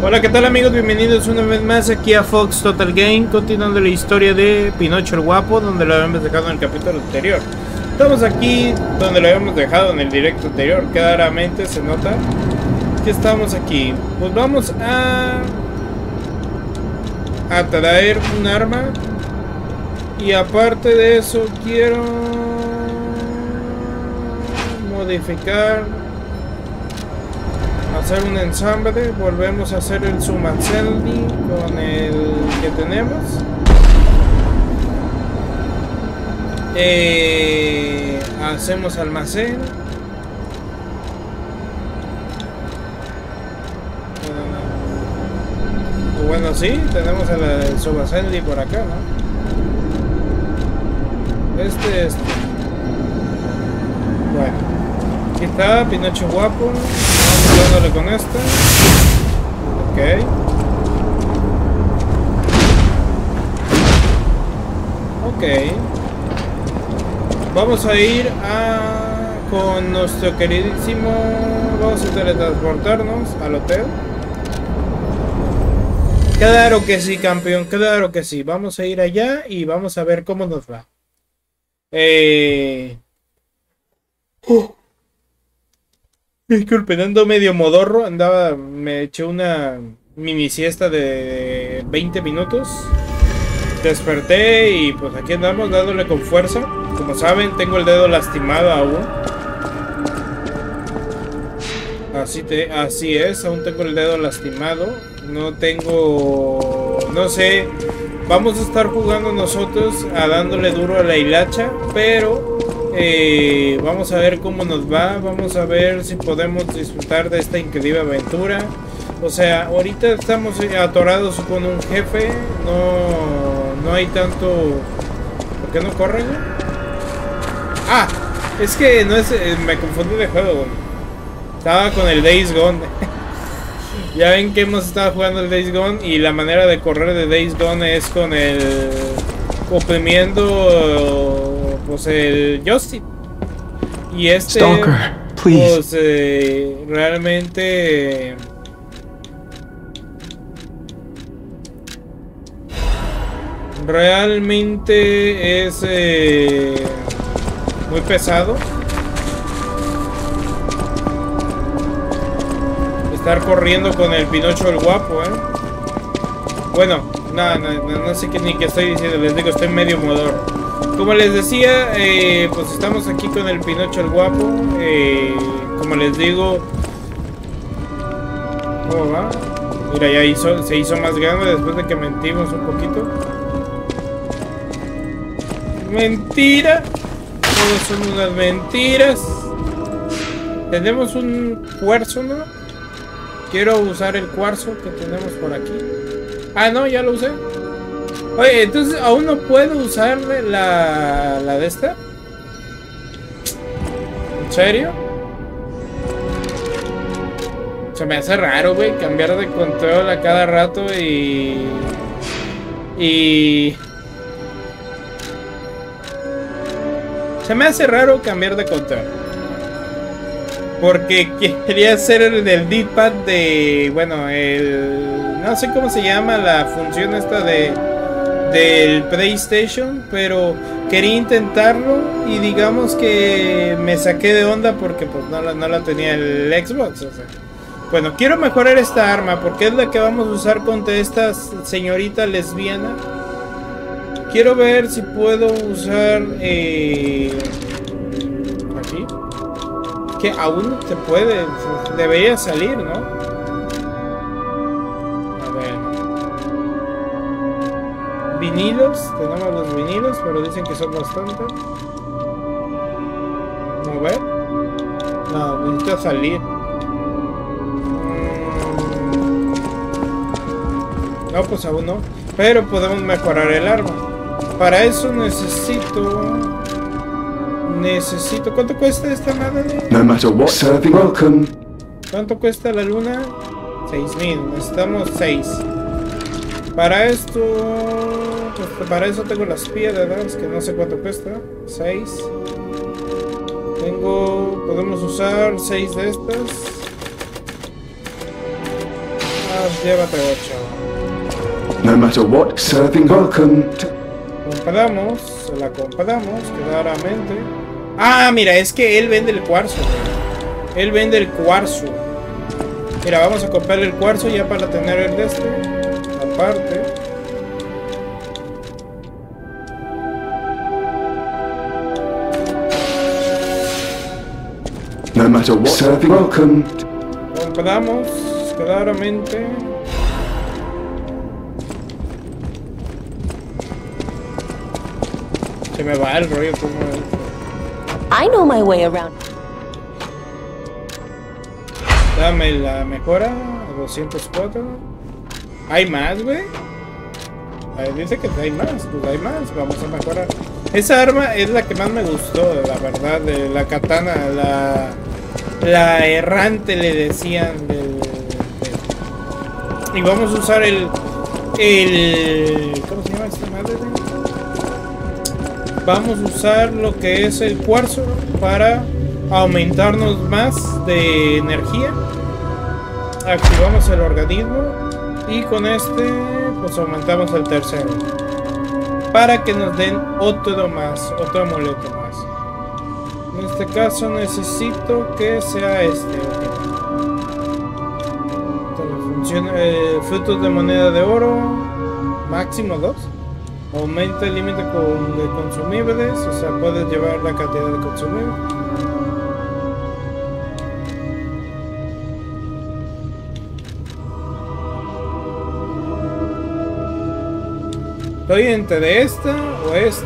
Hola, ¿qué tal amigos? Bienvenidos una vez más aquí a Fox Total Game, continuando la historia de Pinocho el Guapo, donde lo habíamos dejado en el capítulo anterior. Estamos aquí donde lo habíamos dejado en el directo anterior, claramente se nota que estamos aquí. Pues vamos a traer un arma y aparte de eso quiero modificar, hacer un ensamble. Volvemos a hacer el zoom assembly con el que tenemos. Hacemos almacén. Bueno, sí, tenemos el zoom assembly por acá, ¿no? Bueno, aquí está Pinocho Guapo. Dándole con esta. Ok. Ok. Vamos a ir con nuestro queridísimo. Vamos a teletransportarnos al hotel. Claro que sí, campeón. Claro que sí. Vamos a ir allá y vamos a ver cómo nos va. Disculpen, ando medio modorro, me eché una mini siesta de 20 minutos. Desperté y pues aquí andamos dándole con fuerza. Como saben, tengo el dedo lastimado aún. Así es, aún tengo el dedo lastimado. No sé, vamos a estar jugando nosotros a dándole duro a la hilacha, pero vamos a ver cómo nos va. Vamos a ver si podemos disfrutar de esta increíble aventura. O sea, ahorita estamos atorados con un jefe. No hay tanto. ¿Por qué no corren? Ah, es que no es. Me confundí de juego. Estaba con el Days Gone. Ya ven que hemos estado jugando el Days Gone y la manera de correr de Days Gone es con el oprimiendo pues el joystick. Y este Stalker, please. pues realmente es muy pesado estar corriendo con el Pinocho el Guapo, Bueno, no sé ni qué estoy diciendo. Les digo, estoy medio modor. Como les decía, pues estamos aquí con el Pinocho el Guapo. Como les digo, ¿cómo va? Mira, ya se hizo más grande después de que mentimos un poquito. Mentira. Todos son unas mentiras. Tenemos un cuarzo, ¿no? Quiero usar el cuarzo que tenemos por aquí. Ah, no, ya lo usé. Oye, entonces aún no puedo usar la de esta. ¿En serio? Se me hace raro, güey, cambiar de control a cada rato y se me hace raro cambiar de control. Porque quería hacer el del D-pad de... Bueno, no sé cómo se llama la función esta del PlayStation, pero quería intentarlo y digamos que me saqué de onda porque pues no la tenía el Xbox. O sea. Bueno, quiero mejorar esta arma porque es la que vamos a usar contra esta señorita lesbiana. Quiero ver si puedo usar... aquí. Que aún se puede, debería salir, ¿no? A ver. Vinilos, tenemos los vinilos, pero dicen que son bastantes. Mover. No, necesita salir. No, pues aún no. Pero podemos mejorar el arma. Para eso necesito... ¿Cuánto cuesta esta madre? No matter what, serving welcome. ¿Cuánto cuesta la luna? 6,000. Necesitamos 6. Para esto... Pues para eso tengo las piedras, que no sé cuánto cuesta. 6. Podemos usar 6 de estas. llévate 8. No matter what, serving welcome to... Compramos, se la compramos, claramente. Ah, mira, es que él vende el cuarzo, güey. Él vende el cuarzo. Mira, vamos a comprarle el cuarzo ya para tener el de este. Aparte. No matter what, serving welcome to... Compramos, claramente. Se me va el rollo como I know my way around. Dame la mejora a 204. ¿Hay más, güey? Ahí dice que hay más, pues hay más, vamos a mejorar. Esa arma es la que más me gustó, la verdad, de la katana, la errante le decían y vamos a usar el ¿cómo se llama esta madre? Vamos a usar lo que es el cuarzo para aumentarnos más de energía. Activamos el organismo y con este pues aumentamos el tercero para que nos den otro más, otro amuleto más. En este caso necesito que sea este. Funciona, frutos de moneda de oro, máximo 2. Aumenta el límite de consumibles, o sea, puedes llevar la cantidad de consumibles. Estoy entre esta o esta.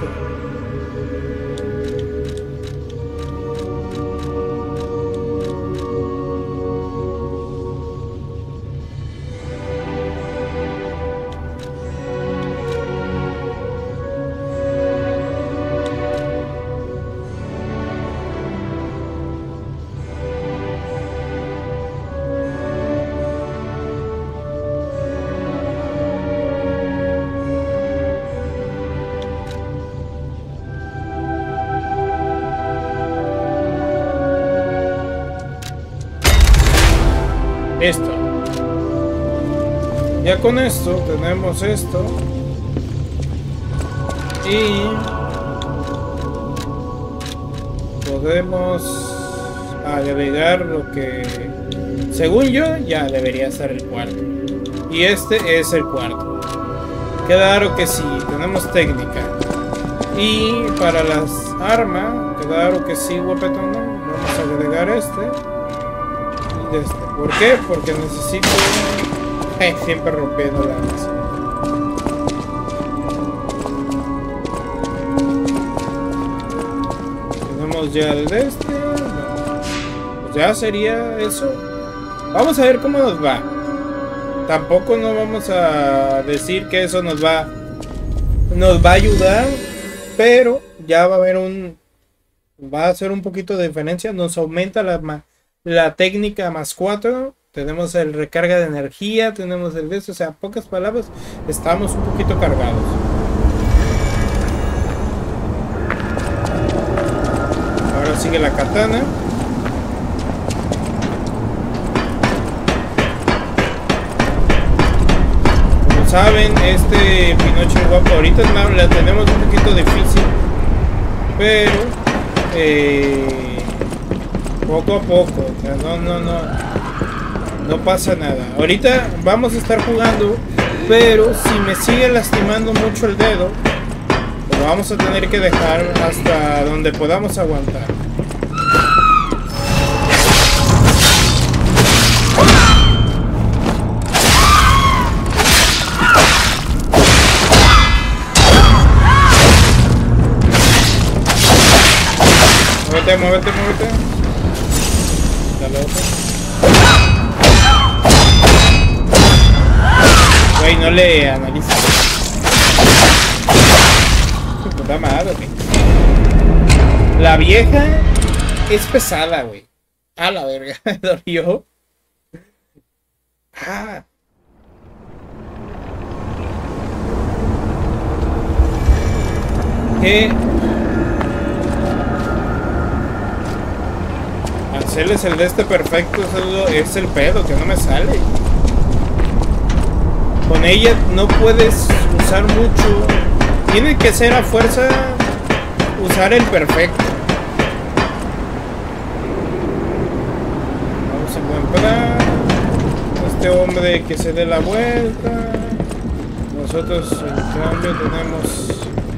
Esto. Ya con esto tenemos esto. Y podemos agregar lo que según yo ya debería ser el cuarto. Y este es el cuarto. Claro que sí, tenemos técnica. Y para las armas, claro que sí, guapetón. Vamos a agregar este. ¿Por qué? Porque necesito... siempre rompiendo la mesa. Tenemos ya el de este. Pues ya sería eso. Vamos a ver cómo nos va. Tampoco no vamos a decir que eso nos va a ayudar. Pero ya va a haber va a hacer un poquito de diferencia. Nos aumenta la técnica más 4, tenemos el recarga de energía, tenemos el de eso, o sea, pocas palabras, estamos un poquito cargados. Ahora sigue la katana. Como saben, este Pinocho guapo, ahorita la tenemos un poquito difícil, pero poco a poco, o sea, no pasa nada. Ahorita vamos a estar jugando, pero si me sigue lastimando mucho el dedo, lo vamos a tener que dejar hasta donde podamos aguantar. Muévete. Güey, no le analiza. Puta madre, güey. La vieja es pesada, güey. A la verga, me dolió. Ah. ¿Qué? Hacerles el de este perfecto es el pedo, que no me sale. ella no puedes usar mucho. Tiene que ser a fuerza usar el perfecto. Vamos a encontrar este hombre que se dé la vuelta. Nosotros en cambio tenemos...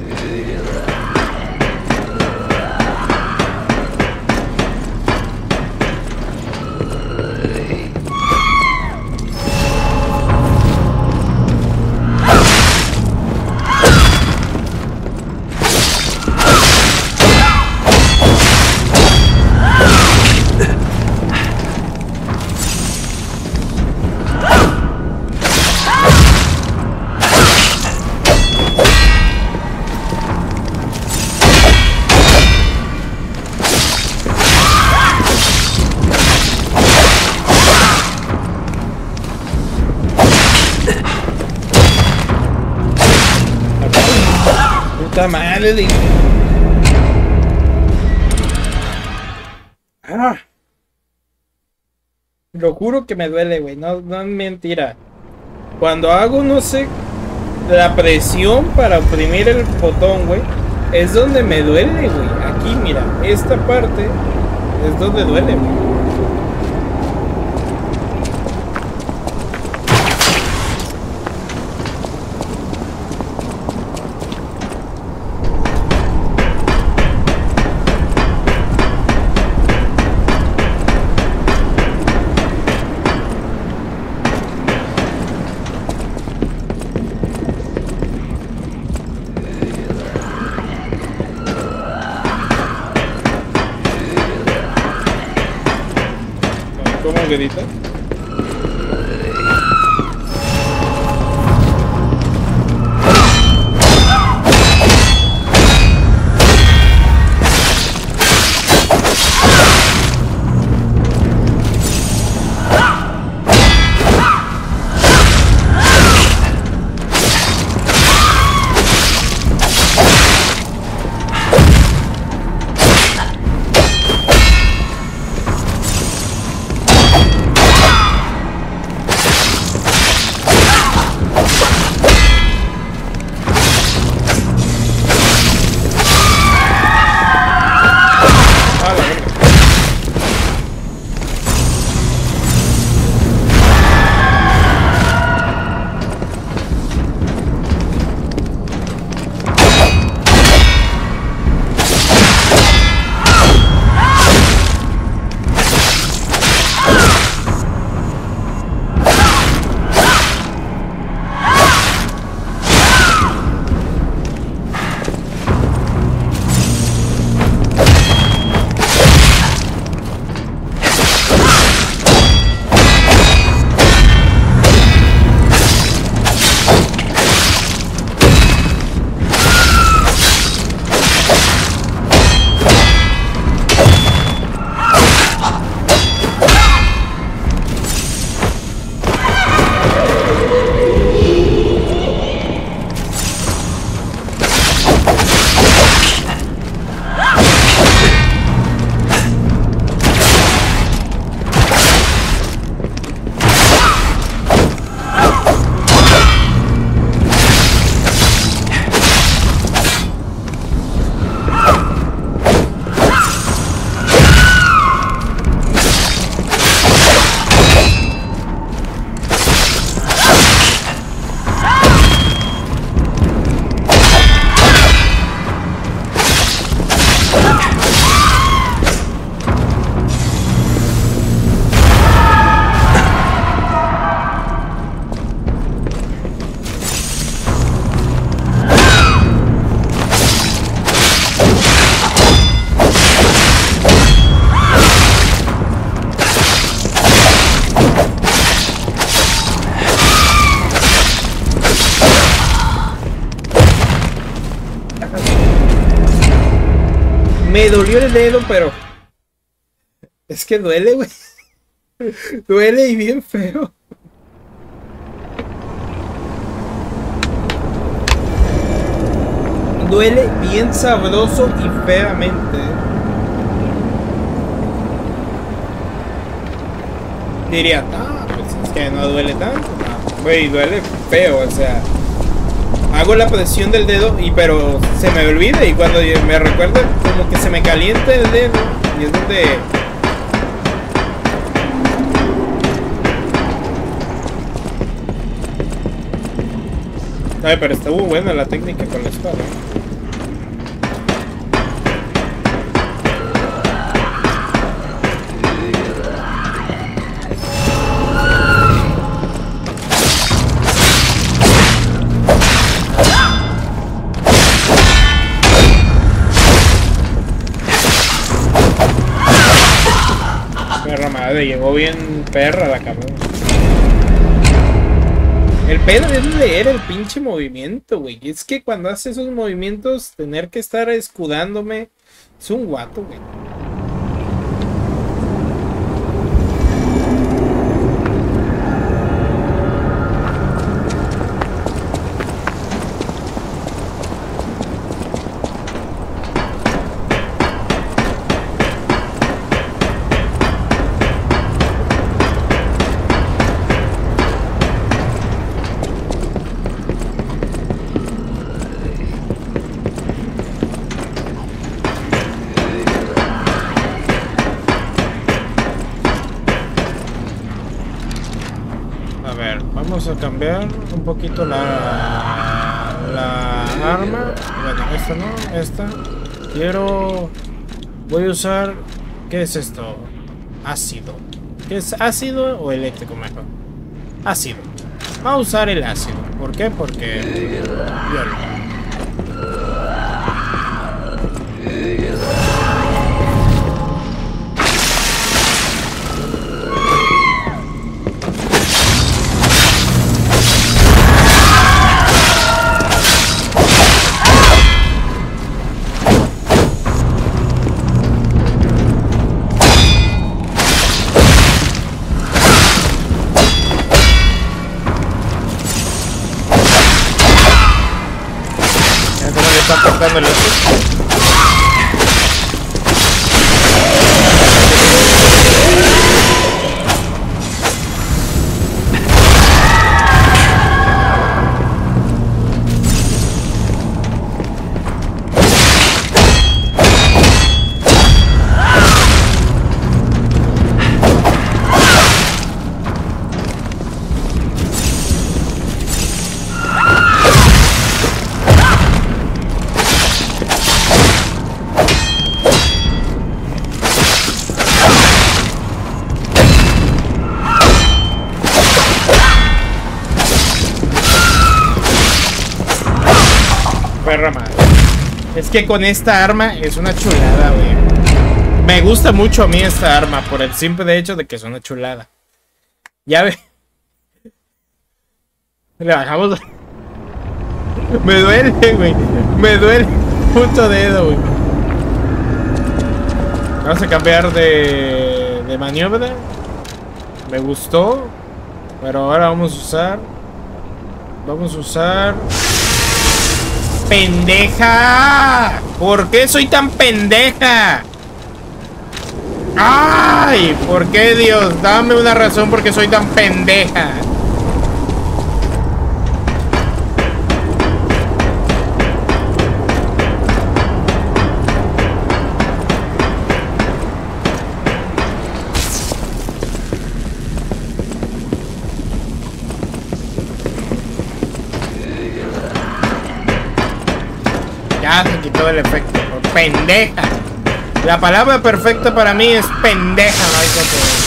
madre de... Lo juro que me duele, güey. No, no es mentira. Cuando hago, no sé, la presión para oprimir el botón, güey, es donde me duele, güey. Aquí, mira, esta parte es donde duele, güey. ¿Cómo grita? Me dolió el dedo, pero... Es que duele, güey. Duele y bien feo. Duele bien sabroso y feamente. Diría, pues es que no duele tanto. No. Güey, duele feo, o sea. Hago la presión del dedo pero se me olvida y cuando me recuerda como que se me calienta el dedo y es donde... Ay, pero estuvo buena la técnica con la espada. Perra madre, llegó bien perra la cabrón. El pedo es leer el pinche movimiento, güey. Es que cuando hace esos movimientos, tener que estar escudándome es un guato, güey. Vamos a cambiar un poquito la arma. Bueno, esta no, esta. Voy a usar... ¿Qué es esto? Ácido. ¿Qué es ácido o eléctrico mejor? Ácido. Vamos a usar el ácido. ¿Por qué? Porque... está tocando el otro. Perra madre. Es que con esta arma es una chulada, güey. Me gusta mucho a mí esta arma por el simple hecho de que es una chulada. Ya ve. Le bajamos. Me duele, güey. Me duele puto dedo, güey. Vamos a cambiar de maniobra. Me gustó. Pero ahora vamos a usar... ¡Pendeja! ¿Por qué soy tan pendeja? ¡Ay! ¿Por qué, Dios? Dame una razón por qué soy tan pendeja. Ya se quitó el efecto. Pendeja. La palabra perfecta para mí es pendeja, no hay que...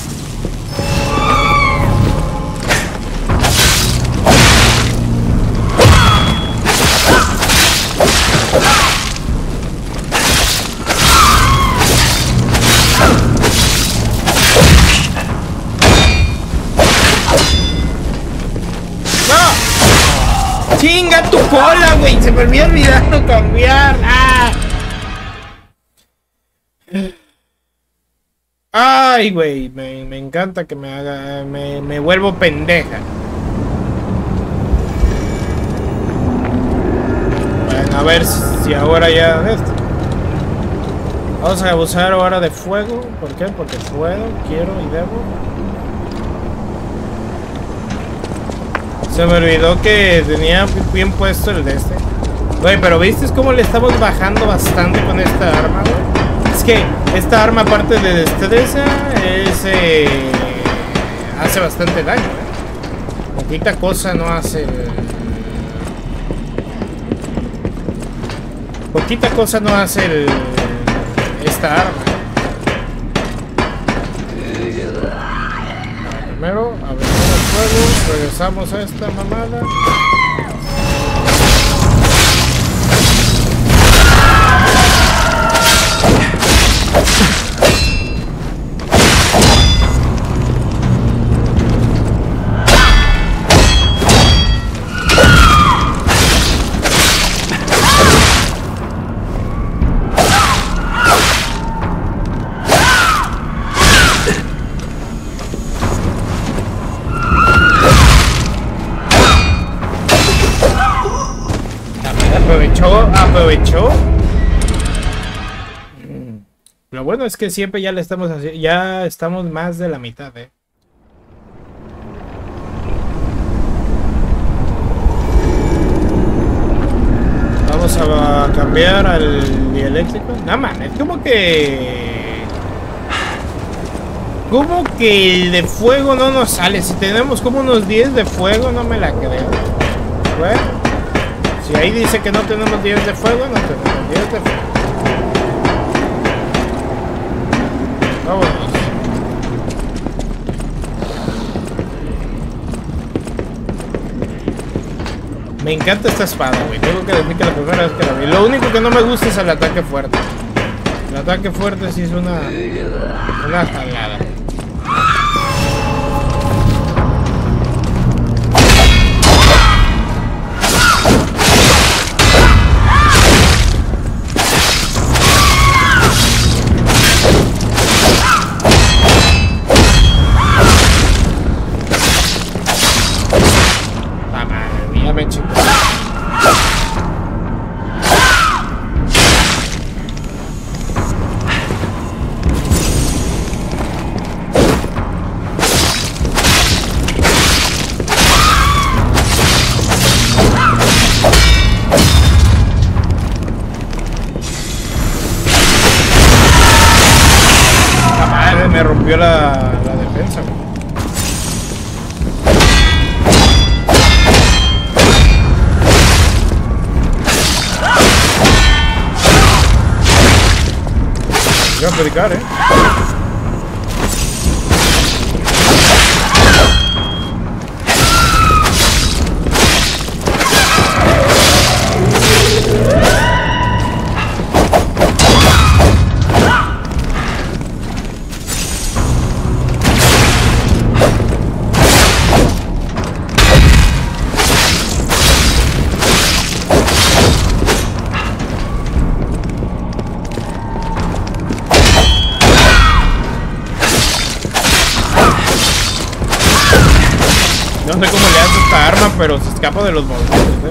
¡Chinga tu cola, güey! Se me había olvidado cambiar. ¡Ah! ¡Ay, güey! Me encanta que me haga... Me vuelvo pendeja. Bueno, a ver si ahora ya... Vamos a abusar ahora de fuego. ¿Por qué? Porque puedo, quiero y debo. Se me olvidó que tenía bien puesto el de este. Güey, pero ¿viste cómo le estamos bajando bastante con esta arma, güey? Es que esta arma, aparte de destreza, hace bastante daño, ¿eh? Poquita cosa no hace... Poquita cosa no hace esta arma. Primero, abrimos el fuego, regresamos a esta mamada. Aprovechó. Lo bueno es que siempre ya le estamos haciendo, ya estamos más de la mitad, Vamos a cambiar al dieléctrico. No man, es como que el de fuego no nos sale. Si tenemos como unos 10 de fuego, no me la creo. Bueno, si ahí dice que no tenemos 10 de fuego, no tenemos 10 de fuego. Vámonos. Me encanta esta espada, güey. Tengo que decir que la primera vez que la vi. Lo único que no me gusta es el ataque fuerte. El ataque fuerte sí es una jalada. Me rompió la defensa, güey. Voy a predicar, No sé cómo le hace esta arma, pero se escapa de los movimientos,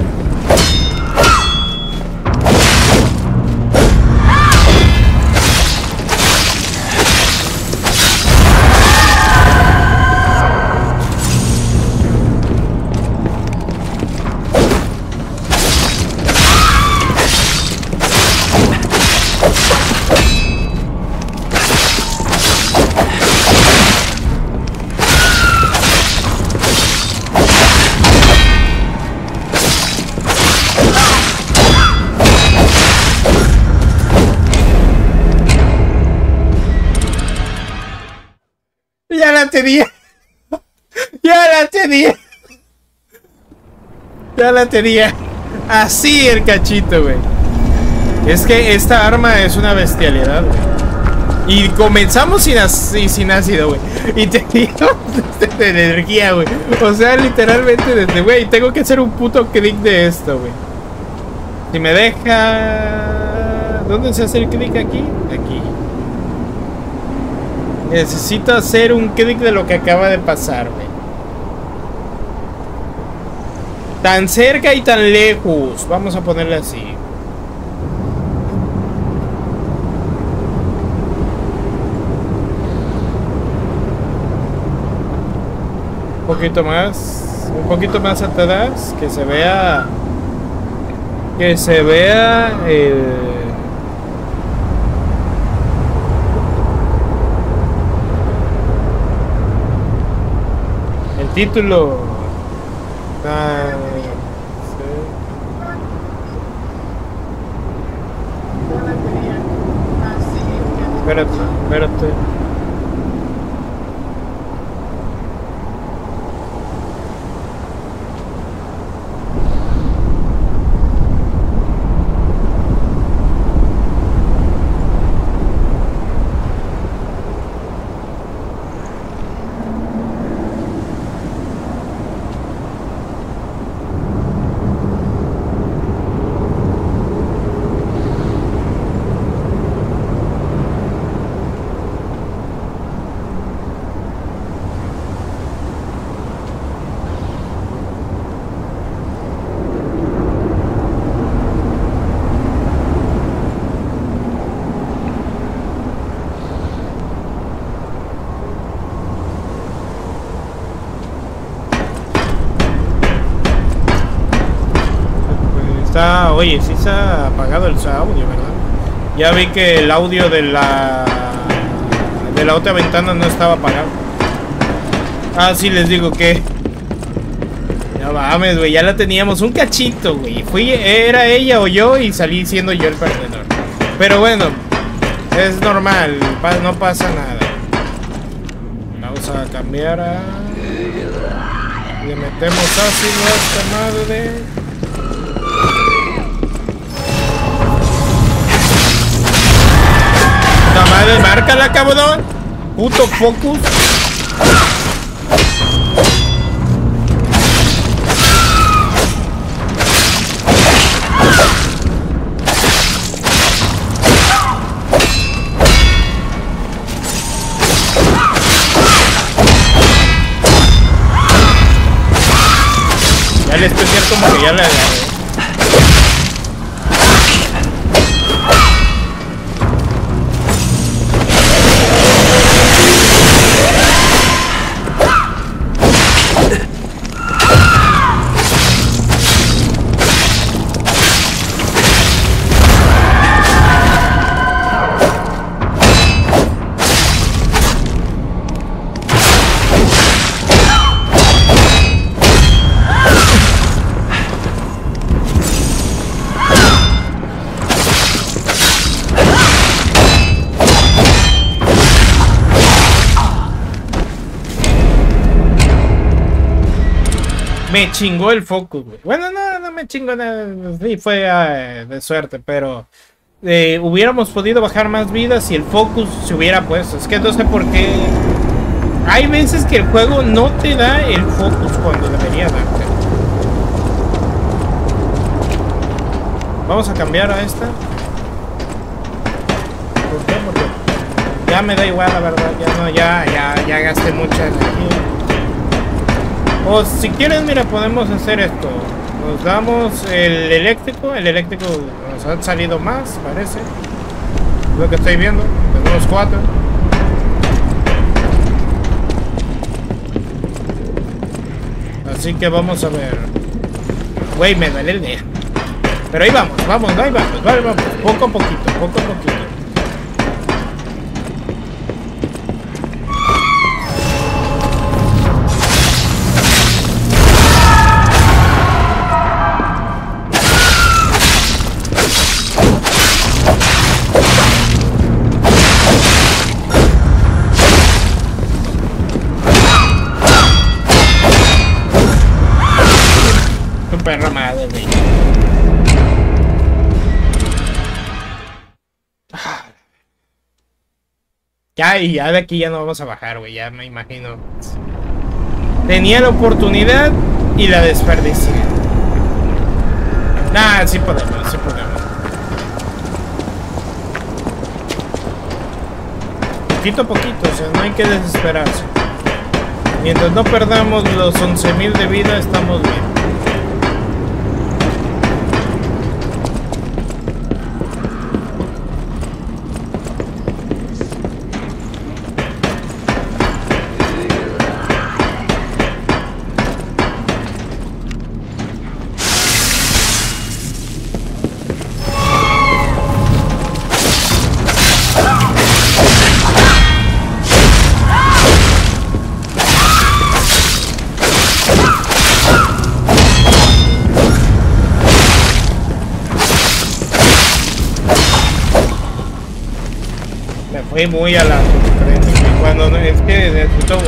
Ya la tenía. Ya la tenía. Ya la tenía. Así el cachito, güey. Es que esta arma es una bestialidad, güey. Y comenzamos sin ácido, güey. Y teníamos de energía, güey. O sea, literalmente desde, güey, tengo que hacer un puto clic de esto, güey. Si me deja... ¿Dónde se hace el clic aquí? Aquí. Necesito hacer un clic de lo que acaba de pasar, güey. Tan cerca y tan lejos. Vamos a ponerle así. Un poquito más. Un poquito más atrás. Que se vea. Que se vea el título. Sí. Espérate, espérate. Oye, sí se ha apagado el audio, ¿verdad? Ya vi que el audio de la otra ventana no estaba apagado. Ah, sí, les digo que... No mames, güey, ya la teníamos un cachito, güey. Era ella o yo y salí siendo yo el perdedor. Pero bueno, es normal, no pasa nada. Vamos a cambiar a... Le metemos ácido a esta madre. La madre, márcala, cabrón. Puto focus. Ya el especial como que ya le agarré. Me chingó el focus, güey. Bueno, no me chingó nada. Sí, fue de suerte, pero hubiéramos podido bajar más vidas si el focus se hubiera puesto. Es que no sé por qué. Hay veces que el juego no te da el focus cuando debería darte. Vamos a cambiar a esta. ¿Por qué? Porque ya me da igual, la verdad. Ya no, ya gasté mucha energía. O si quieren, mira, podemos hacer esto. Nos damos el eléctrico. El eléctrico nos ha salido más, parece. Lo que estoy viendo. Tenemos 4. Así que vamos a ver. Güey, me duele el dedo. Pero ahí vamos. Poco a poquito, poco a poquito. Perra madre, güey. Ya, y ya de aquí ya no vamos a bajar, güey. Ya me imagino. Tenía la oportunidad y la desperdicié. Nah, sí podemos, sí podemos. Poquito a poquito, o sea, no hay que desesperarse. Mientras no perdamos los 11.000 de vida, estamos bien. muy a la frente, güey. Cuando es que necesito...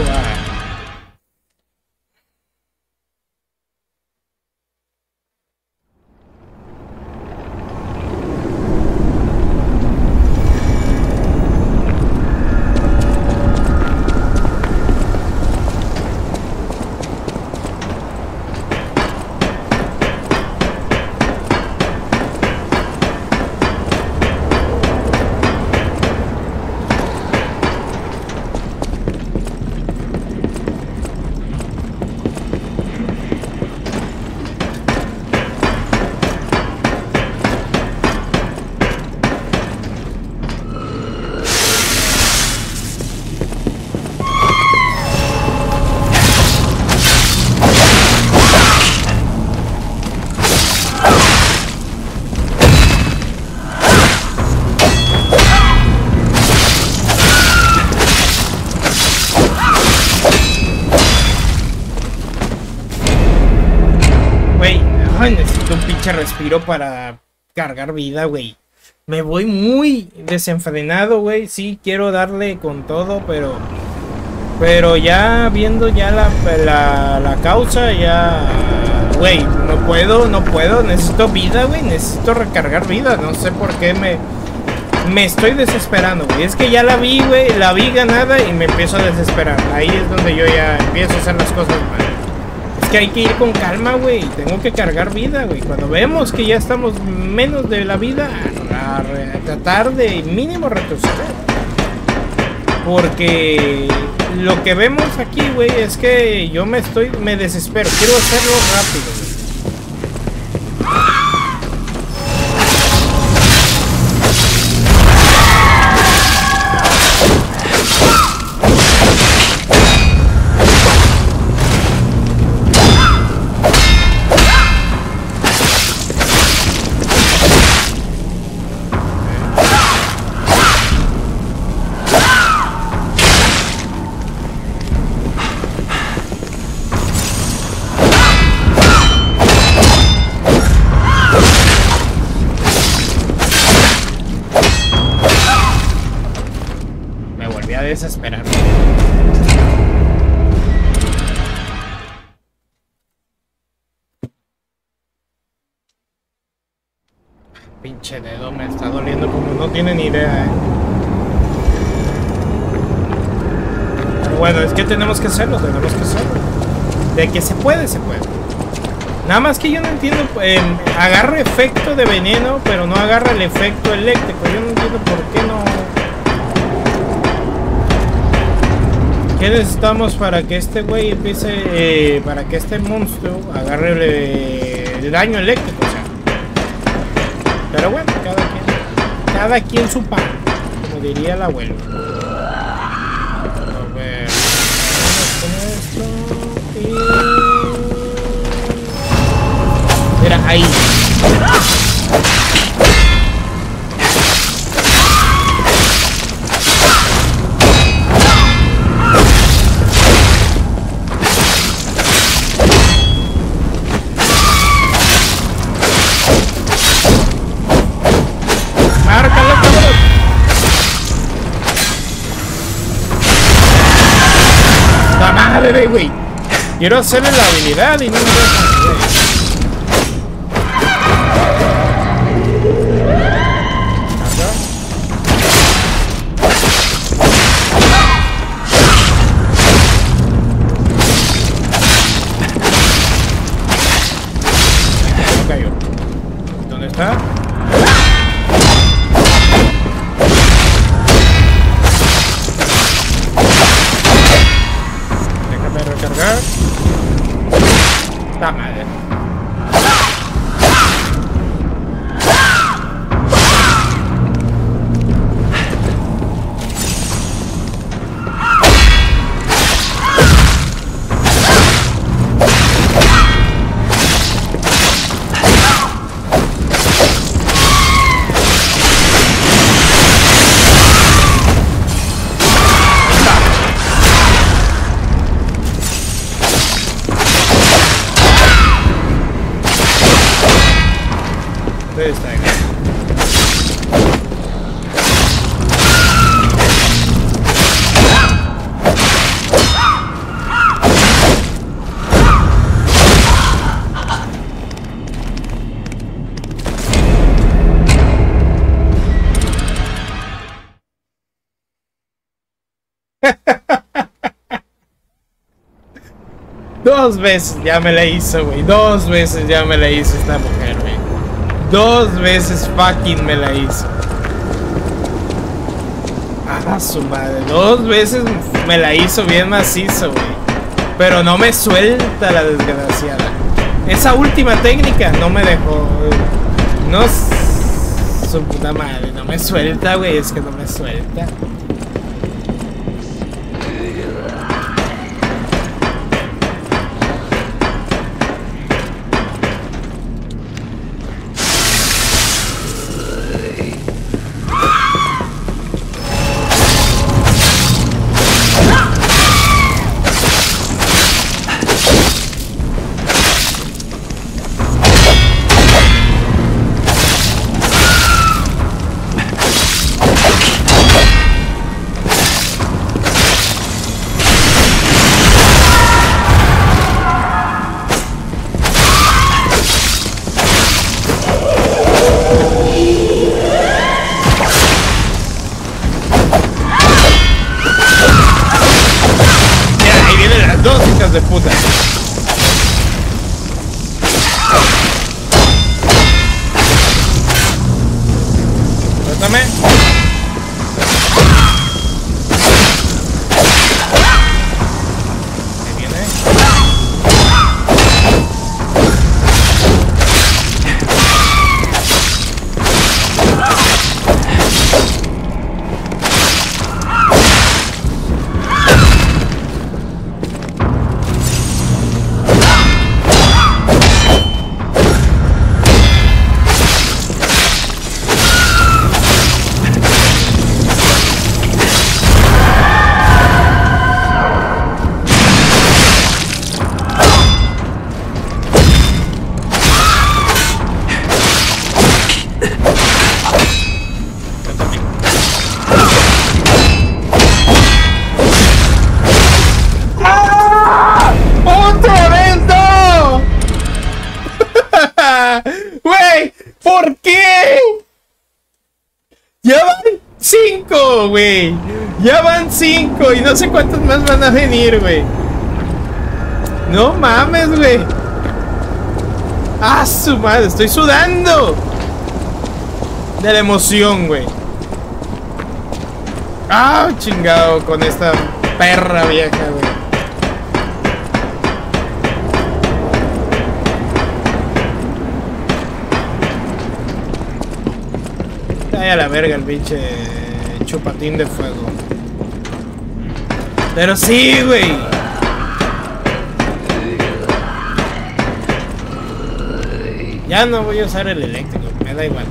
necesito un pinche respiro para cargar vida, güey. Me voy muy desenfrenado, güey. Sí, quiero darle con todo, pero ya viendo ya la causa, ya... Güey, no puedo. Necesito vida, güey. Necesito recargar vida. No sé por qué me estoy desesperando, güey. Es que ya la vi, güey. La vi ganada y me empiezo a desesperar. Ahí es donde yo ya empiezo a hacer las cosas mal. Es que hay que ir con calma, güey. Tengo que cargar vida, güey. Cuando vemos que ya estamos menos de la vida, a tratar de mínimo retroceder. Porque lo que vemos aquí, güey, es que yo me desespero. Quiero hacerlo rápido, güey. Desesperar. Pinche dedo me está doliendo como no tienen idea, Pero bueno, es que tenemos que hacerlo, De que se puede, se puede. Nada más que yo no entiendo, agarra efecto de veneno, pero no agarra el efecto eléctrico. Yo no entiendo por qué no. ¿Qué necesitamos para que este güey empiece, para que este monstruo agarre el daño eléctrico? O sea. Pero bueno, cada quien su pan, como diría el abuelo. A ver, vamos con esto y... Mira, ahí. Güey, quiero hacerle la habilidad y no me dejan, güey. No cayó. ¿Dónde está? Recargar. Está madre. 2 veces ya me la hizo, güey. 2 veces ya me la hizo esta mujer, güey. 2 veces fucking me la hizo. Ah, su madre. 2 veces me la hizo bien macizo, güey. Pero no me suelta la desgraciada. Esa última técnica no me dejó. No. Su puta madre. No me suelta, güey. Es que no me suelta. De puta. Suéltame. Ahí viene. ¿Por qué? Ya van 5, güey. Ya van 5 y no sé cuántos más van a venir, güey. No mames, güey. Ah, su madre, estoy sudando de la emoción, güey. Ah, chingado con esta perra vieja, güey. Ay, a la verga el pinche chupatín de fuego. Pero sí, güey. Ya no voy a usar el eléctrico, me da igual.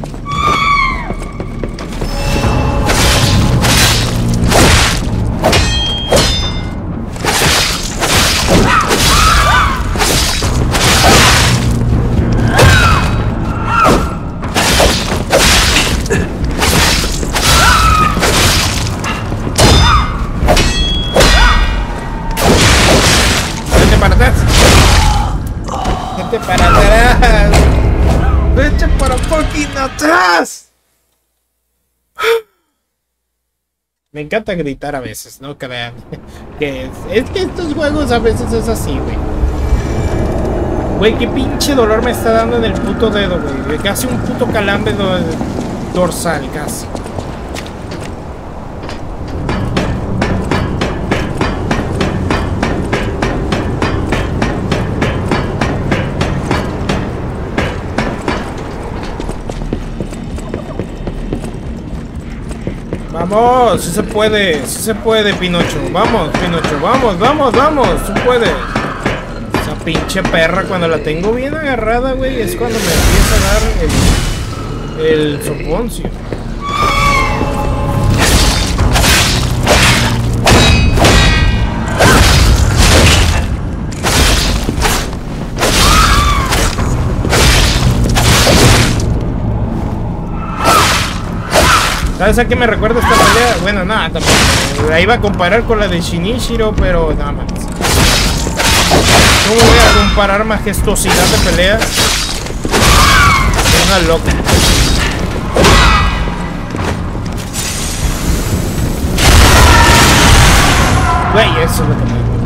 Vete para atrás. Vete para fucking atrás. Me encanta gritar a veces, no crean. Es que estos juegos a veces es así, güey. Güey, qué pinche dolor me está dando en el puto dedo, güey. Casi un puto calambre dorsal, casi. Vamos, sí se puede, Pinocho. Vamos, Pinocho, vamos, vamos, vamos, sí puede. Esa pinche perra cuando la tengo bien agarrada, güey, es cuando me empieza a dar el soponcio. ¿Sabes a qué me recuerda esta pelea? Bueno, nada, tampoco. La iba a comparar con la de Shinichiro, pero nada más. ¿Cómo voy a comparar majestuosidad de pelea? Es una loca. Güey, eso es lo que me gusta.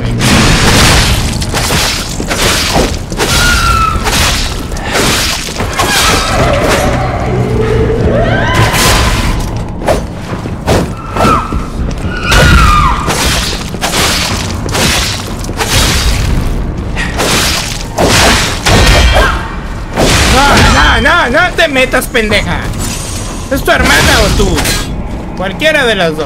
No te metas, pendeja. ¿Es tu hermana o tú? Cualquiera de las dos.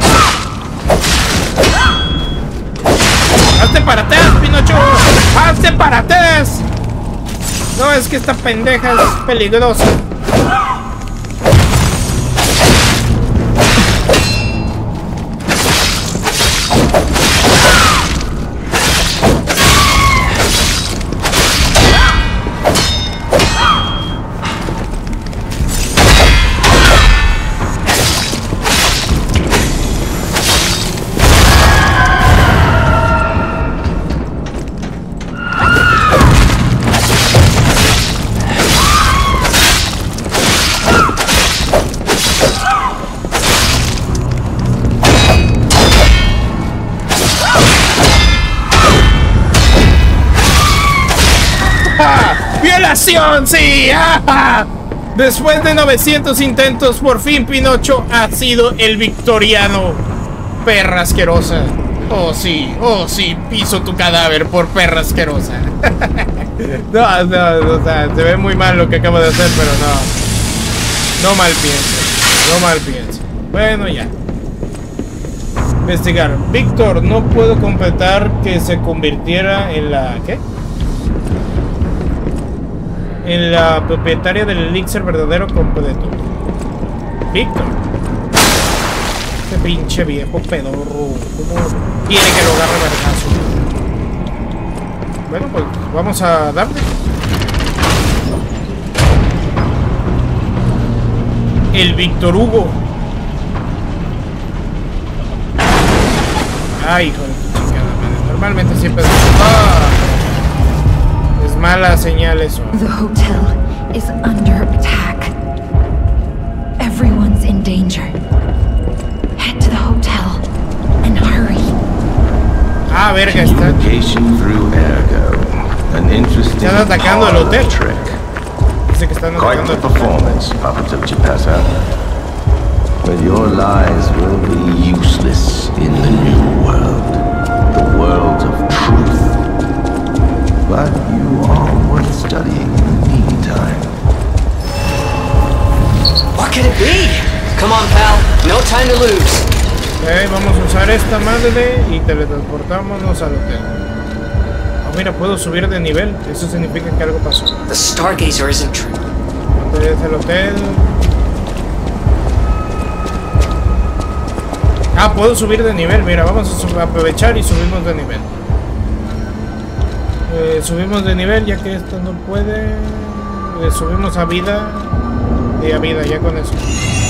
¡Hazte para atrás, Pinocho! ¡Hazte para atrás! No, es que esta pendeja es peligrosa. ¡Violación! ¡Sí! ¡Ah! Después de 900 intentos, por fin Pinocho ha sido el victoriano. Perra asquerosa. Oh sí, piso tu cadáver por perra asquerosa. No, o sea, se ve muy mal lo que acabo de hacer, pero no. No mal pienso. Bueno, ya. Investigar. Víctor, no puedo completar que se convirtiera en la... ¿qué? En la propietaria del elixir verdadero completo. Víctor. Este pinche viejo pedorro. ¿Cómo quiere que lo agarre vergazo? Bueno, pues vamos a darle. El Víctor Hugo. Ay, hijo de tu chingada madre. Normalmente siempre... Es mala señal eso. The hotel is under attack. Everyone's in danger. Head to the hotel and hurry. Ah, verga, está. Communication through ergo. An interesting Están atacando el hotel. trick. Dice que están Quite atacando the el hotel. performance, Puppet of Geppetto. But your lies will be useless in the new world. The world of truth. But you are worth studying in the meantime. What could it be? Come on, pal. No time to lose. Ok, vamos a usar esta madre y teletransportámonos al hotel. Oh, mira, puedo subir de nivel. Eso significa que algo pasó. The Stargazer isn't true. Este es el hotel. Ah, puedo subir de nivel. Mira, vamos a aprovechar y subimos de nivel. Subimos de nivel ya que esto no puede. Subimos a vida. Y a vida, ya con eso.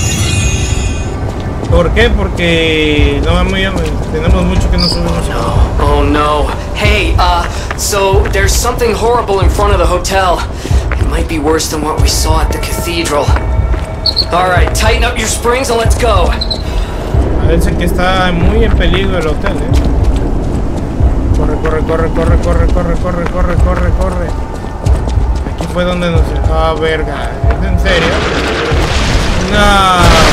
¿Por qué? Porque no, tenemos mucho que no subimos. Oh no. Hey, so there's something horrible in front of the hotel. It might be worse than what we saw at the cathedral. Alright, tighten up your springs and let's go. Parece que está muy en peligro el hotel, Corre. Aquí fue donde nos... Ah, verga. ¿Es en serio? No.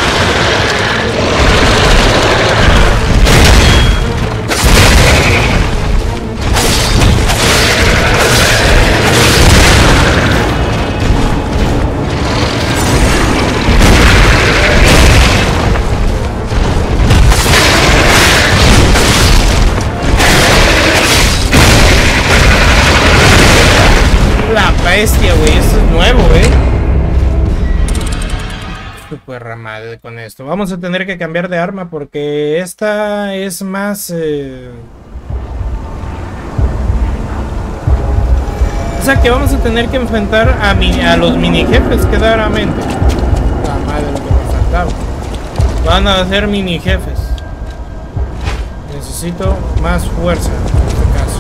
Bestia, güey, esto es nuevo, Super ramada con esto. Vamos a tener que cambiar de arma porque esta es más o sea que vamos a tener que enfrentar a los mini jefes claramente. La madre, lo que me faltaba. Van a ser mini jefes. Necesito más fuerza en este caso.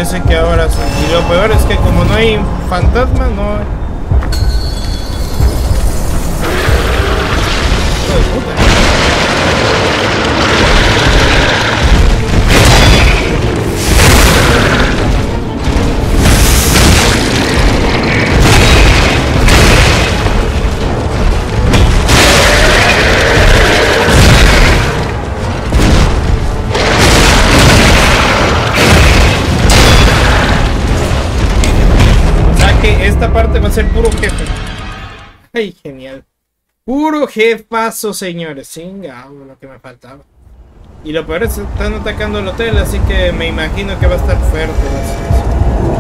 parece que ahora sí. Y lo peor es que como no hay fantasma, no hay... Hijo de puta. Esta parte va a ser puro jefe. Ay, genial. Puro jefazo, señores. Chingado, lo que me faltaba. Y lo peor es que están atacando el hotel, así que me imagino que va a estar fuerte la situación.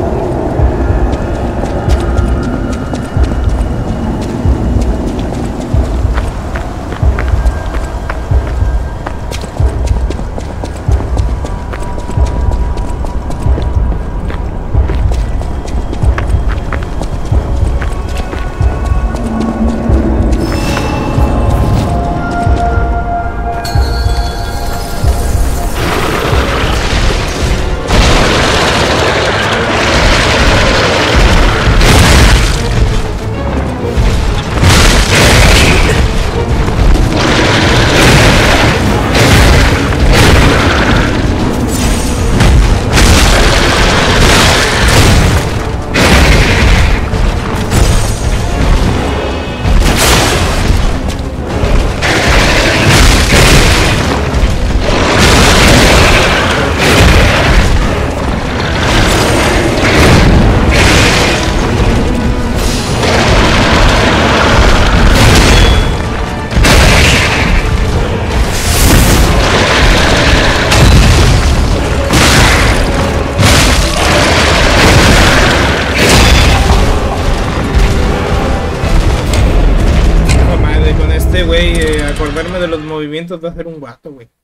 Acordarme de los movimientos va a ser un guato, güey.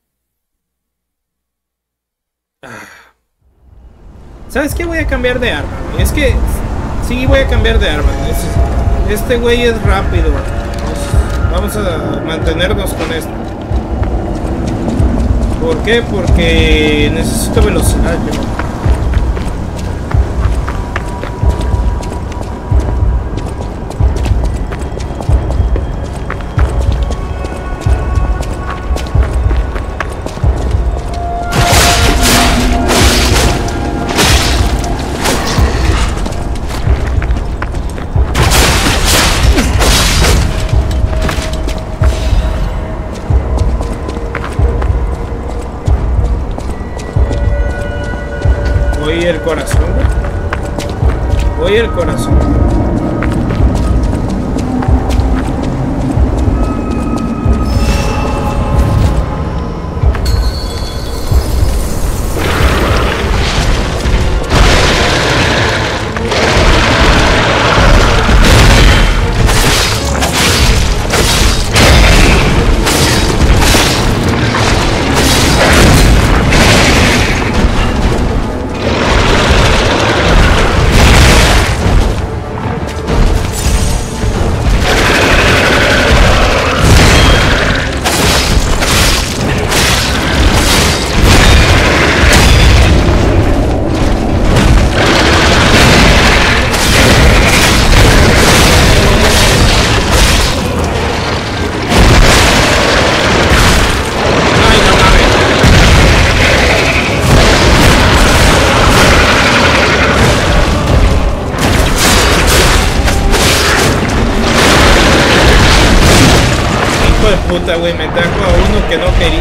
¿Sabes qué? Voy a cambiar de arma, güey. Es que sí, voy a cambiar de arma. Este güey es rápido. Vamos a mantenernos con esto. ¿Por qué? Porque necesito velocidad, yo. El corazón, voy el corazón. Puta, güey, me trajo a uno que no quería.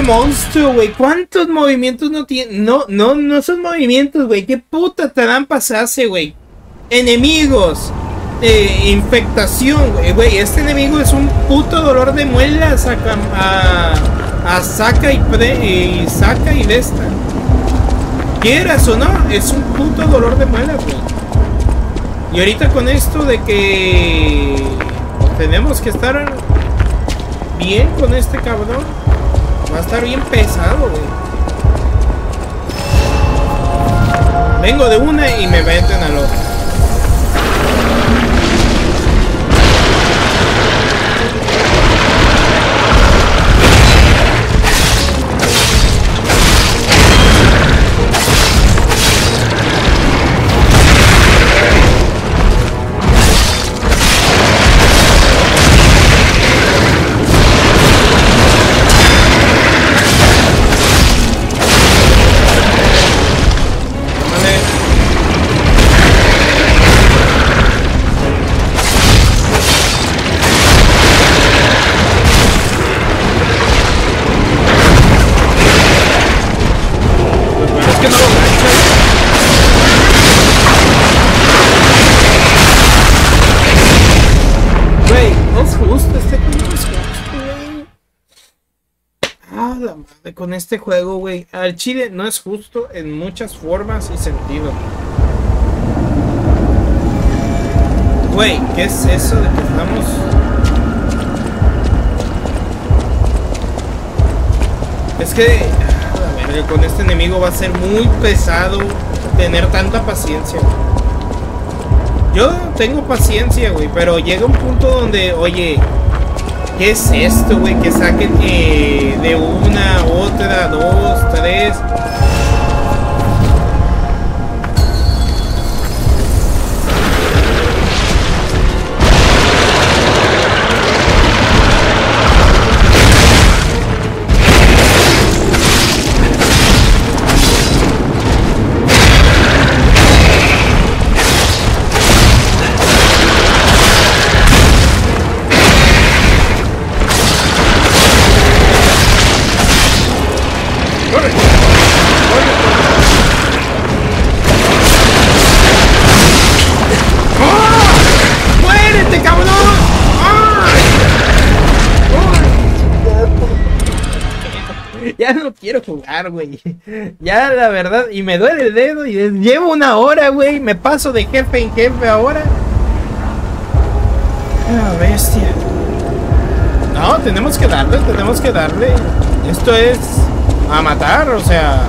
pinche monstruo, güey. ¿Cuántos movimientos no tiene? No son movimientos, güey. ¿Qué puta trampa se hace, güey? Enemigos. Infectación, güey. Este enemigo es un puto dolor de muelas a saca y saca y de esta. Quieras o no, es un puto dolor de muelas, güey. Y ahorita con esto de que tenemos que estar bien con este cabrón, va a estar bien pesado, güey. Vengo de una y me meten al otro. Con este juego, güey, al chile no es justo en muchas formas y sentidos. Güey, ¿qué es eso de que estamos? Es que, a ver, con este enemigo va a ser muy pesado tener tanta paciencia. Yo tengo paciencia, güey, pero llega un punto donde, oye, ¿qué es esto, güey? Que saquen de una, otra, dos, tres. Ya no quiero jugar, güey. Ya la verdad, y me duele el dedo y llevo una hora, güey. Me paso de jefe en jefe ahora. Ah, bestia. No, tenemos que darle, Esto es a matar, o sea.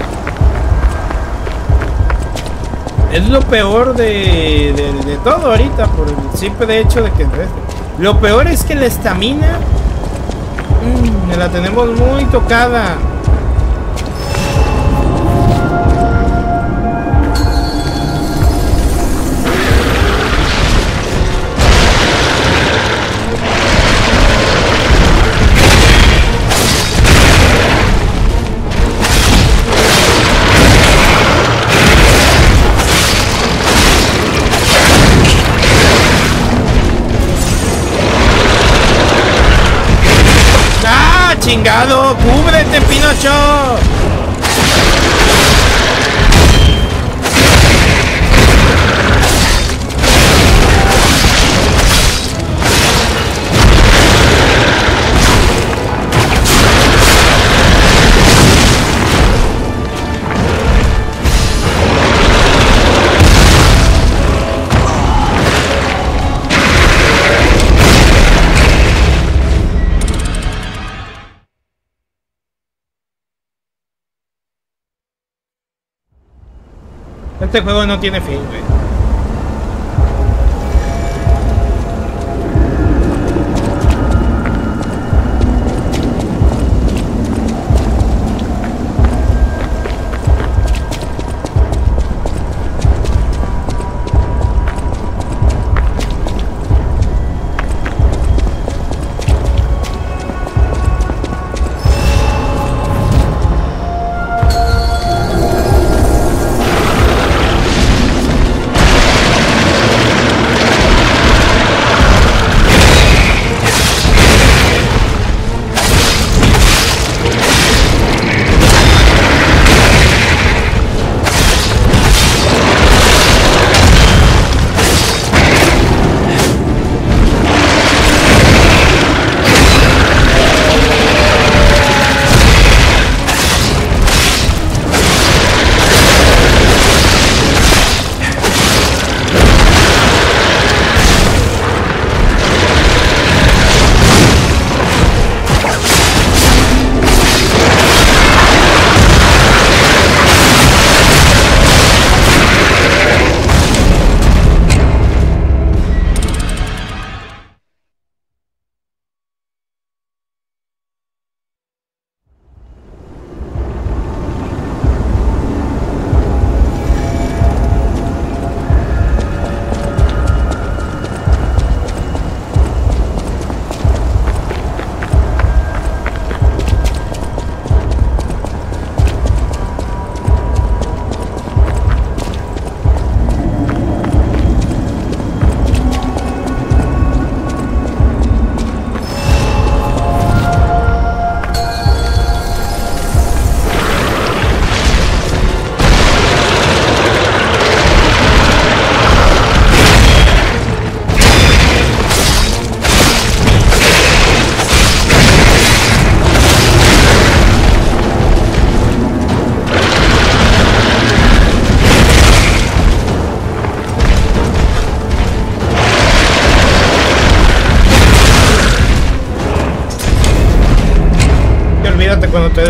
Es lo peor de todo ahorita, por el simple hecho de que lo peor es que la estamina la tenemos muy tocada. ¡Chingado! ¡Cúbrete, Pinocho! Este juego no tiene fin, güey.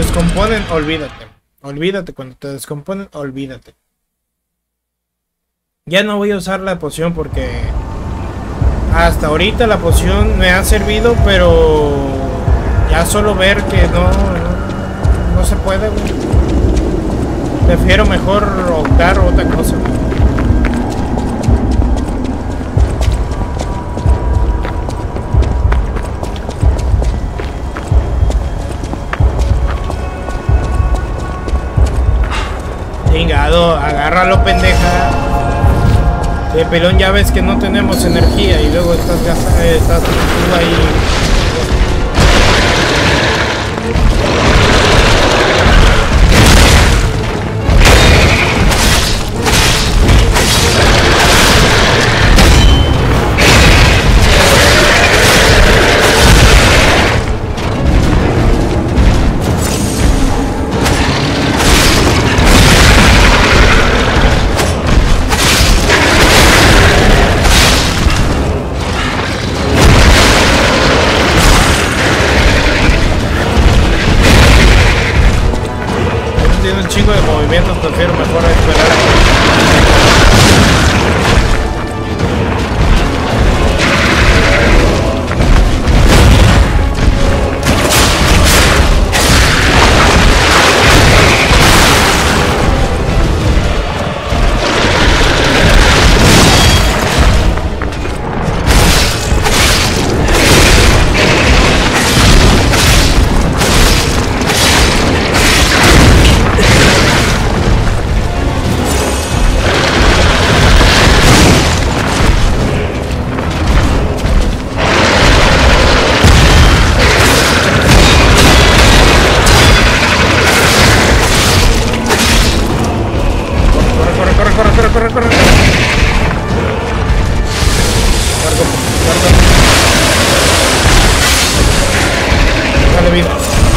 descomponen, olvídate. Olvídate, cuando te descomponen, olvídate. Ya no voy a usar la poción porque hasta ahorita la poción me ha servido, pero ya solo ver que no se puede, güey. Prefiero mejor optar otra cosa, güey. Chingado, agárralo, pendeja. De pelón, ya ves que no tenemos energía y luego estás tú ahí. Tiene un chingo de movimientos, prefiero mejor esperar aquí. Dale vida.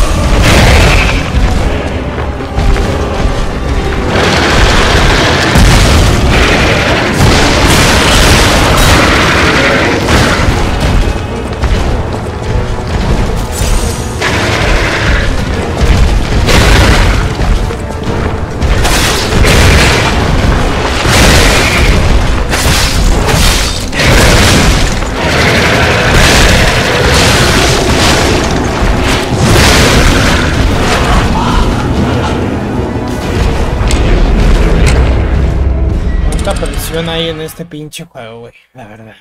Presión ahí en este pinche juego, güey, la verdad.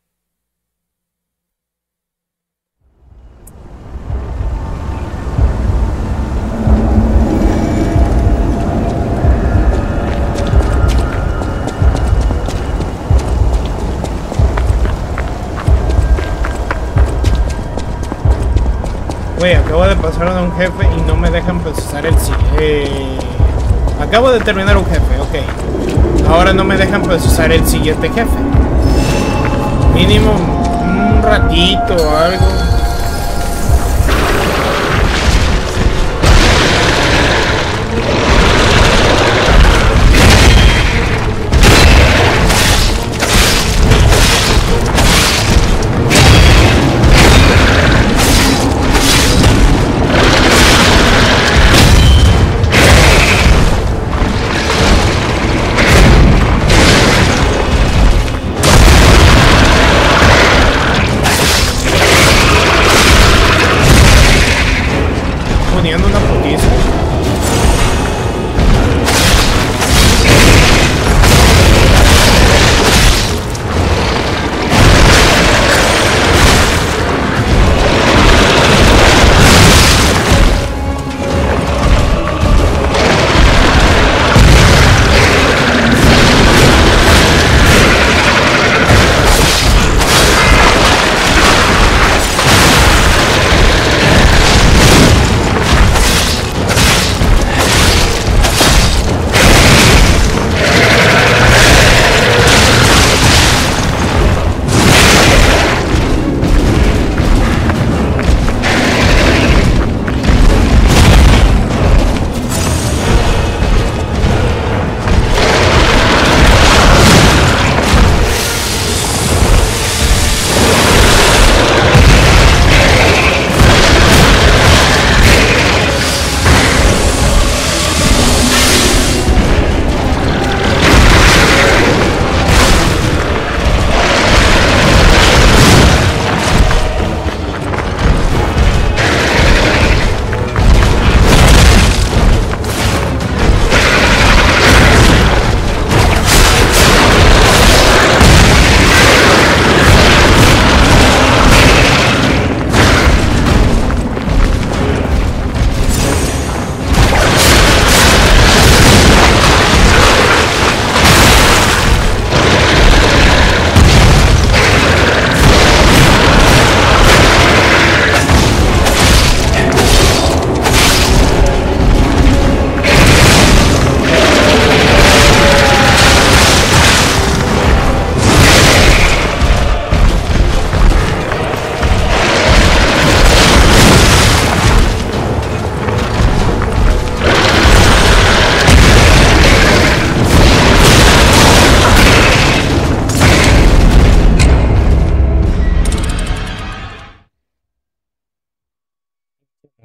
Güey, acabo de pasar a un jefe y no me dejan procesar el acabo de terminar un jefe, ok. Ahora no me dejan procesar el siguiente jefe. Mínimo un ratito o algo.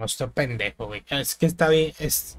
No estoy pendejo, güey. Es que está bien. Es...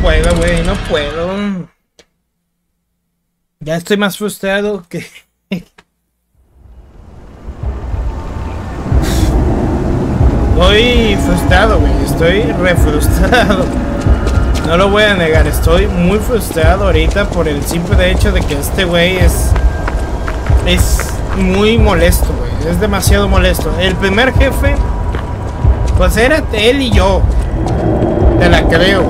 puedo, güey, no puedo. Ya estoy más frustrado que... Estoy frustrado, güey, estoy re frustrado. No lo voy a negar, estoy muy frustrado ahorita por el simple hecho de que este güey es muy molesto, güey, es demasiado molesto. El primer jefe, pues era él y yo, te la creo.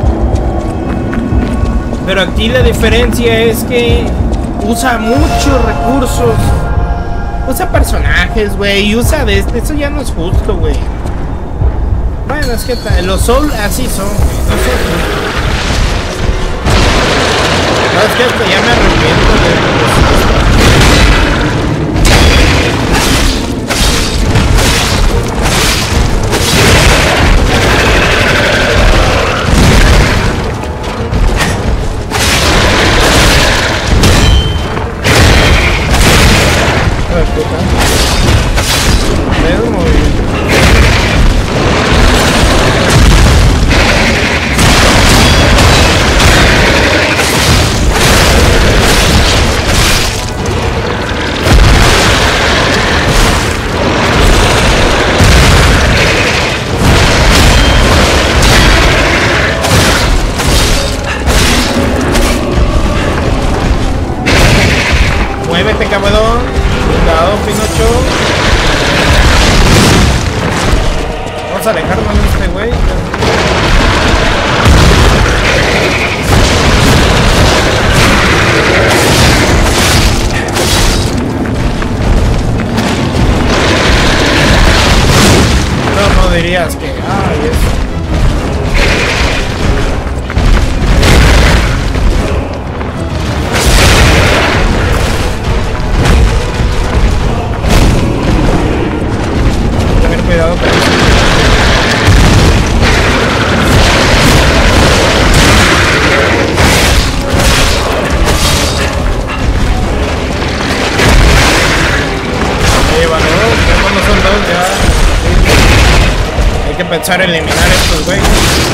Pero aquí la diferencia es que usa muchos recursos, usa personajes, güey, y usa de este, eso ya no es justo, güey. Bueno, es que los Soul así son, güey, no son justos. No, es que hasta ya me arrepiento de muévete, cabrón. Cuidado, Pinocho. Vamos a alejarnos de este güey. No dirías que... ay, eso. Cuidado con eso. Bueno, ya cuando son dos ya hay que pensar en eliminar a estos güeyes.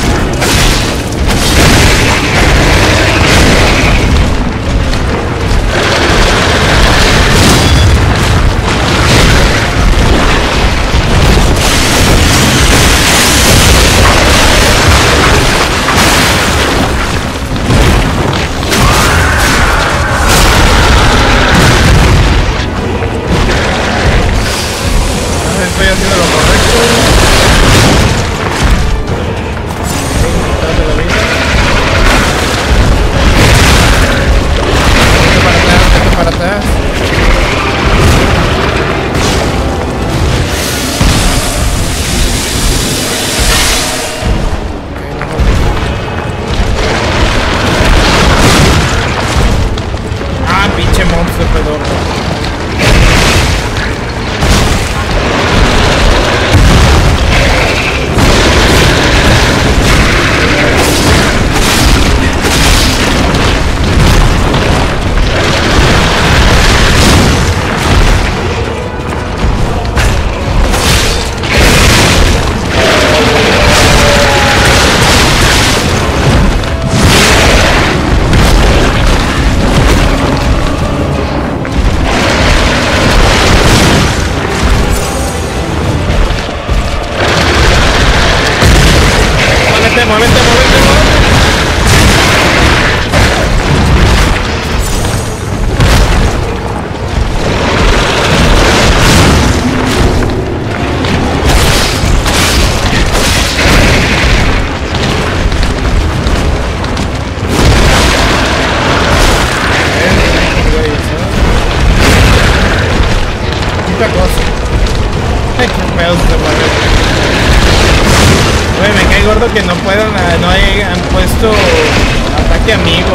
Estoy haciendo lo correcto. Date la vida. Vete para atrás. Ah, pinche monstruo pedorro. Muévete. Quita cosa. Ay, qué pedo se mueve. Güey, me cae gordo que no puedan, no hayan puesto ataque amigo.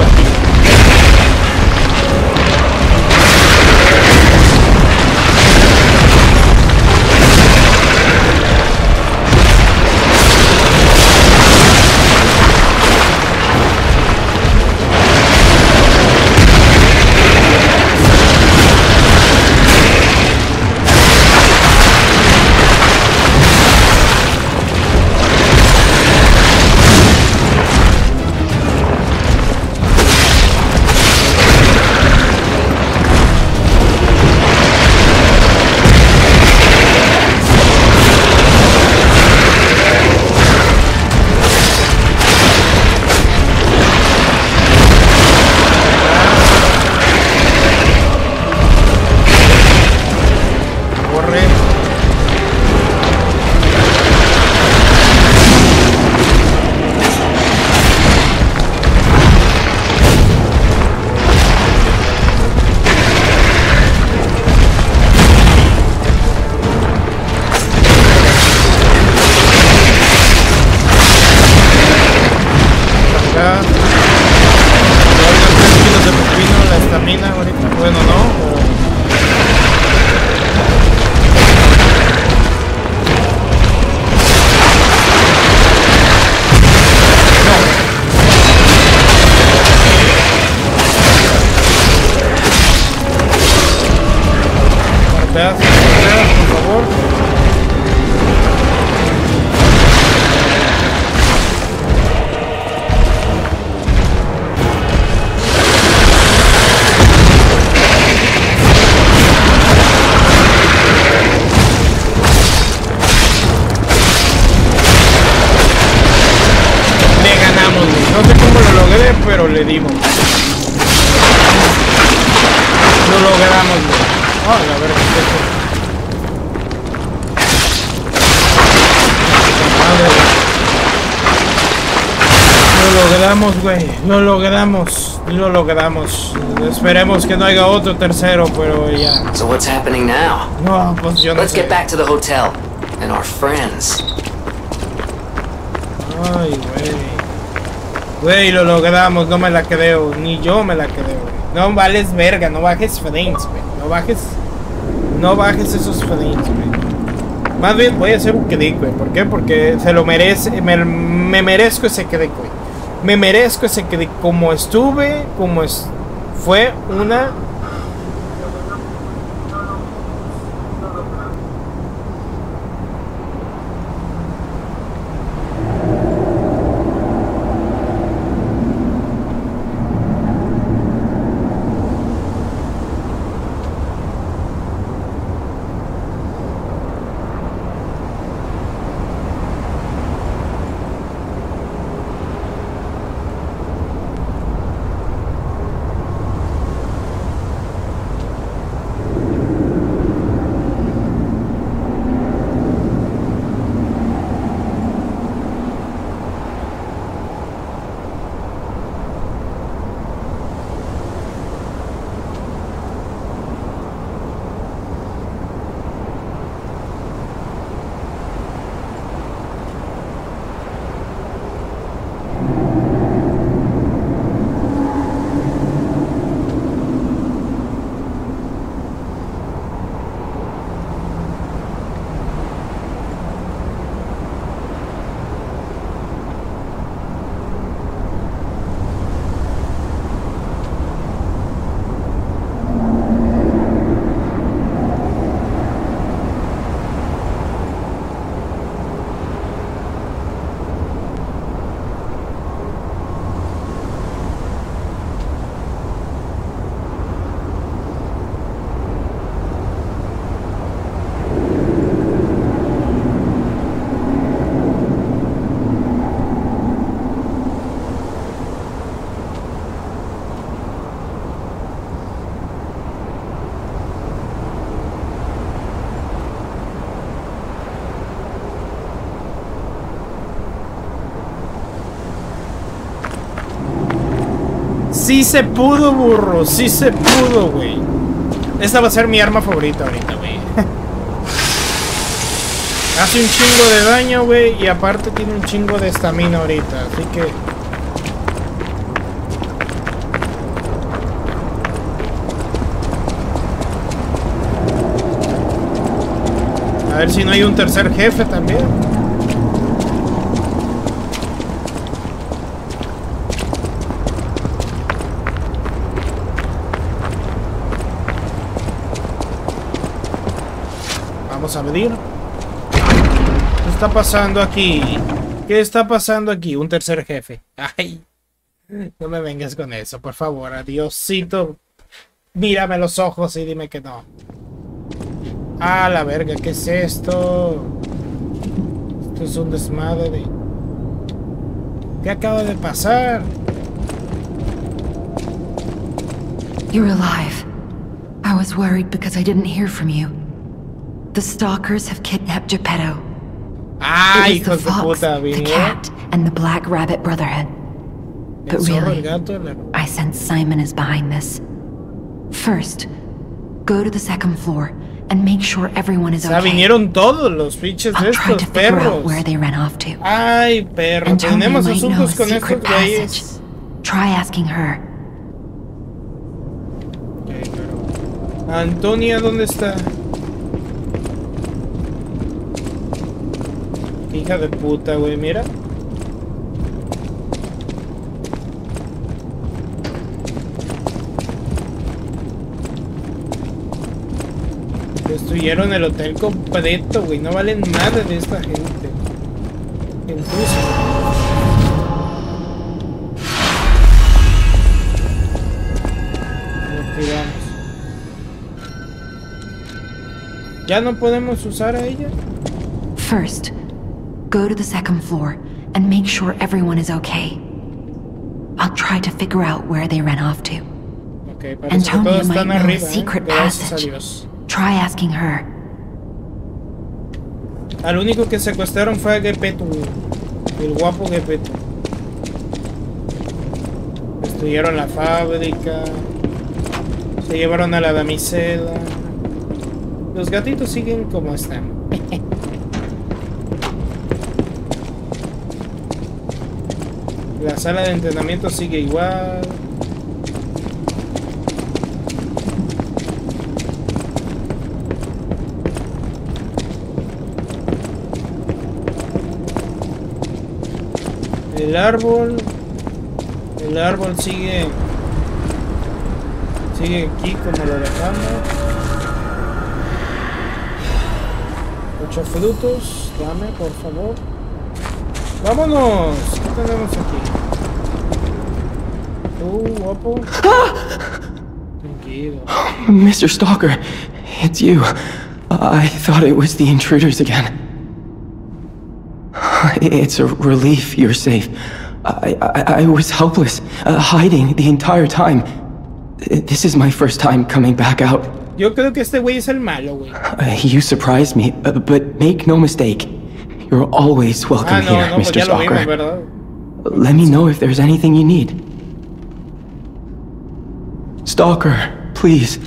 le dimos. Lo logramos, güey. Oh, a ver qué es esto. Lo logramos, güey. Lo logramos. Esperemos que no haya otro tercero, pero ya. So what's happening now? No, pues yo no Let's sé. get back to the hotel and our friends. Ay, güey. Güey, lo logramos, no me la creo. Ni yo me la creo. No vales verga, no bajes frames, güey. No bajes esos frames, güey. Más bien voy a hacer un click, güey. ¿Por qué? Porque se lo merece. Me merezco ese click, güey. Me merezco ese click. Como estuve, fue una... Sí se pudo, burro. Sí se pudo, güey. Esta va a ser mi arma favorita ahorita, güey. Hace un chingo de daño, güey. Y aparte tiene un chingo de estamina ahorita. Así que... a ver si no hay un tercer jefe también. Vamos a medir. ¿Qué está pasando aquí? ¿Qué está pasando aquí? Un tercer jefe. Ay, no me vengas con eso, por favor. Adiosito. Mírame a los ojos y dime que no. Ah, la verga, ¿qué es esto? Esto es un desmadre. ¿Qué acaba de pasar? You're alive. I was worried because I didn't hear from you. The stalkers have kidnapped Geppetto. Ah, It was hijos the de fox, puta, the vinieron. cat, and the Black Rabbit Brotherhood. But El zorro, really, el gato, la... I sense Simon is behind this. First, go to the second floor and make sure everyone is O sea, okay. vinieron todos los pinches de I'll try estos to figure out perros. where they ran off to. Ay, perro, Antonia tenemos might know a asuntos con secret estos passage. güeyes. Try asking her. Ok, pero... Antonia, ¿dónde está? Hija de puta, güey, mira. Destruyeron el hotel completo, güey. No valen nada de esta gente. Incluso. Lo tiramos. ¿Ya no podemos usar a ella? First, go to the second floor and make sure everyone is okay. I'll try to figure out where they ran off to. Ok, parece que Antonia todos might están know a arriba, secret gracias a passage. Dios. Try asking her. Al único que secuestraron fue a Gepetto, el guapo Gepetto. Destruyeron la fábrica, se llevaron a la damisela. Los gatitos siguen como están. La sala de entrenamiento sigue igual. El árbol sigue aquí como lo dejamos. 8 frutos, dame por favor. Vámonos. ¿Qué tenemos aquí? Guapo. Tranquilo. Mr. Stalker, it's you. I thought it was the intruders again. It's a relief you're safe. I was helpless, hiding the entire time. This is my first time coming back out. Yo creo que este güey es el malo, güey. You surprised me, but make no mistake. You're always welcome here, pues Mr. ya lo vimos, Stalker. ¿verdad? Let me know if there's anything you need. Stalker, please.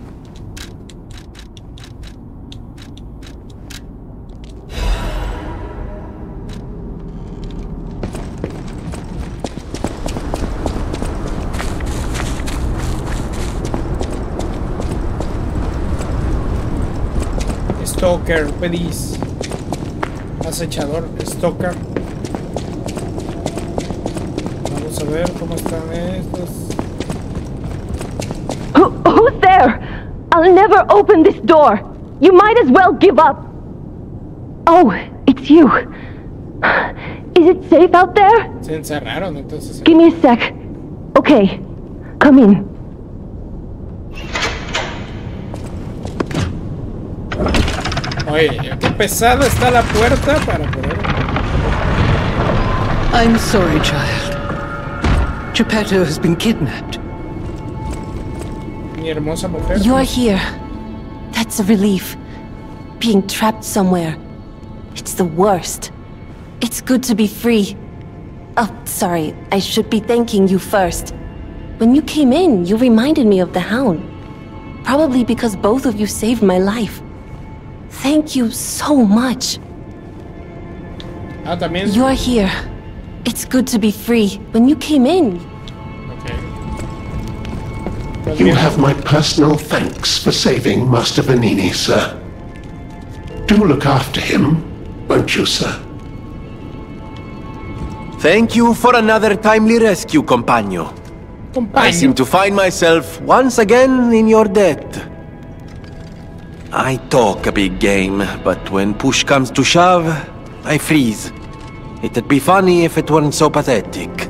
Stalker, please. Acechador, Stalker. Vamos a ver cómo están estos. Who's there? I'll never open this door. You might as well give up. Oh, it's you. Is it safe out there? Se encerraron, entonces. Give me a sec. Okay, come in. Oye, qué pesada está la puerta para poder... I'm sorry, child. Geppetto has been kidnapped. Mi hermosa mujer. You're here. That's a relief. Being trapped somewhere. It's the worst. It's good to be free. Oh, sorry. I should be thanking you first. When you came in, you reminded me of the Hound. Probably because both of you saved my life. Thank you so much. Ah, también. You're here. It's good to be free. When you came in... Okay. You have my personal thanks for saving Master Vanini, sir. Do look after him, won't you, sir? Thank you for another timely rescue, compagno. I seem to find myself once again in your debt. I talk a big game, but when push comes to shove, I freeze. It'd be funny if it weren't so pathetic.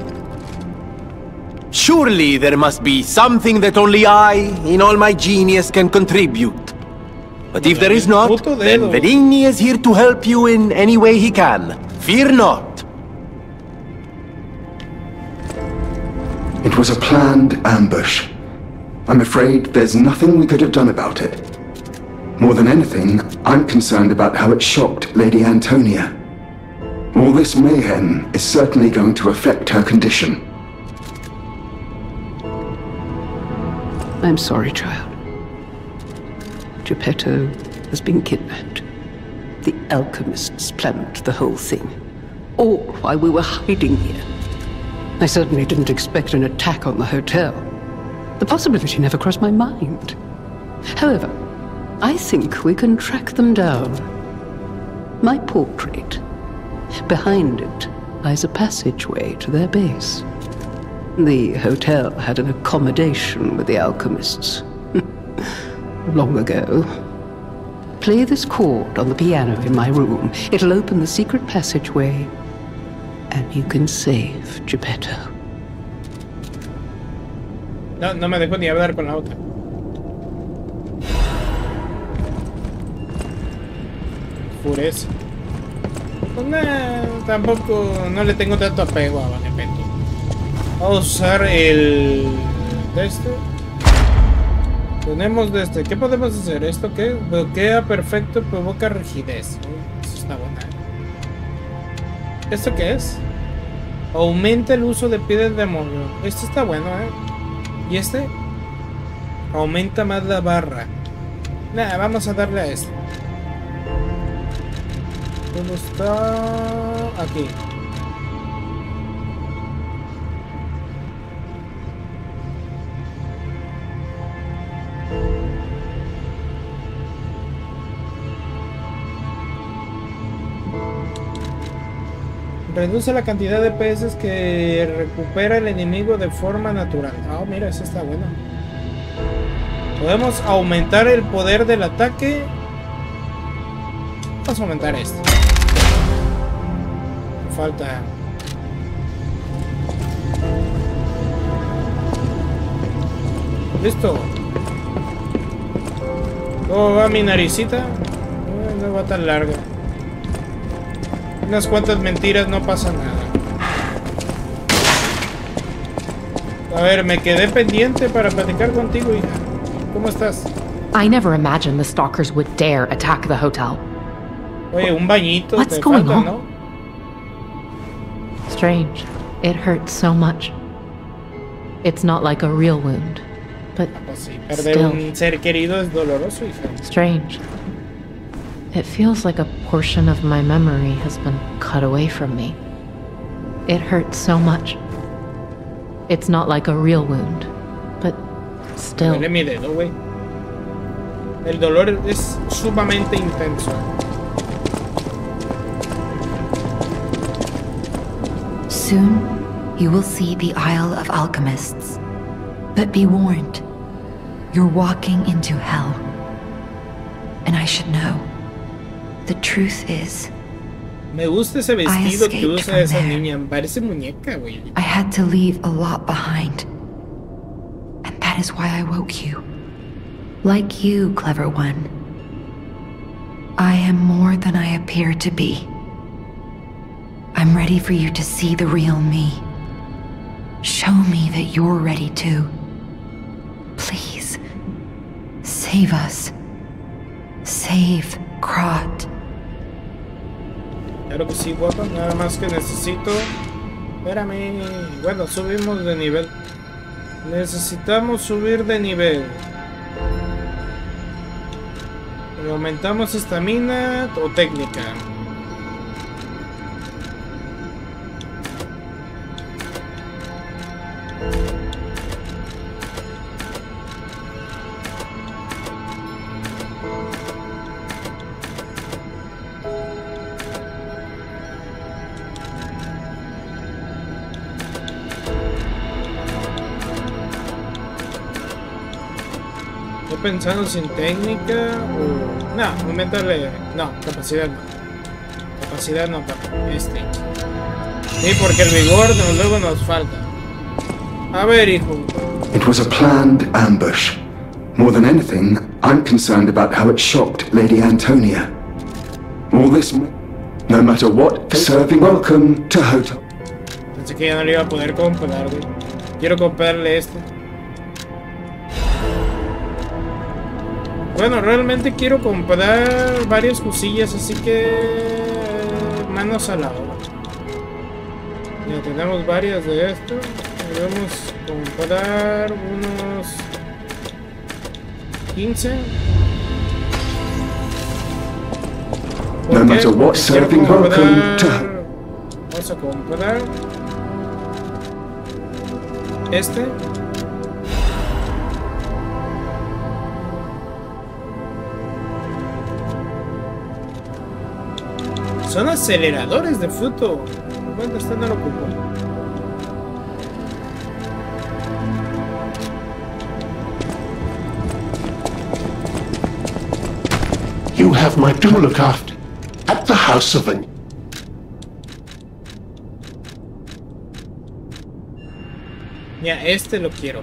Surely there must be something that only I, in all my genius, can contribute. But if there is not, then Vanini is here to help you in any way he can. Fear not. It was a planned ambush. I'm afraid there's nothing we could have done about it. More than anything, I'm concerned about how it shocked Lady Antonia. All this mayhem is certainly going to affect her condition. I'm sorry, child. Geppetto has been kidnapped. The alchemists planned the whole thing. All while we were hiding here. I certainly didn't expect an attack on the hotel. The possibility never crossed my mind. However, I think we can track them down. My portrait. Behind it lies a passageway to their base. The hotel had an accommodation with the alchemists. Long ago. Play this chord on the piano in my room. It'll open the secret passageway, and you can save Geppetto. No me dejo ni hablar con la otra. Enfurece. Pues tampoco no le tengo tanto apego a Geppetto. Vamos a usar el... de este. Tenemos de este. ¿Qué podemos hacer? ¿Esto qué? Bloquea perfecto, provoca rigidez. Eso está bueno. ¿Esto qué es? Aumenta el uso de pie del demonio. Esto está bueno, ¿Y este? Aumenta más la barra. Nada, vamos a darle a este. ¿Dónde está? Aquí. Reduce la cantidad de PS que recupera el enemigo de forma natural. Ah, mira, eso está bueno. Podemos aumentar el poder del ataque. Vamos a aumentar esto. Falta. Listo. ¿Cómo va mi naricita? No va tan larga. Unas cuantas mentiras, no pasa nada. A ver, me quedé pendiente para platicar contigo, hija. ¿Cómo estás? I never imagined the stalkers would dare attack the hotel. Oye, un bañito. What's te going falta, on? ¿no? Strange. It hurts so much. It's not like a real wound, but Pues sí, perder still un ser querido es doloroso, hija. strange. It feels like a portion of my memory has been cut away from me. It hurts so much. It's not like a real wound, but still. Duele mi dedo, güey. El dolor es sumamente intenso. Soon, you will see the Isle of Alchemists. But be warned, you're walking into hell. And I should know. The truth is, Me gusta ese vestido que escaped usa from esa there. niña. Parece muñeca, güey. I had to leave a lot behind. And that is why I woke you. Like you, clever one. I am more than I appear to be. I'm ready for you to see the real me. Show me that you're ready too. Please, save us. Save Krat. Claro que sí, guapa. Nada más que necesito... Espérame. Bueno, subimos de nivel. Necesitamos subir de nivel. Aumentamos estamina o técnica. Estoy pensando sin técnica o... No, aumentarle... No, capacidad no. Capacidad no, papá. Sí, porque el vigor luego nos falta. A ver, hijo. It was a planned ambush. More than anything, I'm concerned about how it shocked Lady Antonia. All this... No matter what, serving welcome to hotel. Pensé que ya no le iba a poder comprar, güey. Quiero comprarle este. Bueno, realmente quiero comprar varias cosillas, así que... manos a la obra. Ya tenemos varias de esto. Debemos comprar unos... 15. No matter what, Porque serving quiero welcome to... Vamos a comprar... este. Son aceleradores de fruto. Bueno, este no lo ocupo. You have my to look after at the House of an... Ya, este lo quiero.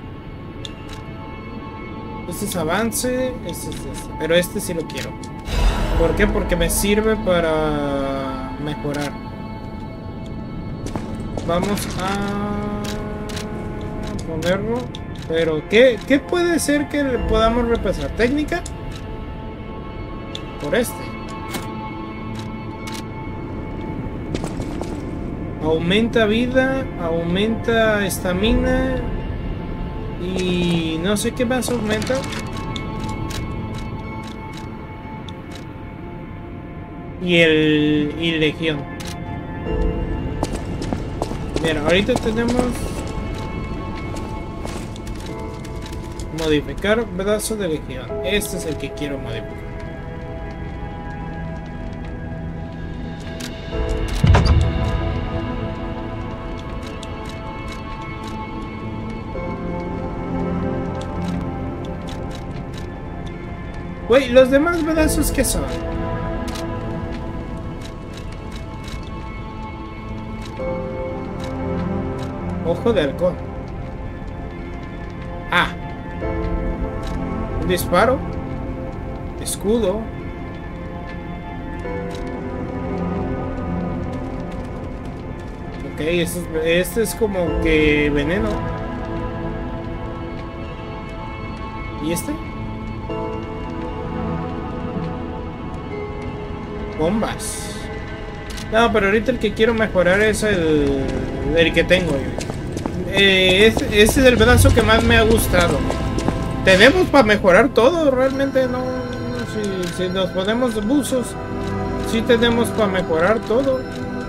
Este es avance, este es este. Pero este sí lo quiero. ¿Por qué? Porque me sirve para mejorar. Vamos a... ponerlo. Pero, ¿qué puede ser que le podamos repasar? ¿Técnica? Por este. Aumenta vida, aumenta estamina. Y no sé qué más aumenta. Y legión. Mira, ahorita tenemos modificar brazo de legión. Este es el que quiero modificar. Güey, los demás brazos, ¿qué son? Ojo de halcón. Ah. Un disparo. Escudo. Ok, este es como que veneno. ¿Y este? Bombas. No, pero ahorita el que quiero mejorar es el que tengo. Ese es el brazo que más me ha gustado. Tenemos para mejorar todo, realmente no. Si nos ponemos buzos, sí tenemos para mejorar todo.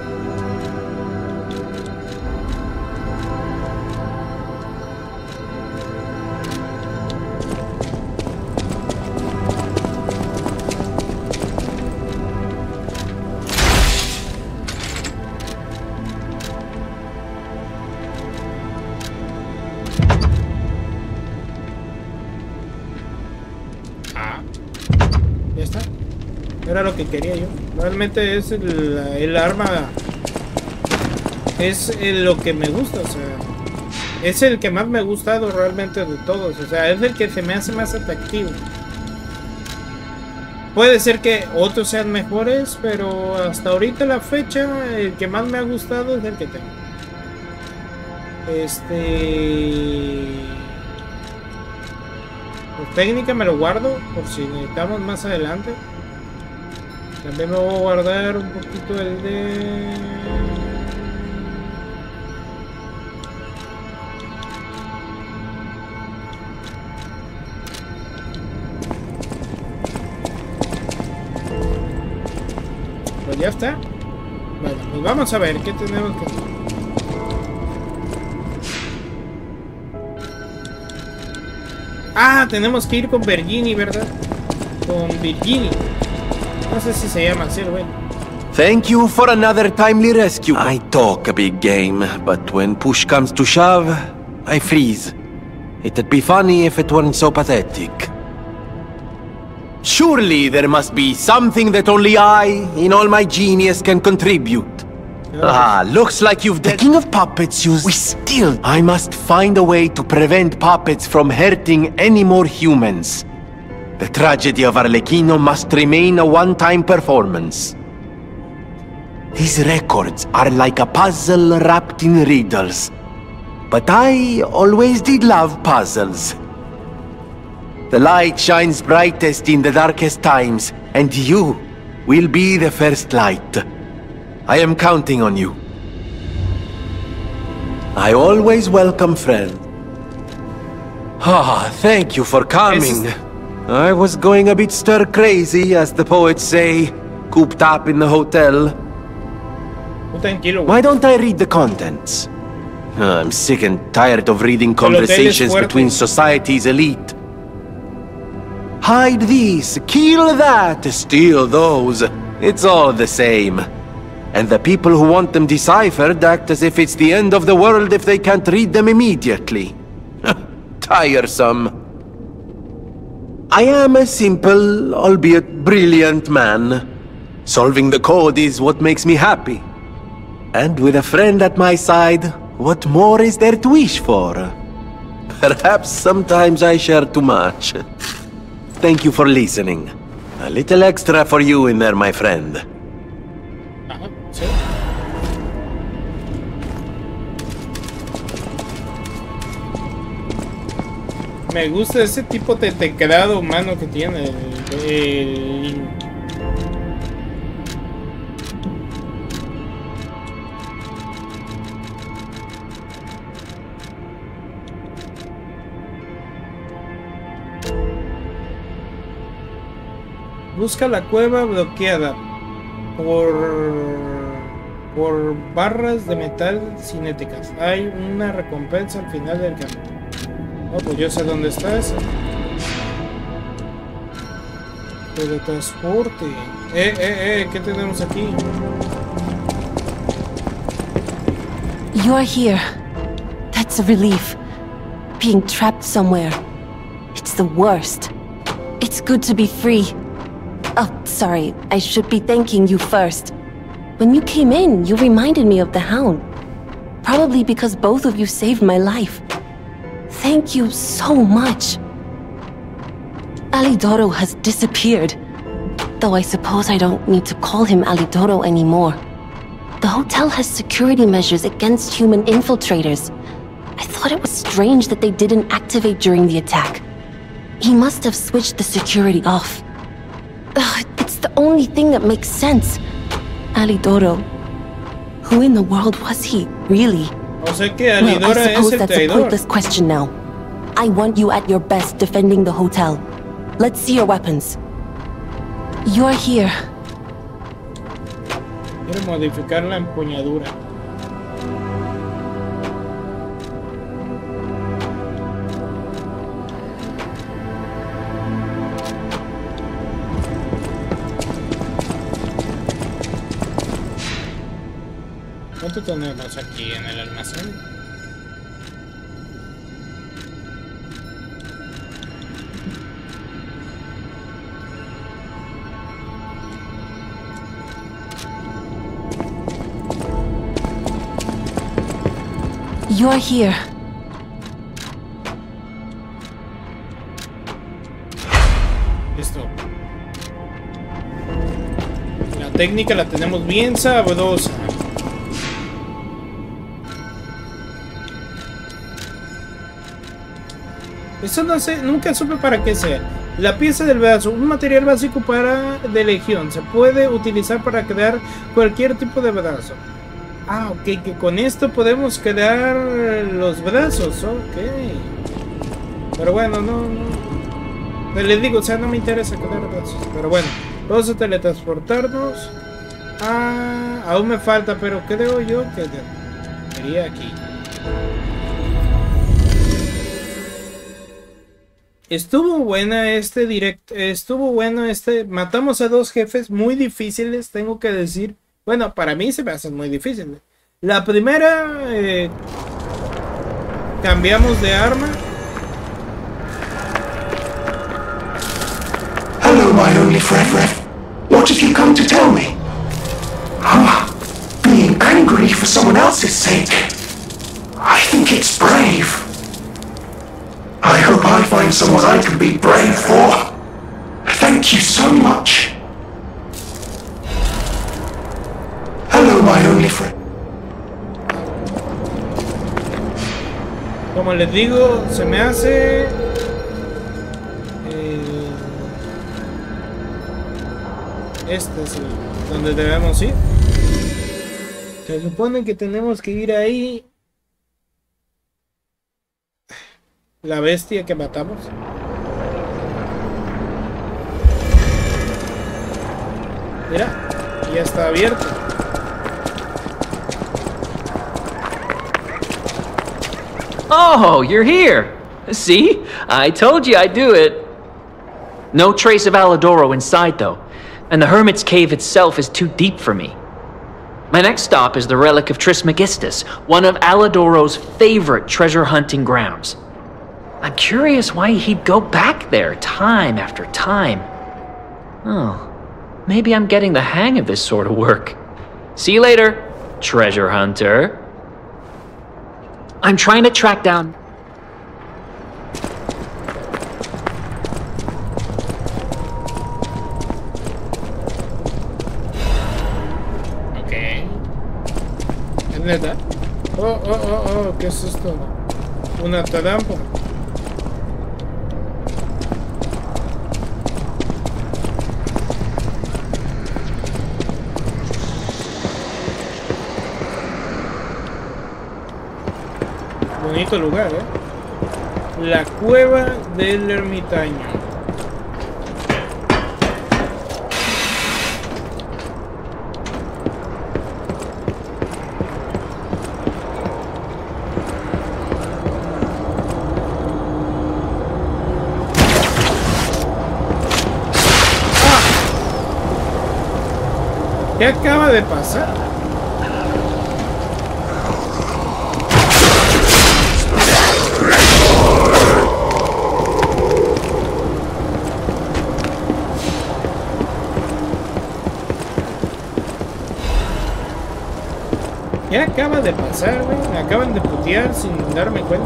Era lo que quería yo. Realmente es el arma. Es lo que me gusta, o sea. Es el que más me ha gustado realmente de todos. O sea, es el que se me hace más atractivo. Puede ser que otros sean mejores, pero hasta ahorita la fecha, el que más me ha gustado es el que tengo. Por técnica me lo guardo por si necesitamos más adelante. También me voy a guardar un poquito el de... Pues ya está. Bueno, pues vamos a ver qué tenemos que hacer. Ah, tenemos que ir con Virginie, ¿verdad? Con Virginie. No sé si se llama así, güey. Thank you for another timely rescue. I talk a big game, but when push comes to shove, I freeze. It'd be funny if it weren't so pathetic. Surely there must be something that only I, in all my genius, can contribute. Ah, looks like you've... The King of Puppets used... We still... I must find a way to prevent puppets from hurting any more humans. The tragedy of Arlecchino must remain a one-time performance. These records are like a puzzle wrapped in riddles. But I always did love puzzles. The light shines brightest in the darkest times, and you will be the first light. I am counting on you. I always welcome friends. Ah, thank you for coming. I was going a bit stir-crazy, as the poets say, cooped up in the hotel. Why don't I read the contents? I'm sick and tired of reading conversations between society's elite. Hide these, kill that, steal those. It's all the same. And the people who want them deciphered act as if it's the end of the world if they can't read them immediately. Tiresome. I am a simple, albeit brilliant man. Solving the code is what makes me happy. And with a friend at my side, what more is there to wish for? Perhaps sometimes I share too much. Thank you for listening. A little extra for you in there, my friend. Me gusta ese tipo de teclado humano que tiene el Link. Busca la cueva bloqueada por barras de metal cinéticas. Hay una recompensa al final del camino. Oh, pues yo sé dónde está eso. Teletransporte. ¿Qué tenemos aquí? You're here. That's a relief. Being trapped somewhere. It's the worst. It's good to be free. Oh, sorry. I should be thanking you first. When you came in, you reminded me of the Hound. Probably because both of you saved my life. Thank you so much. Alidoro has disappeared. Though I suppose I don't need to call him Alidoro anymore. The hotel has security measures against human infiltrators. I thought it was strange that they didn't activate during the attack. He must have switched the security off. It's the only thing that makes sense. Alidoro. Who in the world was he, really? O sea que Alidoro well, I suppose es el that's traidor. a pointless question now. I want you at your best defending the hotel. Let's see your weapons. You're here. Quiero modificar la empuñadura. ¿Cuánto tenemos aquí en el almacén? You're here. Listo. La técnica la tenemos bien sabrosa. Eso no sé, nunca supe para qué sea. La pieza del brazo, un material básico de legión. Se puede utilizar para crear cualquier tipo de brazo. Ah, ok, que con esto podemos crear los brazos, ok. Pero bueno, no. Les digo, o sea, no me interesa crear brazos. Pero bueno, vamos a teletransportarnos. Ah, aún me falta, pero creo yo que sería aquí. Estuvo buena este directo, estuvo bueno este. Matamos a dos jefes muy difíciles, tengo que decir. Bueno, para mí se me hacen muy difíciles. La primera, cambiamos de arma. Hello, my only friend. What have you come to tell me? Ah, being angry for someone else's sake. I think it's brave. I hope I find someone I can be brave for. Thank you so much. Hello, my only friend. Como les digo, se me hace... este es donde debemos ir. Se supone que tenemos que ir ahí. La bestia que matamos. Mira, ya está abierto. Oh, you're here. See? I told you I'd do it. No trace of Alidoro inside, though. And the Hermit's Cave itself is too deep for me. My next stop is the Relic of Trismegistus, one of Alidoro's favorite treasure hunting grounds. I'm curious why he'd go back there time after time. Oh, maybe I'm getting the hang of this sort of work. See you later, treasure hunter. I'm trying to track down... Ok. ¿Es neta? Oh, ¿qué es esto? Una trampa. Bonito lugar, La cueva del ermitaño. ¿Qué acaba de pasar? ¿Qué acaba de pasar, güey? Me acaban de putear sin darme cuenta.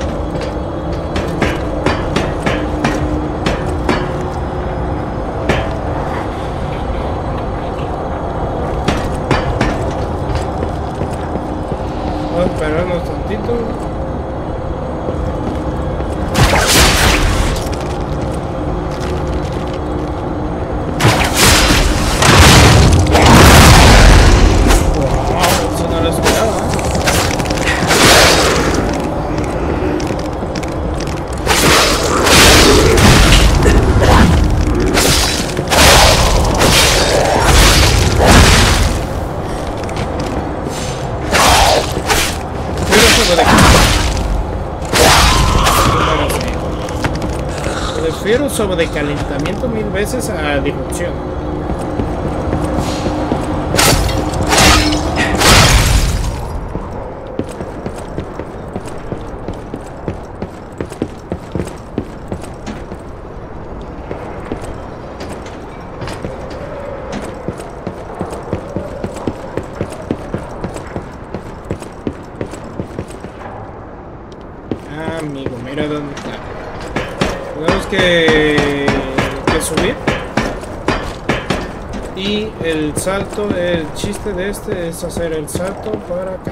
Vamos a esperarnos tantito. Prefiero sobrecalentamiento 1000 veces a disrupción. Amigo, mira dónde está. Tenemos que subir. Y el salto, el chiste de este es hacer el salto para acá.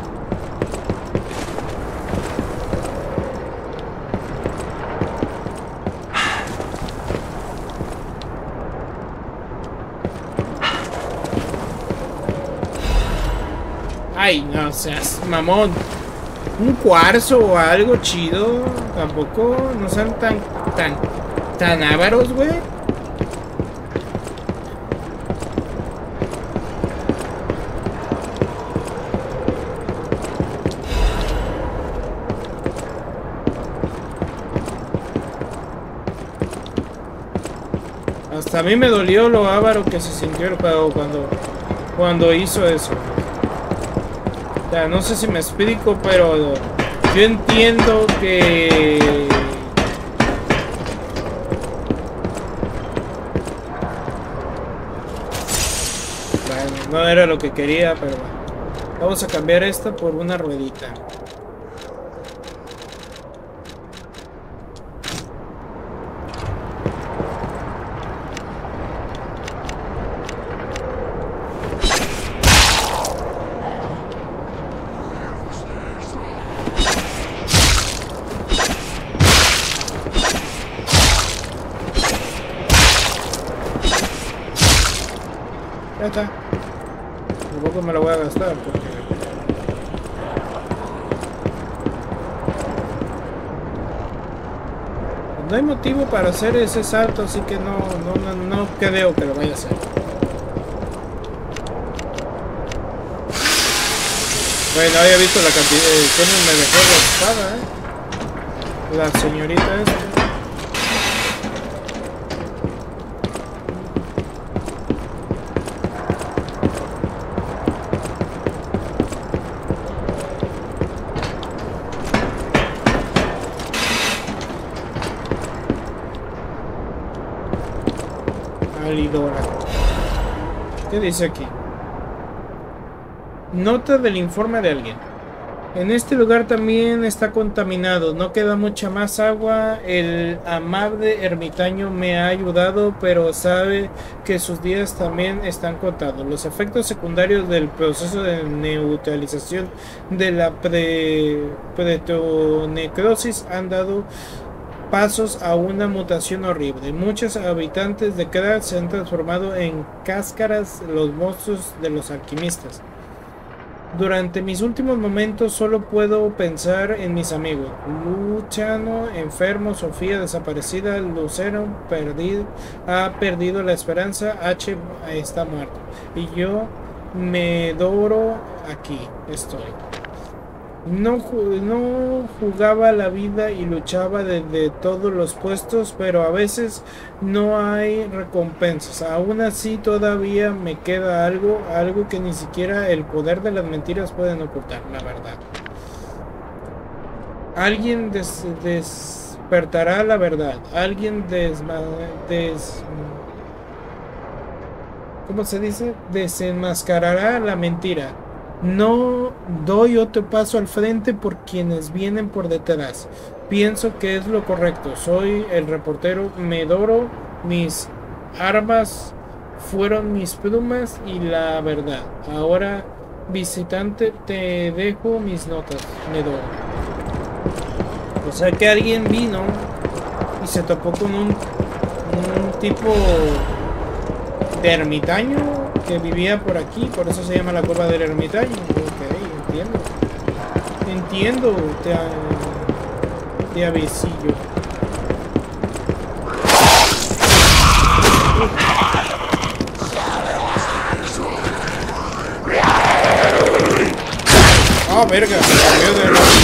Ay, no seas mamón. Un cuarzo o algo chido. Tampoco no sean tan ávaros, güey. Hasta a mí me dolió lo avaro que se sintió el juego cuando hizo eso. O sea, no sé si me explico, pero yo entiendo que bueno, no era lo que quería, pero bueno. Vamos a cambiar esta por una ruedita. Ya está. Tampoco me la voy a gastar porque no hay motivo para hacer ese salto, así que no creo que lo vaya a hacer. Bueno, había visto la cantidad de cómo me dejó la espada, la señorita esta. ¿Qué dice aquí? Nota del informe de alguien. En este lugar también está contaminado. No queda mucha más agua. El amable ermitaño me ha ayudado, pero sabe que sus días también están contados. Los efectos secundarios del proceso de neutralización de la pretonecrosis han dado pasos a una mutación horrible. Muchos habitantes de Krat se han transformado en cáscaras, los monstruos de los alquimistas. Durante mis últimos momentos solo puedo pensar en mis amigos. Luciano, enfermo, Sofía, desaparecida, Lucero, ha perdido la esperanza, H está muerto. Y yo, Medoro, aquí estoy. No jugaba la vida y luchaba desde todos los puestos, pero a veces no hay recompensas. Aún así todavía me queda algo que ni siquiera el poder de las mentiras pueden ocultar, la verdad. Alguien despertará la verdad. Alguien ¿cómo se dice? Desenmascarará la mentira. No doy otro paso al frente por quienes vienen por detrás. Pienso que es lo correcto. Soy el reportero Medoro. Mis armas fueron mis plumas y la verdad. Ahora, visitante, te dejo mis notas, Medoro. O sea que alguien vino y se topó con un tipo de ermitaño que vivía por aquí, por eso se llama la curva del ermitaño. Ok, entiendo, te avisillo. Ah, verga, me cambió de lado.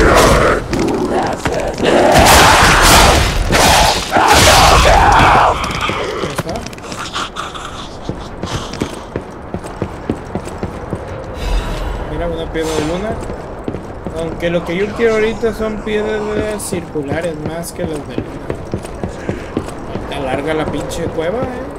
Una piedra de luna, aunque lo que yo quiero ahorita son piedras circulares más que las de luna. Está larga la pinche cueva,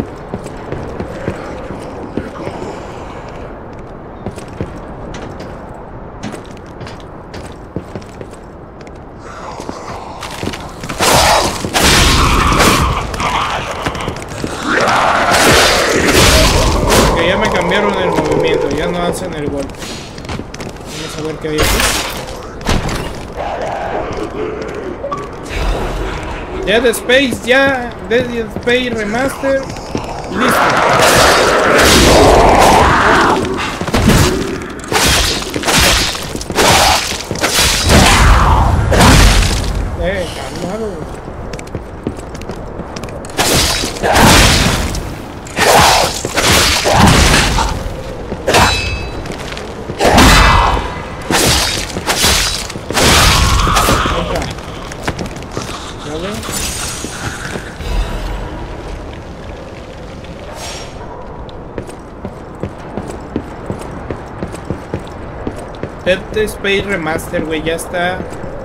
Porque ya me cambiaron el movimiento, ya no hacen el golpe. A ver qué hay aquí. Dead Space ya. Dead Space Remaster. Listo. Calmado. Dead Space Remaster, güey, ya está.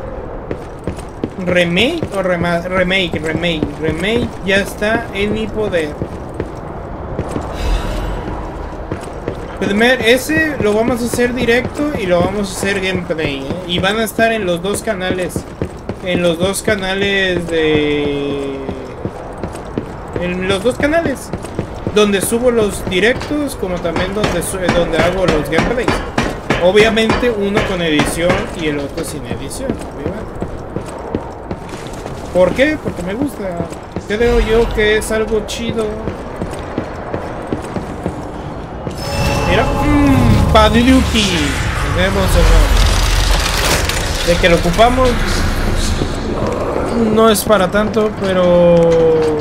Remake o remake ya está en mi poder. Ese lo vamos a hacer directo y lo vamos a hacer gameplay, y van a estar en los dos canales. En los dos canales donde subo los directos, como también donde hago los gameplays. Obviamente uno con edición y el otro sin edición, obviamente. ¿Por qué? Porque me gusta. Creo yo que es algo chido. Mira, Paduki. Tenemos el nombre. De que lo ocupamos no es para tanto, pero...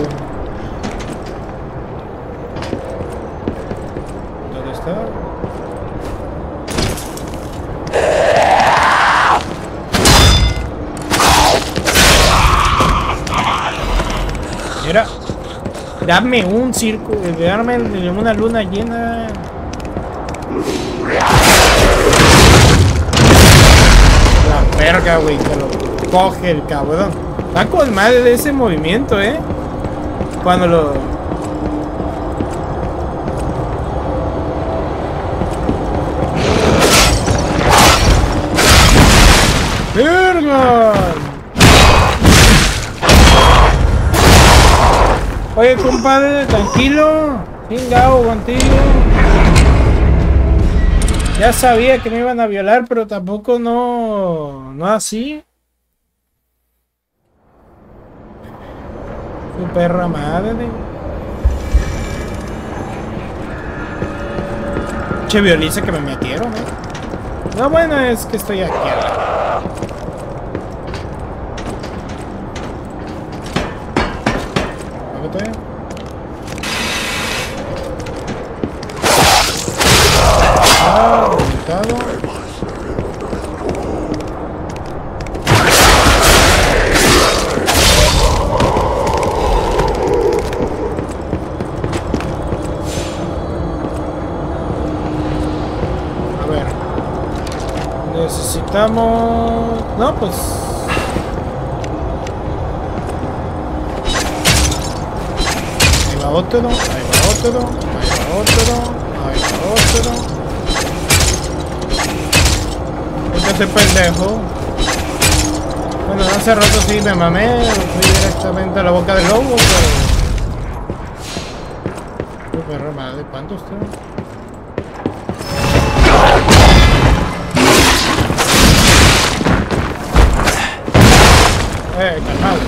¿Dónde está? Mira, dame un círculo, dame una luna llena. La verga, güey, que lo coge el cabrón. Está con madre de ese movimiento, cuando lo... ¡Verga! Oye, compadre, tranquilo. Chingao contigo. Ya sabía que me iban a violar, pero tampoco no así. Su perra madre. Che, violiza que me metieron, Lo bueno es que estoy aquí ahora. A ver. Necesitamos... No, pues... Ahí va otro, ahí va otro, ahí va otro, ahí va otro. Este pendejo. Bueno, hace rato sí me mamé, fui directamente a la boca del lobo, pero... perro madre, ¿cuántos tengo? Calmado.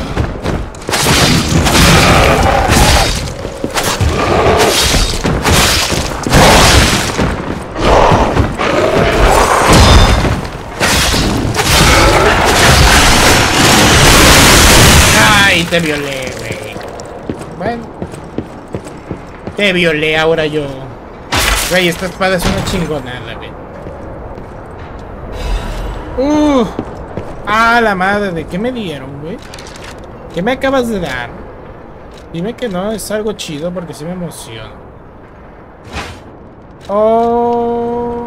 Ay, te violé, güey. Bueno. Te violé ahora yo. Güey, esta espada es una chingonada, güey. Ah, la madre, ¿de qué me dieron, güey? ¿Qué me acabas de dar? Dime que no, es algo chido porque sí me emociona. Oh.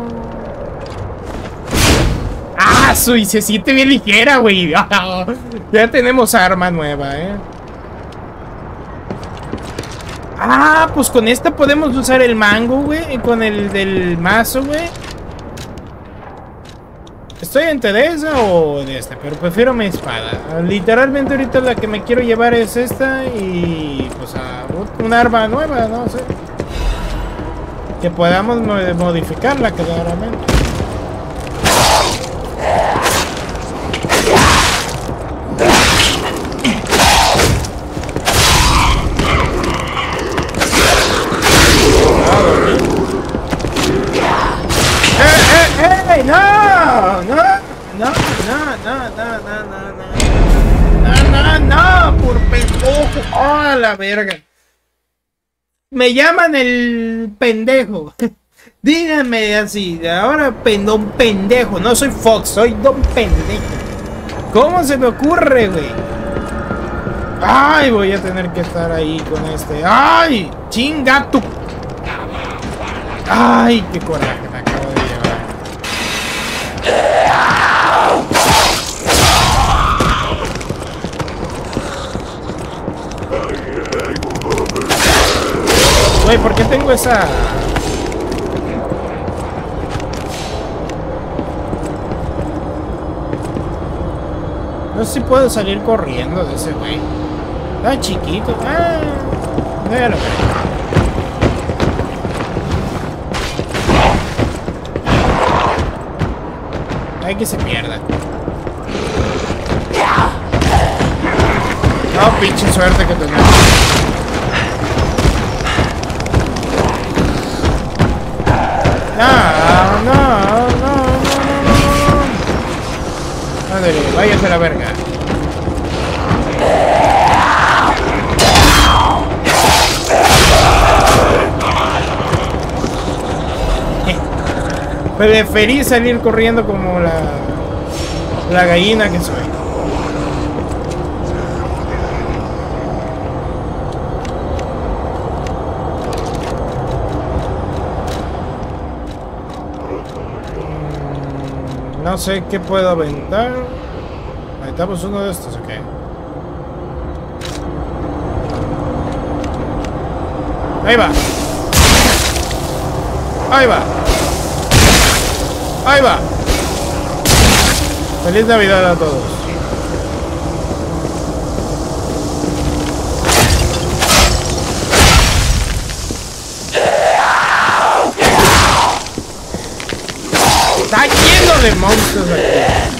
Ah, se siente bien ligera, güey. Ya tenemos arma nueva, Ah, pues con esta podemos usar el mango, güey. Con el del mazo, güey. Estoy entre de esa o de esta, pero prefiero mi espada. Literalmente ahorita la que me quiero llevar es esta y pues un arma nueva, no sé. Que podamos modificarla claramente. ¡Ey! ¡No! ¡No! ¡Por pendejo! ¡Oh, la verga! Me llaman el pendejo. Díganme así. Ahora don pendejo. No soy Fox, soy don pendejo. ¿Cómo se me ocurre, güey? ¡Ay! Voy a tener que estar ahí con este. ¡Ay! ¡Chingato! ¡Ay! ¡Qué coraje me acabo de llevar! Güey, ¿por qué tengo esa...? No sé si puedo salir corriendo de ese güey. Está chiquito. Ah, déjalo. Hay que se pierda. No, pinche suerte que tenemos. No. Ándale, váyase a la verga. Preferí salir corriendo como la gallina que soy. No sé qué puedo aventar. Aventamos uno de estos, ok. Ahí va. Ahí va. Ahí va. Feliz Navidad a todos. Está lleno de monstruos aquí.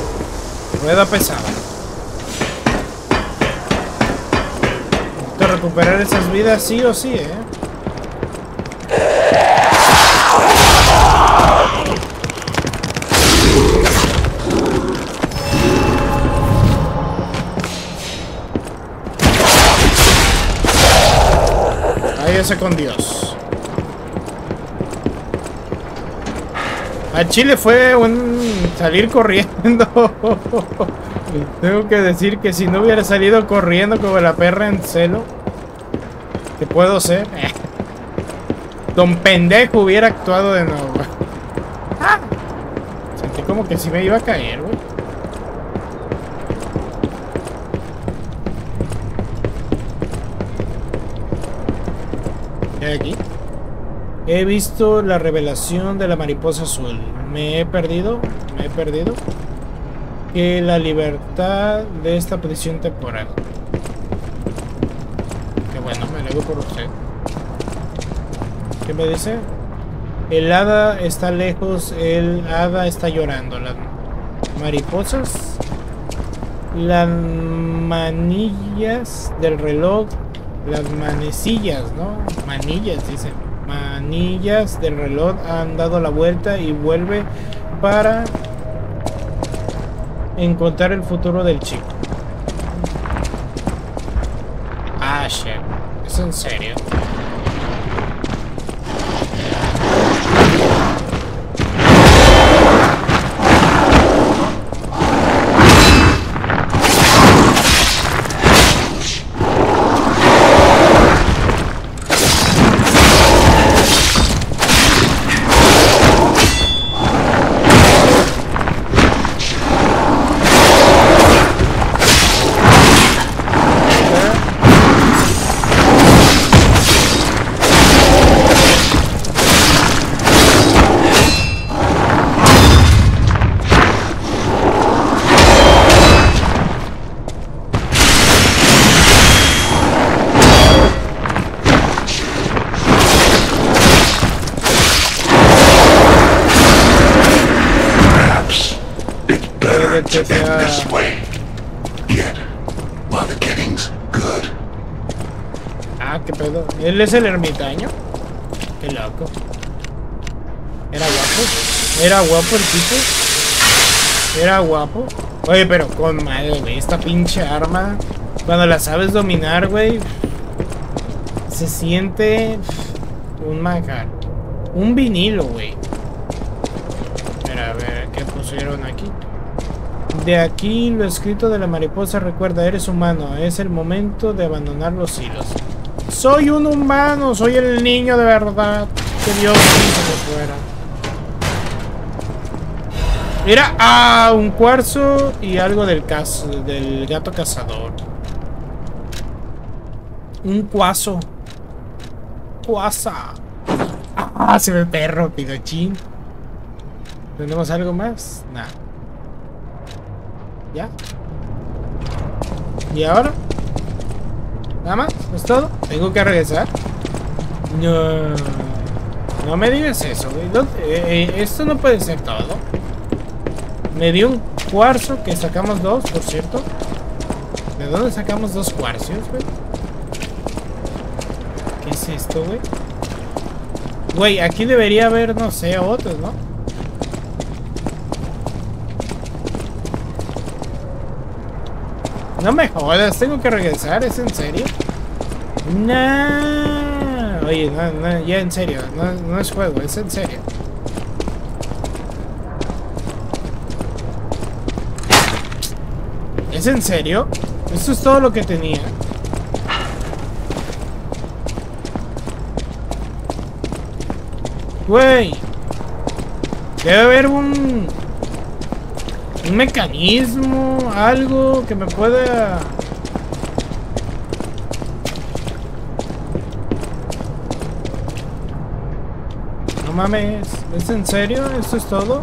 Rueda pesada. Estoy recuperando recuperar esas vidas sí o sí, ¿eh? Váyase con Dios. A Chile fue un salir corriendo. Tengo que decir que si no hubiera salido corriendo como la perra en celo, ¿qué puedo ser? Don Pendejo hubiera actuado de nuevo. ¡Ah! Sentí como que sí me iba a caer, güey. ¿Qué hay aquí? He visto la revelación de la mariposa azul. Me he perdido. Que la libertad de esta prisión temporal. Que bueno, me alegro por usted. ¿Qué me dice? El hada está lejos, el hada está llorando. Las mariposas, las manillas del reloj, las manecillas, ¿no? Manillas, dice. Manillas del reloj han dado la vuelta y vuelve para encontrar el futuro del chico. Ah, shit. ¿Es en serio? This way. Yet, while the getting's good. Ah, qué pedo. Él es el ermitaño. Qué loco. Era guapo. Era guapo el tipo. Era guapo. Oye, pero con madre, güey. Esta pinche arma, cuando la sabes dominar, güey, se siente un manjar. Un vinilo, güey. Espera, a ver, ¿qué pusieron aquí? De aquí lo escrito de la mariposa recuerda, eres humano, es el momento de abandonar los hilos. Soy un humano, soy el niño de verdad que Dios quiso que fuera. Mira, un cuarzo y algo del gato cazador. Un cuazo. Cuasa. Ah, se ve perro, pidochín. ¿Tenemos algo más? Nada. ¿Ya? ¿Y ahora? ¿Nada más? ¿Es todo? ¿Tengo que regresar? No. No me digas eso, güey. Esto no puede ser todo. Me dio un cuarzo que sacamos dos, por cierto. ¿De dónde sacamos dos cuarzos, güey? ¿Qué es esto, güey? Güey, aquí debería haber, no sé, otros, ¿no? No me jodas, tengo que regresar, ¿es en serio? No. Oye, no, ya en serio, no es juego, es en serio. ¿Es en serio? Esto es todo lo que tenía. Güey, debe haber un mecanismo, algo que me pueda... No mames, ¿es en serio? ¿Esto es todo?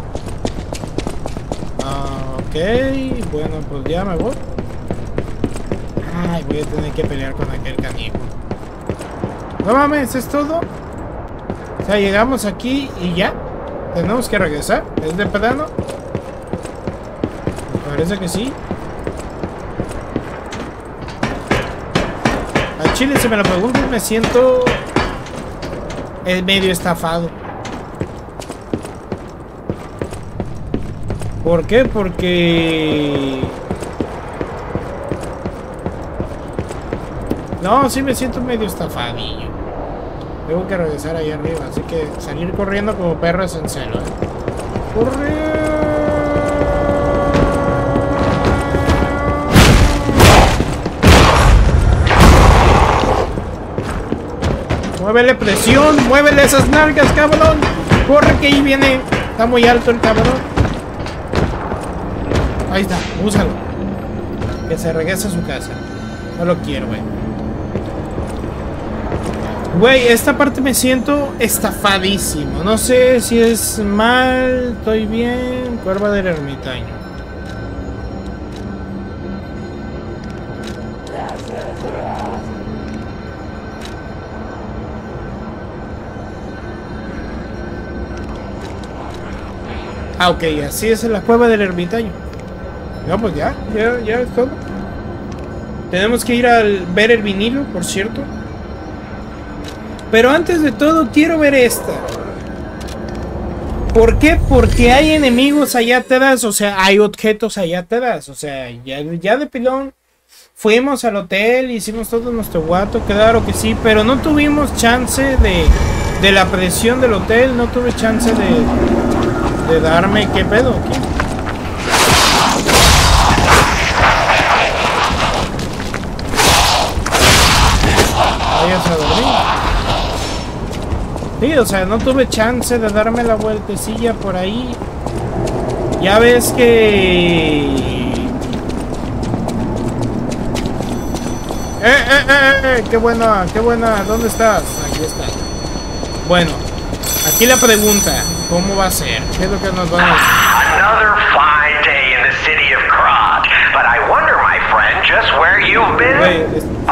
Ok, bueno, pues ya me voy. Ay, voy a tener que pelear con aquel canijo. No mames, ¿es todo? O sea, llegamos aquí y ya. Tenemos que regresar. ¿Es de plano? Me parece que sí. chile, si me lo preguntan, me siento medio estafado. ¿Por qué? Porque... No, sí me siento medio estafadillo. Tengo que regresar ahí arriba, así que salir corriendo como perros en celo, ¡Corre! Muévele presión, muévele esas nalgas, cabrón. Corre que ahí viene. Está muy alto el cabrón. Ahí está, úsalo. Que se regrese a su casa. No lo quiero, güey. Güey, esta parte me siento estafadísimo. No sé si es mal, estoy bien. Cuerva del ermitaño. Ah, ok, así es en la cueva del ermitaño. No, pues ya es todo. Tenemos que ir a ver el vinilo, por cierto. Pero antes de todo, quiero ver esta. ¿Por qué? Porque hay enemigos allá atrás, o sea, hay objetos allá atrás. O sea, ya de pilón fuimos al hotel, hicimos todo nuestro guato, claro que sí, pero no tuvimos chance de la presión del hotel, no tuve chance de darme qué pedo, ¿qué? Vayas a dormir. Sí, o sea, no tuve chance de darme la vueltecilla por ahí. Ya ves que... qué buena, ¿dónde estás? Aquí estás. Bueno, aquí la pregunta, ¿cómo va a ser? ¿Qué es lo que nos van a decir? Another fine day in the city of Krog, but I wonder, my friend, just where you've been.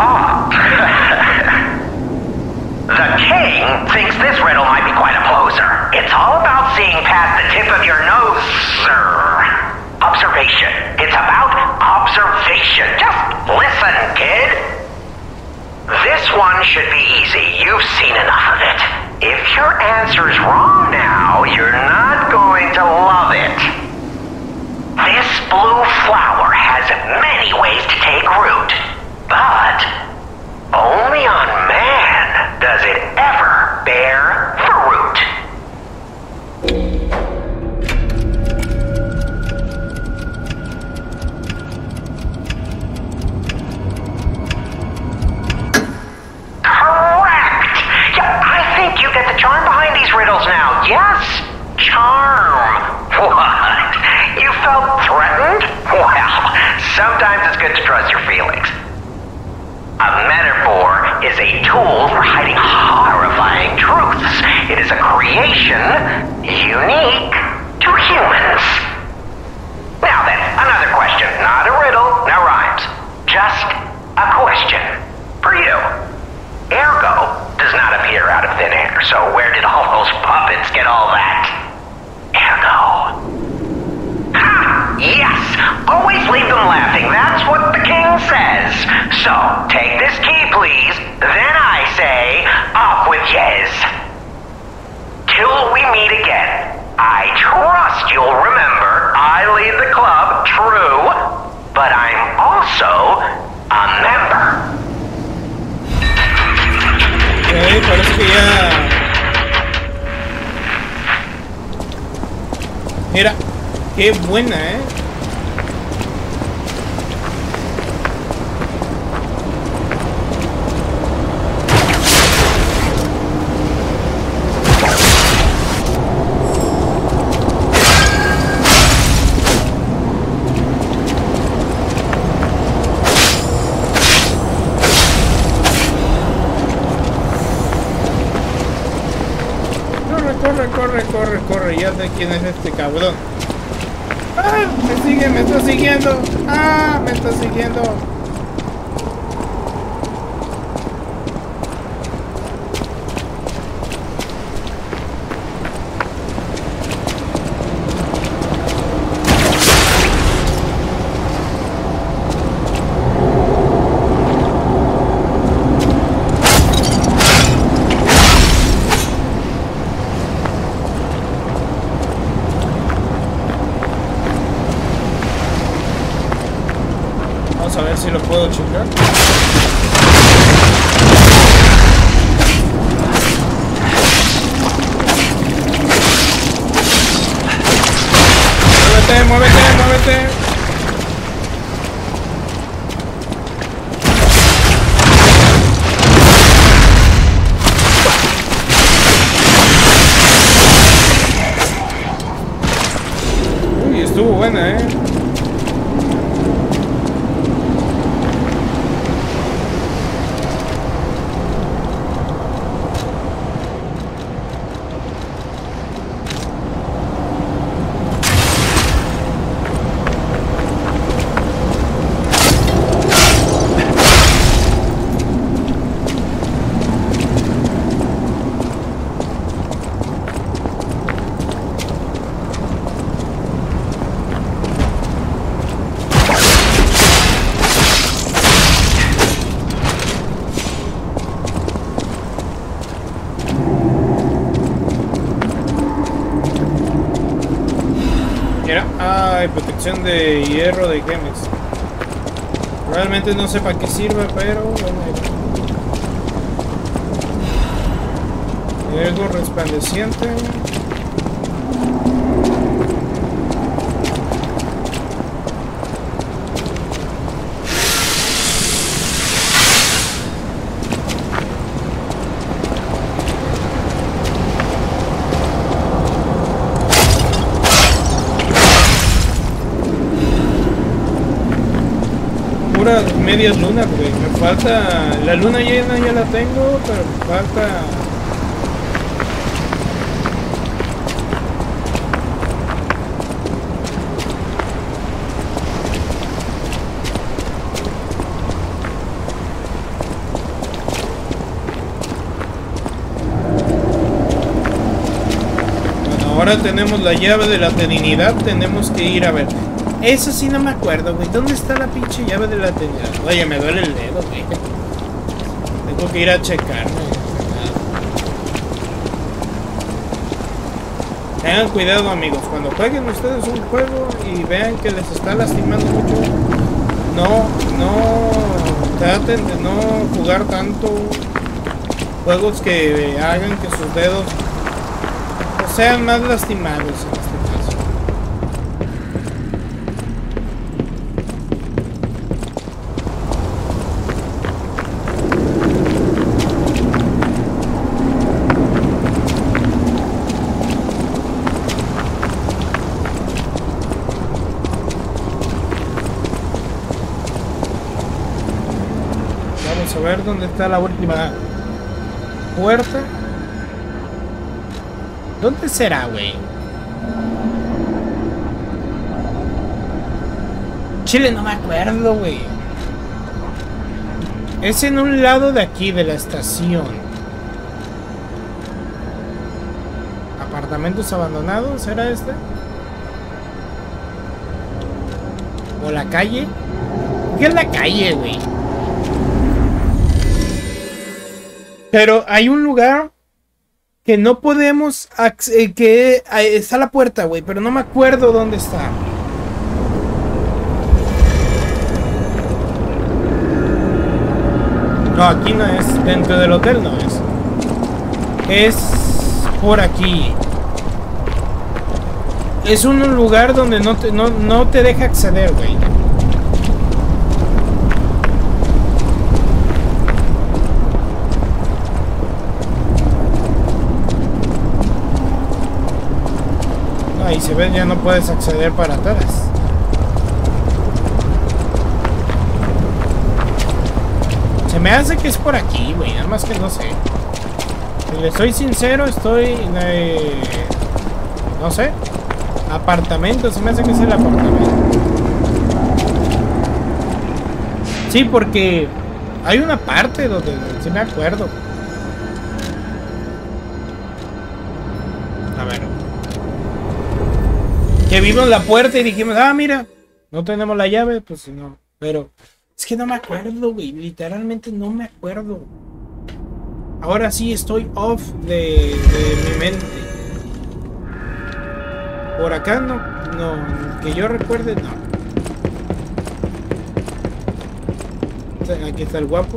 The king thinks this riddle might be quite a poser. It's all about seeing past the tip of your nose, sir. Observation. It's about observation. Just listen, kid. This one should be easy. You've seen enough of it. If your answer's wrong now, you're not going to love it. This blue flower has many ways to take root, but only on man does it ever bear fruit. Correct! Yeah, I think you get the charm behind these riddles now. Yes? Charm. What? You felt threatened? Well, sometimes it's good to trust your feelings. A metaphor is a tool for hiding horrifying truths. It is a creation unique to humans. Now then, another question. Not a riddle, no rhymes. Just a question for you. Ergo does not appear out of thin air, so where did all those puppets get all that? Ergo. Ha! Yes! Always leave them laughing. That's what the king says. So, take this key, please. Then I say, off with yes. Till we meet again. I trust you'll remember I lead the club, true, but I'm also a member. Okay, parece que ya... Mira, qué buena, Corre, ya sé quién es este cabrón. ¡Ah! Me está siguiendo. ¡Ah! Me está siguiendo. si lo puedo chingar. Muévete, muévete, muévete. Uy, estuvo buena, Protección de hierro de gemes. Realmente no sé para qué sirve, pero bueno. Algo resplandeciente. Medias lunas, güey. Me falta... La luna llena ya la tengo, pero me falta... Bueno, ahora tenemos la llave de la Trinidad. Tenemos que ir a ver... Eso sí no me acuerdo, güey. ¿Dónde está la pinche llave de la Trinidad? Oye, me duele el dedo, güey. Tengo que ir a checarme. Tengan cuidado, amigos. Cuando jueguen ustedes un juego y vean que les está lastimando mucho, traten de no jugar tanto juegos que hagan que sus dedos sean más lastimados. A ver dónde está la última puerta. ¿Dónde será, güey? Chile, no me acuerdo, güey. Es en un lado de aquí, de la estación. ¿Apartamentos abandonados? ¿Será este? ¿O la calle? ¿Qué es la calle, güey? Pero hay un lugar que no podemos... que está la puerta, güey. Pero no me acuerdo dónde está. No, aquí no es. Dentro del hotel no es. Es por aquí. Es un lugar donde no te deja acceder, güey. Y se ve, ya no puedes acceder para atrás. Se me hace que es por aquí, güey. Nada más que no sé. Si le soy sincero, estoy... no sé. Apartamento. Se me hace que es el apartamento. Sí, porque hay una parte donde sí me acuerdo. A ver. Que vimos la puerta y dijimos, ah, mira, no tenemos la llave, pues si no. Pero es que no me acuerdo, güey. Literalmente no me acuerdo. Ahora sí estoy off de mi mente. Por acá no, que yo recuerde, no. Aquí está el guapo.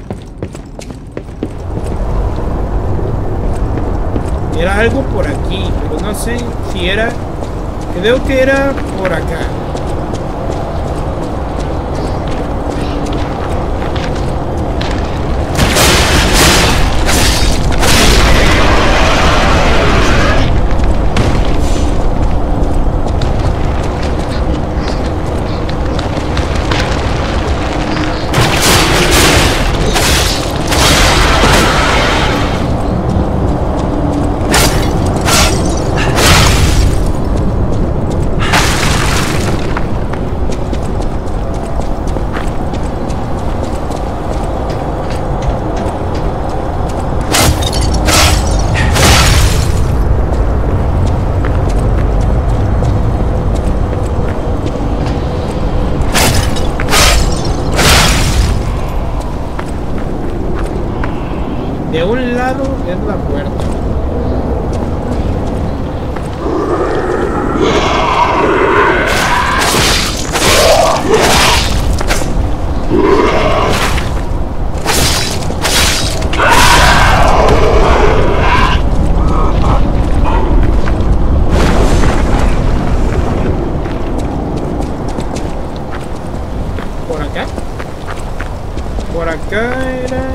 Era algo por aquí, pero no sé si era... Creo que era por acá. De un lado es la puerta. ¿Por acá? Por acá era...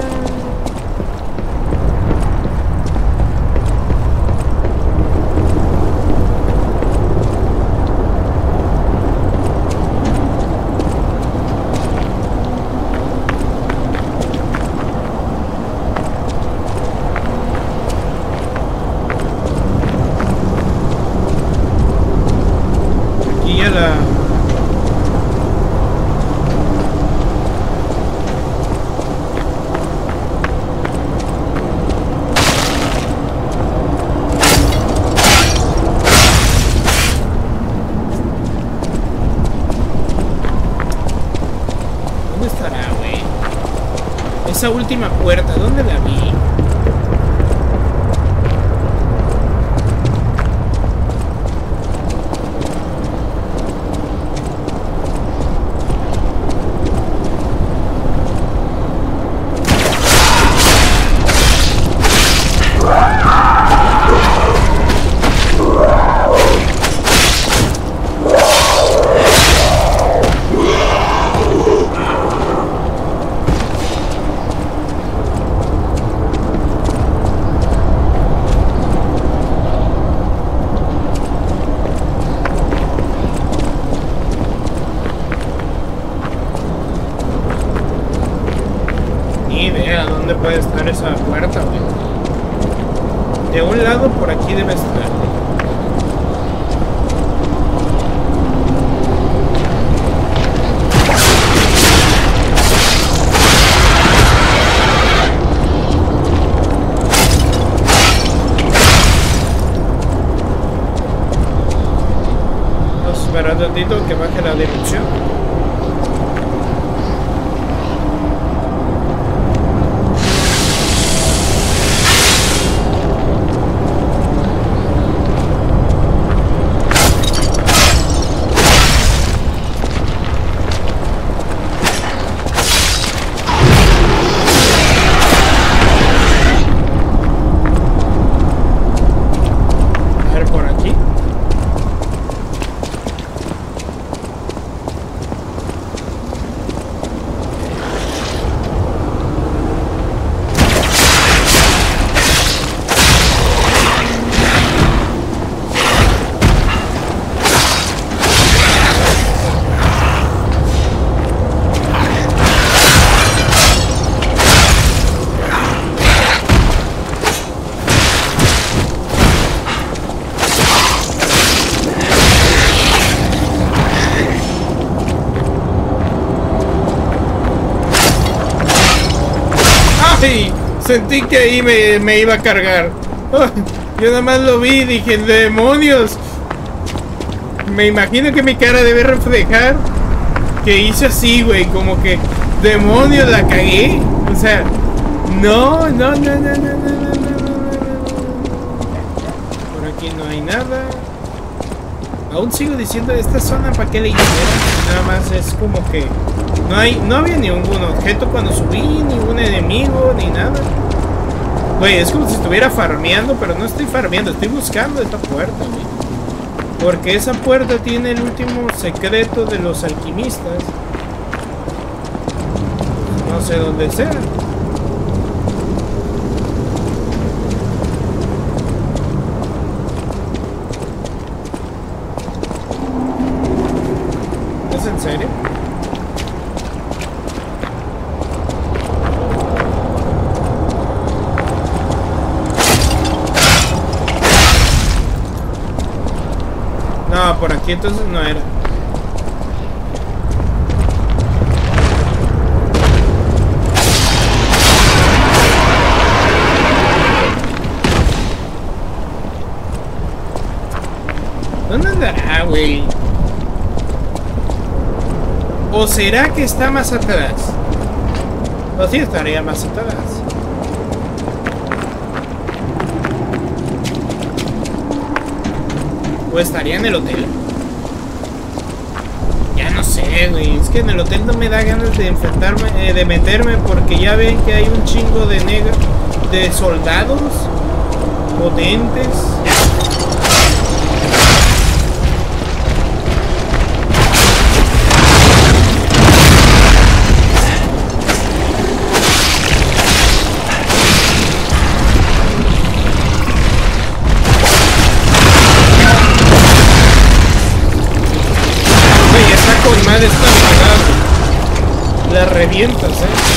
Esa última puerta, ¿dónde la vi? ¿Dónde puede estar esa puerta, güey? De un lado por aquí debe estar. Vamos a esperar un ratito que baje la dimensión. ¡Ay! Sentí que ahí me iba a cargar. Yo nada más lo vi y dije, ¡demonios! Me imagino que mi cara debe reflejar que hice así, güey, como que ¡demonios! La cagué. O sea, no. Por aquí no hay nada. Aún sigo diciendo, esta zona para qué le hicieron. Nada más es como que no había ningún objeto cuando subí, ningún enemigo, ni nada. Güey, es como si estuviera farmeando, pero no estoy farmeando, estoy buscando esta puerta, güey. Porque esa puerta tiene el último secreto de los alquimistas. No sé dónde sea. ¿Es en serio? No, por aquí entonces no era. ¿Dónde andará, güey? ¿O será que está más atrás? O sí estaría más atrás. ¿O estaría en el hotel? Ya no sé, güey. Es que en el hotel no me da ganas de enfrentarme, de meterme, porque ya ven que hay un chingo de soldados potentes. Madre, está apagada. La revientas,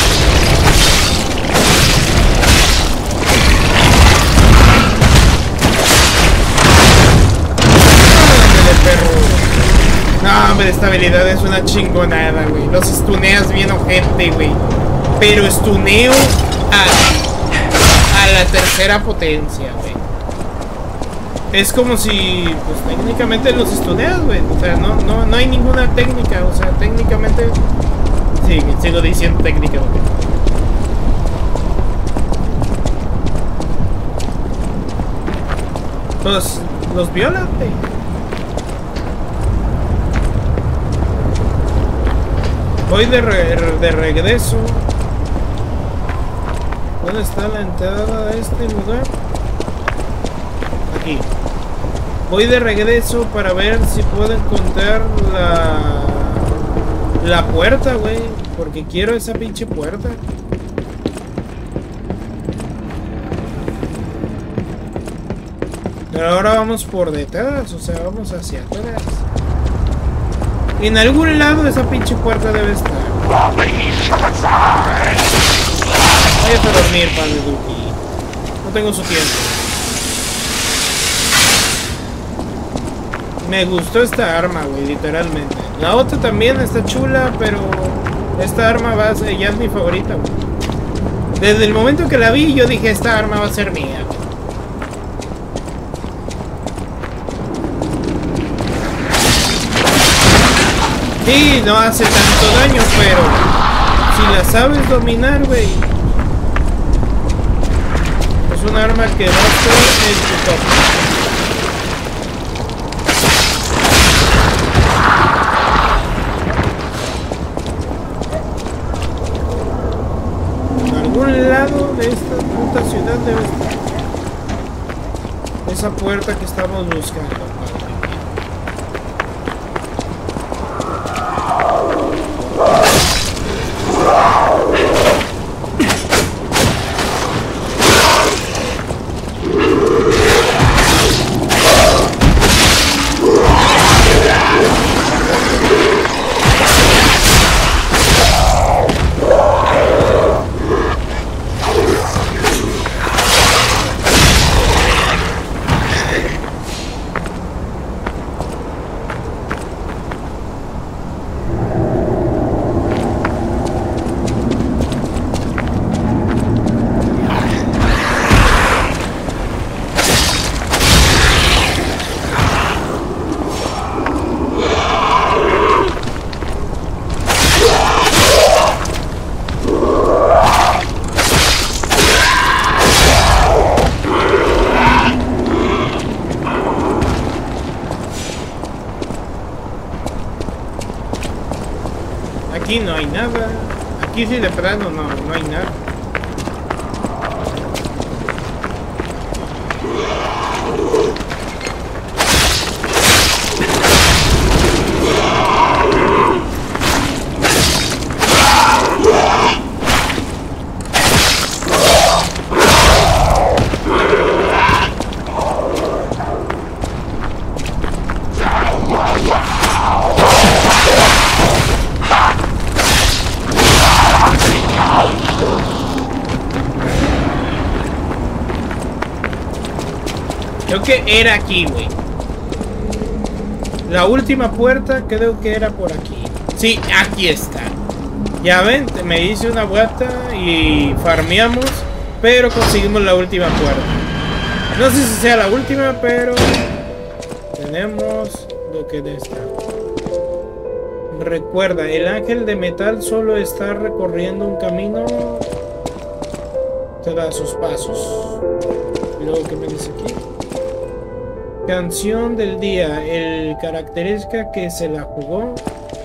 No, hombre, esta habilidad es una chingonada, güey. Los stuneas bien ojete, güey. Pero stuneo a la tercera potencia, güey. Es como si, pues técnicamente los stuneas, güey. O sea, no hay ninguna técnica. O sea, técnicamente... Sí, sigo diciendo técnica, güey. Los violan, güey. Voy de regreso. ¿Dónde está la entrada de este lugar? Aquí. Voy de regreso para ver si puedo encontrar la puerta, güey. Porque quiero esa pinche puerta. Pero ahora vamos por detrás, o sea, vamos hacia atrás. En algún lado esa pinche puerta debe estar. Váyate a dormir, padre Duki. No tengo su tiempo. Me gustó esta arma, güey, literalmente. La otra también está chula, pero esta arma ya es mi favorita, güey. Desde el momento que la vi, yo dije, esta arma va a ser mía, güey. Sí, no hace tanto daño, pero si la sabes dominar, güey, es un arma que va a estar en tu top. Lado de esta puta ciudad debe estar esa puerta que estamos buscando. aquí no hay nada. Aquí sí de plano no hay nada. Creo que era aquí, güey. La última puerta creo que era por aquí. Sí, aquí está. Ya ven, me hice una vuelta y farmeamos, pero conseguimos la última puerta. No sé si sea la última, pero tenemos lo que está. Recuerda, el ángel de metal solo está recorriendo un camino tras sus pasos. Y luego, ¿qué me dice aquí? Canción del día. El característica que se la jugó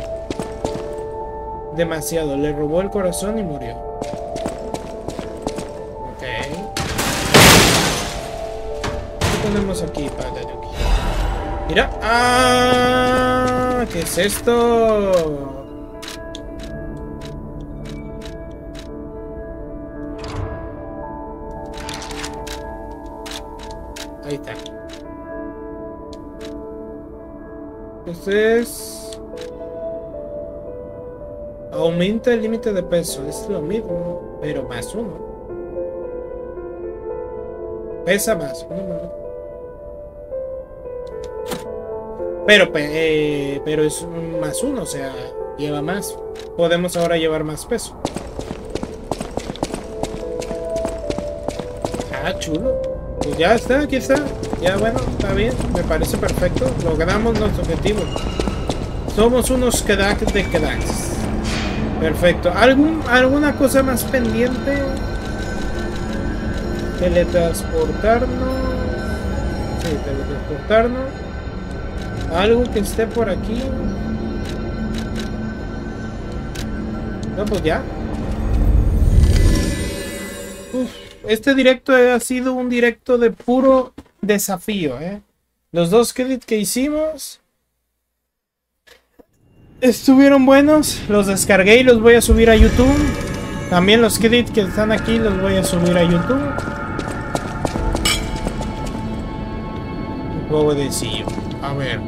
demasiado. Le robó el corazón y murió. Ok. ¿Qué tenemos aquí? Mira. ¡Ah! ¿Qué es esto? Ahí está. Entonces aumenta el límite de peso. Es lo mismo, pero más uno. Pesa más uno. Pero es más uno, o sea, lleva más. Podemos ahora llevar más peso. Ah, chulo. Pues ya está, aquí está. Ya bueno, está bien, me parece perfecto. Logramos nuestro objetivo. Somos unos cracks de cracks. Perfecto. ¿Alguna cosa más pendiente? Teletransportarnos. Sí, teletransportarnos. Algo que esté por aquí. No, pues ya. Uf, este directo ha sido un directo de puro desafío, Los dos credits que hicimos estuvieron buenos. Los descargué y los voy a subir a YouTube. También los credits que están aquí los voy a subir a YouTube. Un poco de sí. A ver.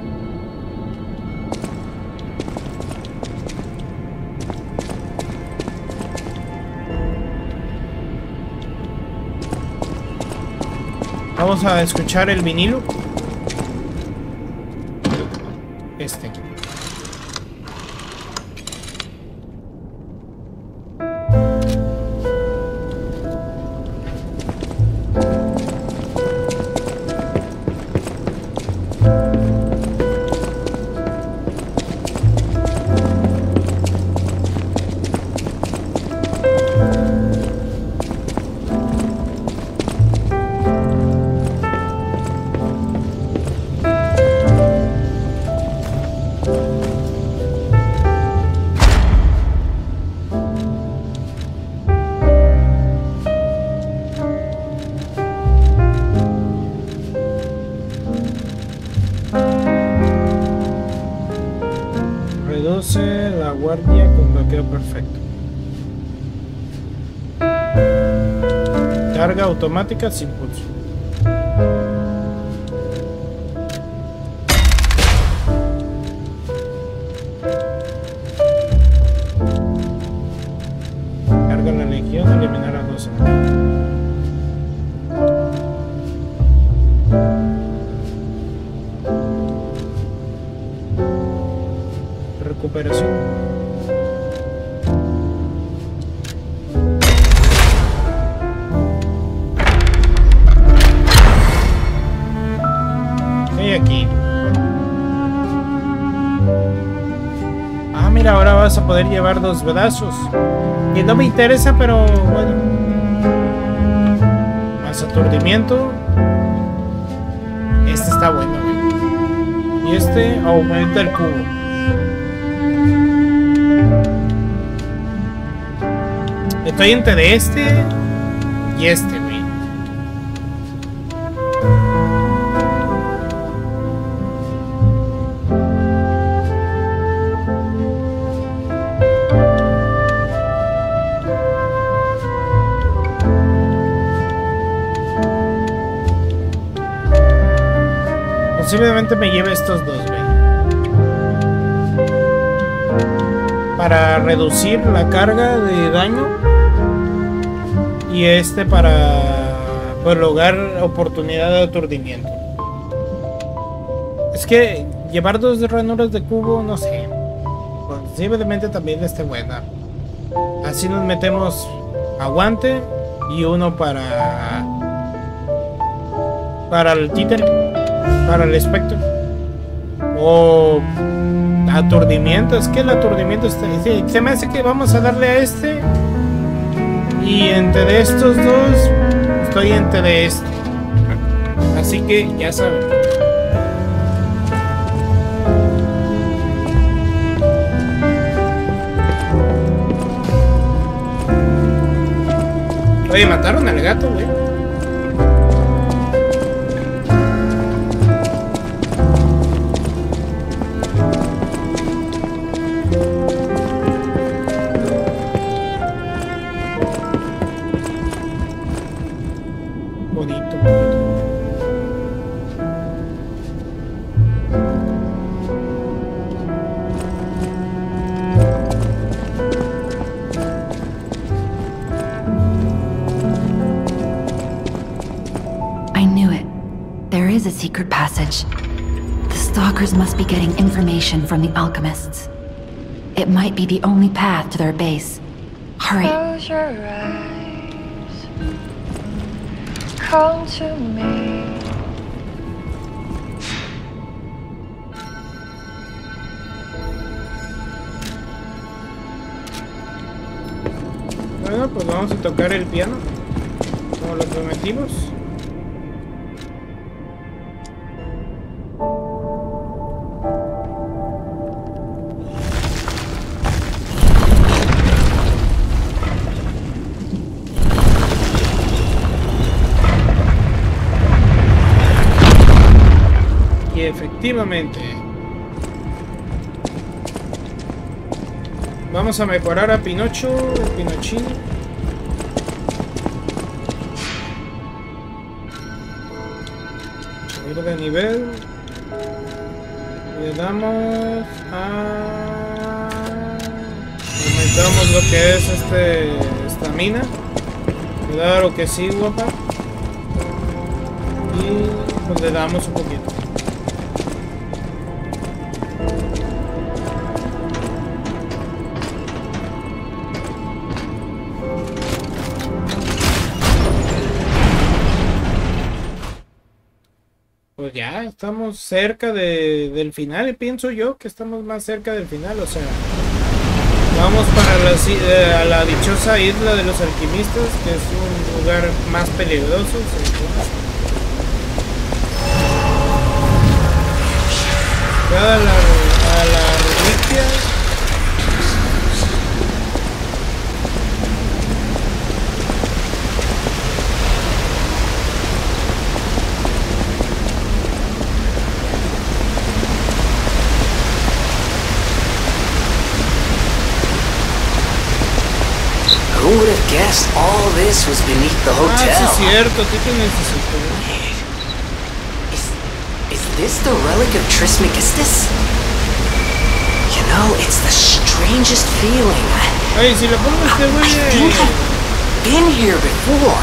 Vamos a escuchar el vinilo. Este. La guardia con bloqueo perfecto. Carga automática sin pulso. Carga la legión, eliminar a 12. Recuperación. ¿Qué hay aquí? Ah, mira, ahora vas a poder llevar 2 brazos. Y no me interesa, pero bueno. Más aturdimiento. Este está bueno, ¿eh? Y este aumenta el cubo. Estoy entre este y este, güey. Posiblemente me lleve estos dos, güey. Para reducir la carga de daño. Y este para prolongar oportunidad de aturdimiento. Es que llevar dos ranuras de cubo, no sé. Posiblemente también esté buena. Así nos metemos aguante y uno para el títere. Para el espectro. O aturdimiento. Es que el aturdimiento está... Sí, se me hace que vamos a darle a este. Y entre estos dos estoy entre este. Así que ya saben. Oye, mataron al gato, güey. Secret passage. The stalkers must be getting information from the alchemists. It might be the only path to their base. Hurry. Close your eyes. Come to me. Bueno, pues vamos a tocar el piano, como lo prometimos. Efectivamente. Vamos a mejorar a Pinocho, el Pinochín. Subir de nivel. Le damos a... Aumentamos lo que es estamina. Claro que sí, guapa. Y pues le damos un poquito. Pues ya estamos cerca del final y pienso yo que estamos más cerca del final, o sea, vamos para la dichosa isla de los alquimistas, que es un lugar más peligroso. A la reliquia. Who would have guessed all this was beneath the hotel? Ah, sí, cierto, ¿qué te necesito? Is this the relic of Trismegistus? You know, it's the strangest feeling. Ay, si le pongo este güey. I think I've been here before.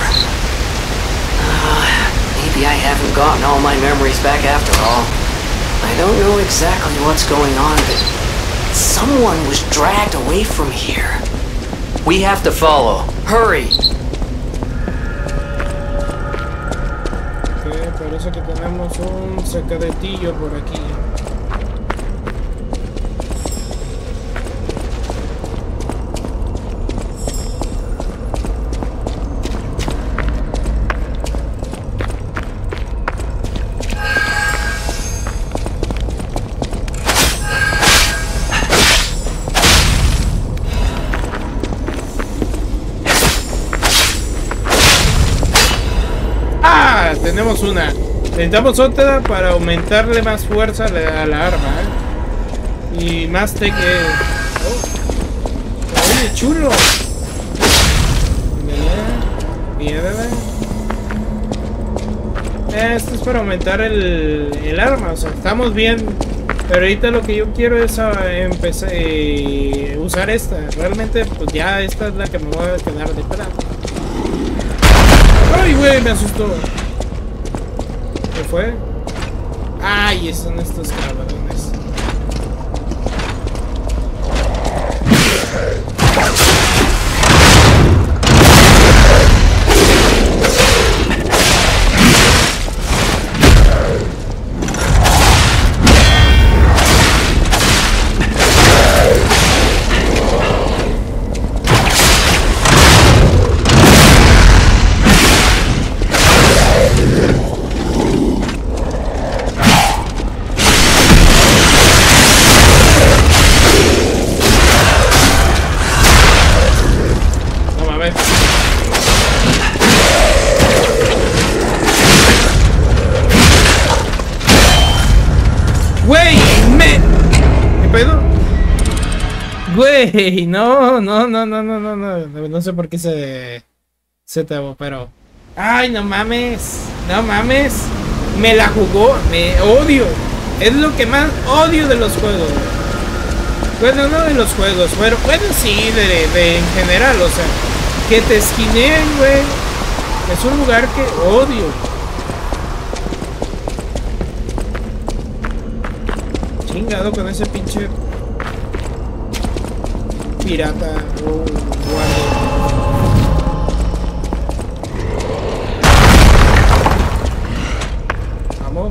Maybe I haven't gotten all my memories back after all. I don't know exactly what's going on, but someone was dragged away from here. We have to follow. Hurry! Okay, parece que tenemos un secretillo por aquí. tenemos una. Necesitamos otra para aumentarle más fuerza a la arma, ¿eh? Y más te que... Oh. Oye, chulo. Bien. Esto es para aumentar el arma. O sea, estamos bien. Pero ahorita lo que yo quiero es empezar usar esta. Realmente, pues ya esta es la que me voy a quedar de plano. ¡Ay, güey! Me asustó. ¿Qué fue? ¡Ay! Son estos cabrones. Güey, no sé por qué se trabó, pero... Ay, no mames, me la jugó, me odio, es lo que más odio de los juegos. Bueno, no de los juegos, pero bueno, sí, de en general, o sea, que te esquineen, güey, es un lugar que odio. Chingado con ese pinche pirata o guardia. Vamos.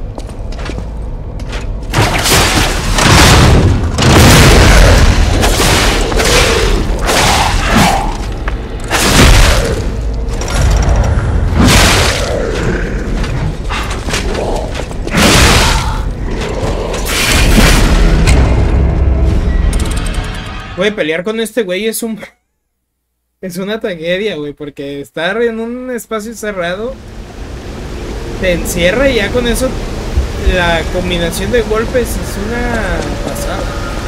Güey, pelear con este güey es una tragedia, güey, porque estar en un espacio cerrado te encierra y ya con eso la combinación de golpes es una pasada.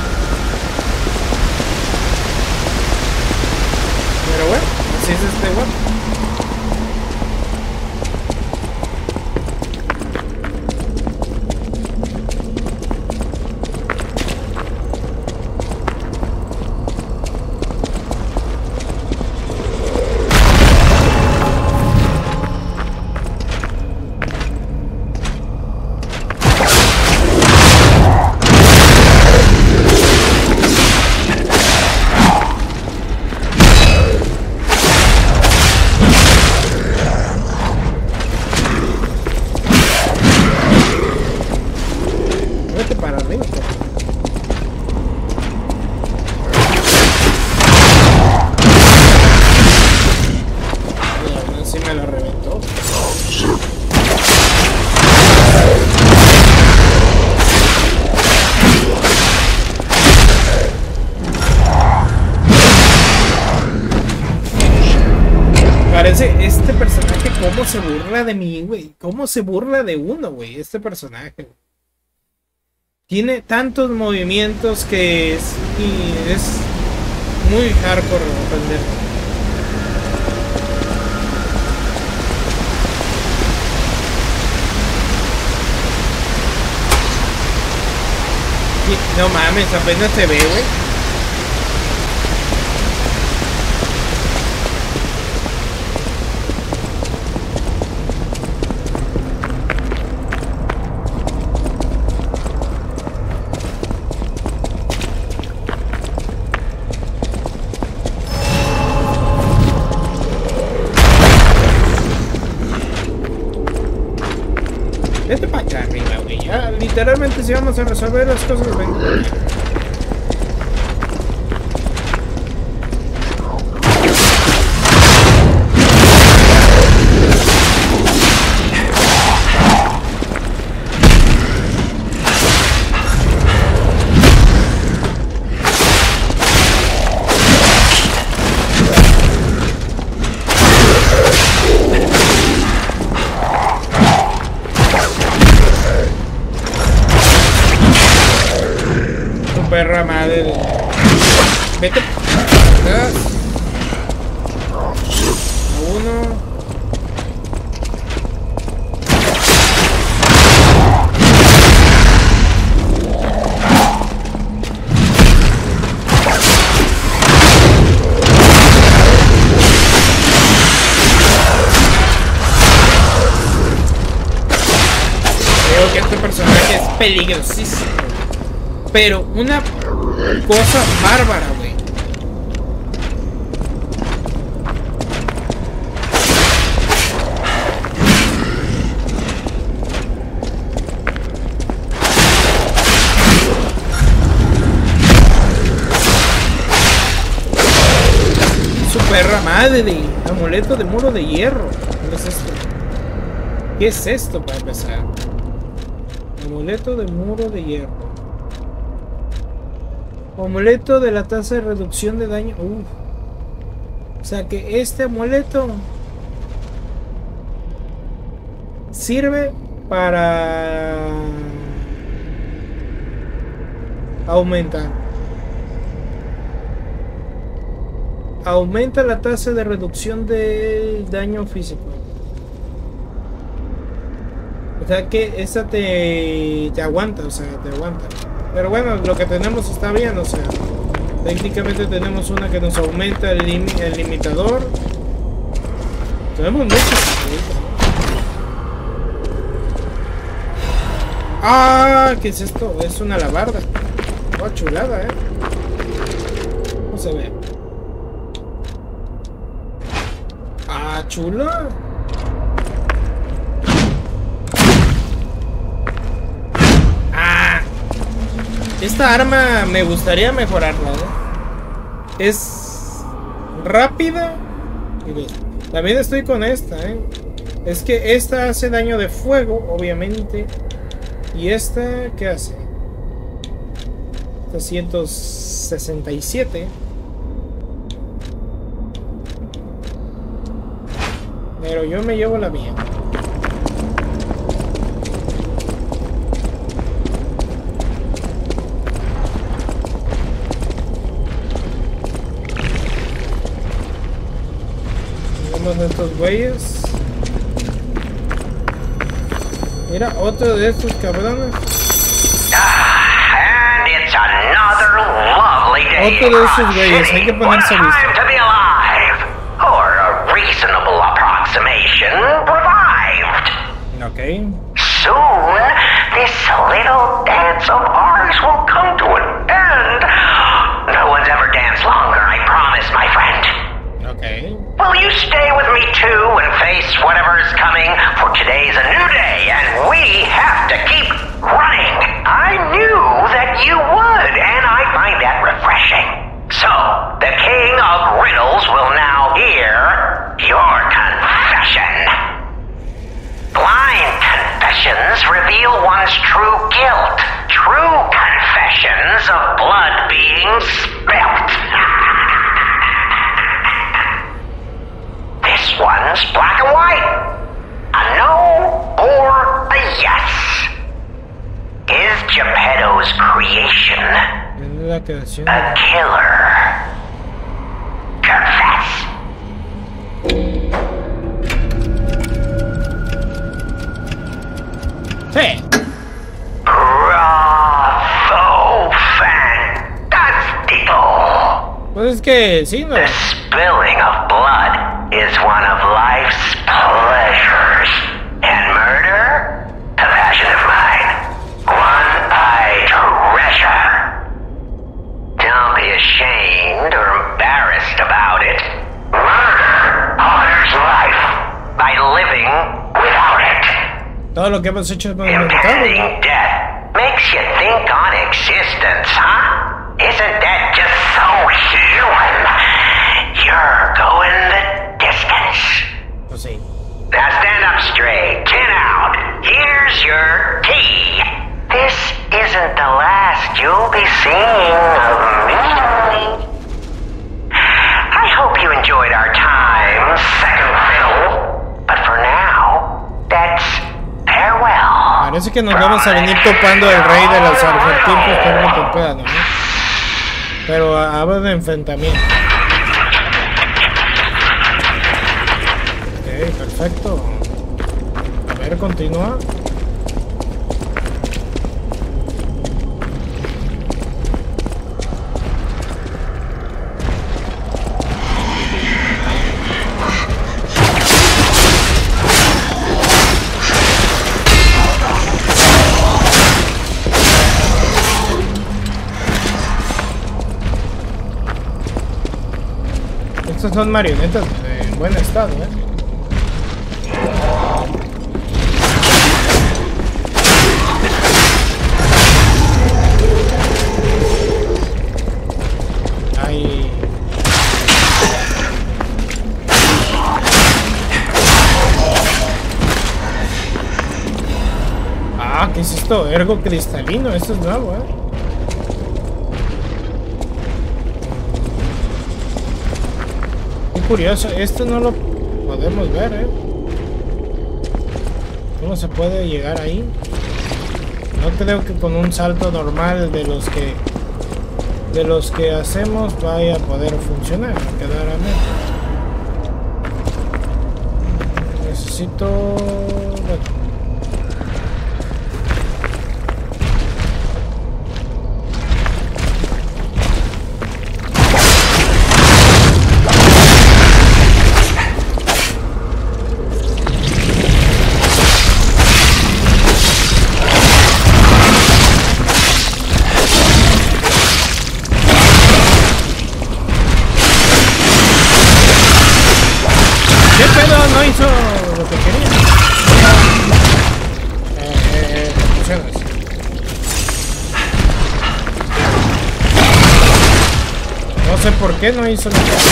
Pero bueno, así es este güey. Este personaje, cómo se burla de mí, güey. Cómo se burla de uno, güey. Este personaje, güey. Tiene tantos movimientos que es muy hardcore aprender. No mames, apenas se ve, güey. Vete para acá arriba, güey. Ya, literalmente si vamos a resolver las cosas, ven. perra madre. Vete. Uno. Creo que este personaje es peligrosísimo. Pero una cosa bárbara, güey. Su perra madre. Amuleto de muro de hierro. ¿Qué es esto? ¿Qué es esto para empezar? Amuleto de muro de hierro. Amuleto de la tasa de reducción de daño. O sea que este amuleto sirve para aumentar. Aumenta la tasa de reducción del daño físico. O sea que esta te aguanta, o sea, te aguanta. Pero bueno, lo que tenemos está bien, o sea, técnicamente tenemos una que nos aumenta el limitador. Tenemos muchos. Ah, ¿qué es esto? Es una alabarda. Oh, chulada, ¿cómo se ve? Ah, chula. Esta arma me gustaría mejorarla, Es rápida. También estoy con esta, Es que esta hace daño de fuego, obviamente. Y esta, ¿qué hace? 367. Pero yo me llevo la mía. De estos güeyes. Mira, otro de estos cabrones. And it's another lovely day. Otro de esos güeyes, hay que ponerse listo. To be alive, or a reasonable approximation revived. Okay. Soon, this little dance of ours will come to an end. No one's ever danced longer, I promise, my friend. Okay. Will you stay with me too and face whatever is coming? For today's a new day and we have to keep running. I knew that you would, and I find that refreshing. So, the King of Riddles will now hear your confession. Blind confessions reveal one's true guilt. True confessions of blood being spilt. This one's black and white. A no or a yes. Is Geppetto's creation a killer? Confess. Hey. Bravo, fantastico. Pues es que sí, ¿no? The spilling of blood is one of life's pleasures. And murder? A passion of mine. One I treasure. Don't be ashamed or embarrassed about it. Murder honors life by living without it. Todo lo que hemos hecho es muy Impending death makes you think on existence, huh? Isn't that just so human? You're going the distance. Pues sí. Now stand up straight, chin out. Here's your key. This isn't the last you'll be seeing of me. I hope you enjoyed our time, second fiddle. But for now, that's farewell. Parece que nos vamos a venir topando el rey de los argentinos con una temporada, ¿no? Pero habla de enfrentamiento. Ok, perfecto. A ver, continúa. Estos son marionetas en buen estado, ¿eh? Ay. Ah, ¿qué es esto? Ergo cristalino, esto es nuevo, ¿eh? Curioso, esto no lo podemos ver, ¿eh? ¿Cómo se puede llegar ahí? No creo que con un salto normal de los que hacemos vaya a poder funcionar, claramente. Necesito... bueno. No hizo lo que quería. No sé por qué no hizo lo que quería.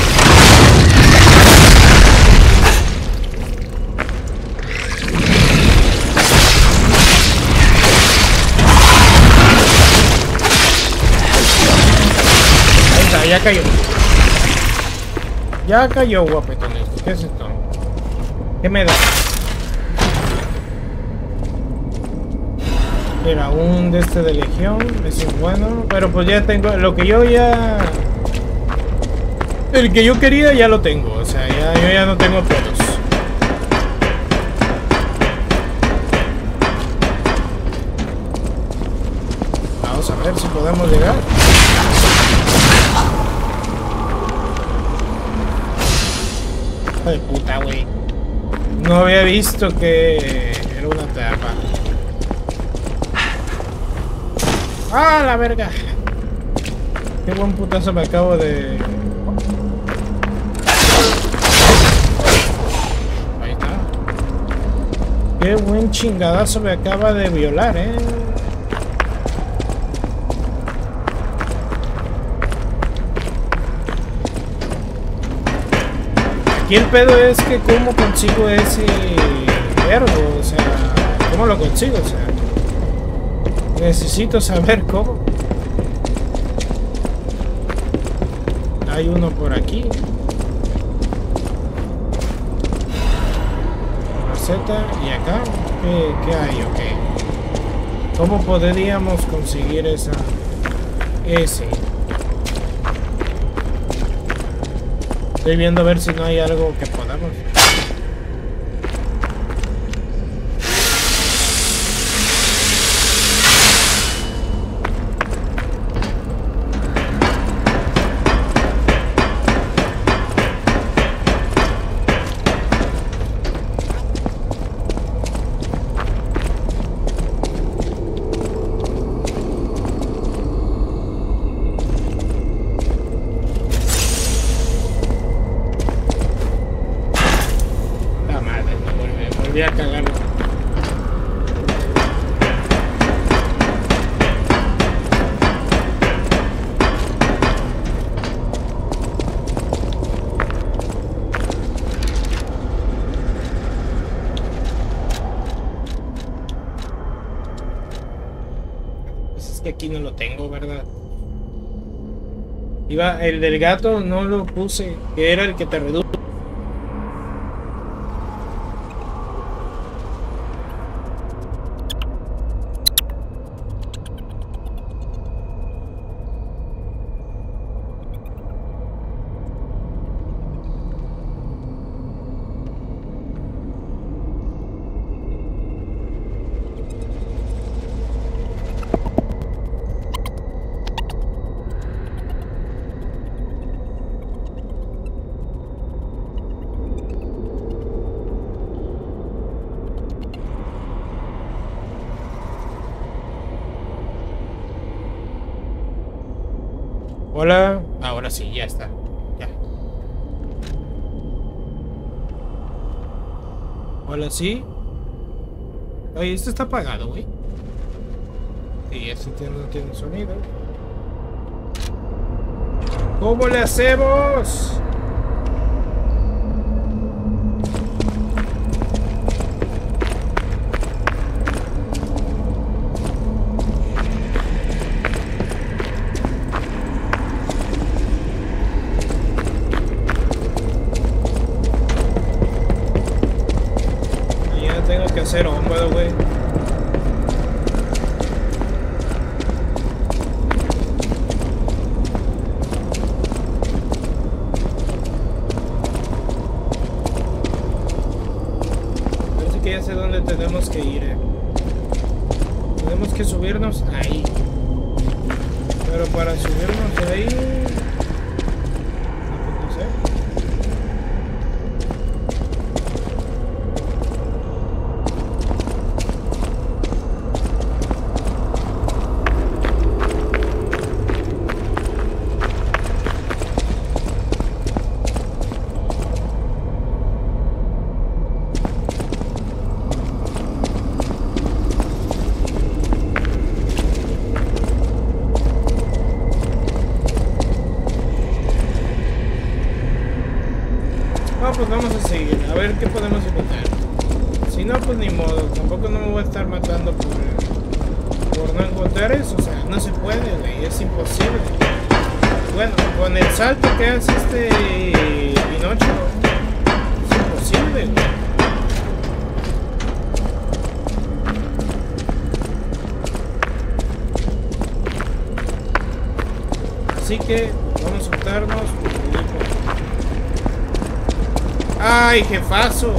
Ahí está, ya cayó. Ya cayó, guapetones. ¿Qué es esto? ¿Qué me da? Era un de este de legión. Ese es bueno. Pero pues ya tengo. Lo que yo ya. El que yo quería ya lo tengo. O sea, ya, yo ya no tengo pelos. Vamos a ver si podemos llegar. Hijo de puta, güey. No había visto que era una trampa. ¡Ah, la verga! Qué buen putazo me acabo de... Ahí está. Qué buen chingadazo me acaba de violar, ¿eh? Aquí el pedo es que cómo consigo ese ergo, o sea, cómo lo consigo, o sea, necesito saber cómo. Hay uno por aquí. Receta y acá, ¿qué hay? Ok. ¿Cómo podríamos conseguir ese? Estoy viendo a ver si no hay algo que podamos. Voy a cagar. Pues es que aquí no lo tengo, ¿verdad? El del gato no lo puse, que era el que te reduce. Hola. Ahora sí, ya está. Ya. Hola, sí. Oye, esto está apagado, güey. Sí, este no tiene sonido. ¿Cómo le hacemos? Ya tengo que hacer hombro, güey. Que ya sé dónde tenemos que ir, Tenemos que subirnos ahí. Pero para subirnos ahí... no sé. Pues vamos a seguir, a ver qué podemos encontrar. Si no, pues ni modo, tampoco no me voy a estar matando por no encontrar eso, o sea, no se puede, güey, es imposible. Bueno, con el salto que hace este Pinocho, es imposible, güey. Así que vamos a soltarnos. ¡Ay, jefazo!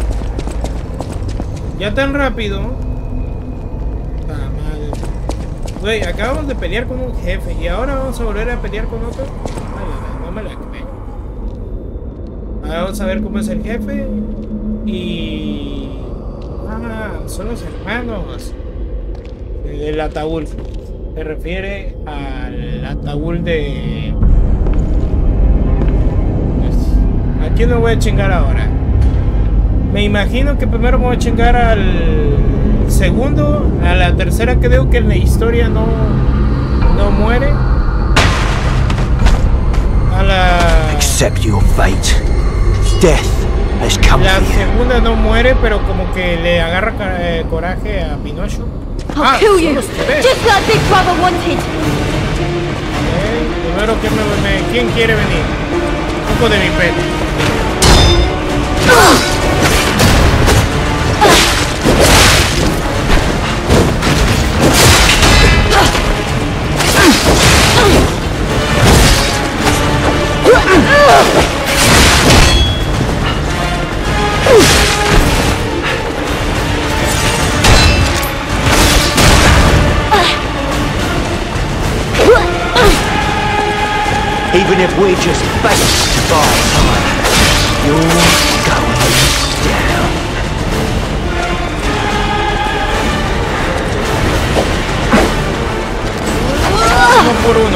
¿Ya tan rápido? ¡Ah, madre! Güey, acabamos de pelear con un jefe y ahora vamos a volver a pelear con otro. Ay, no me la creo. Ahora vamos a ver cómo es el jefe. Y... ah, son los hermanos. El ataúd. Se refiere al ataúd de... ¿A quién me voy a chingar ahora? Me imagino que primero me voy a chingar al segundo, a la tercera que veo que en la historia no muere. A la... Accept your fate. Death has come. La segunda no muere, pero como que le agarra coraje a Pinocho. I'll kill you, just like Big Brother wanted. Primero, ¿quién quiere venir? Un poco de mi pet. Even if we're just fakes to buy time, you're going down. Uno por uno.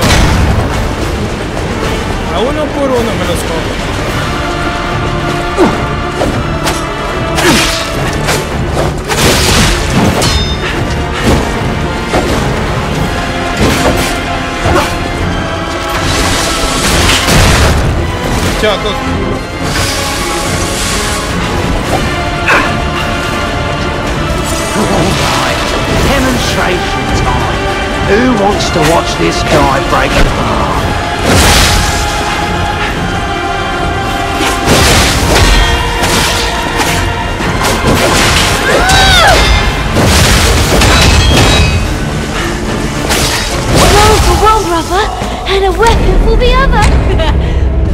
A uno por uno me los como. Chatos. Alright, demonstration time. Who wants to watch this guy break apart? One for one, brother, and a weapon for the other.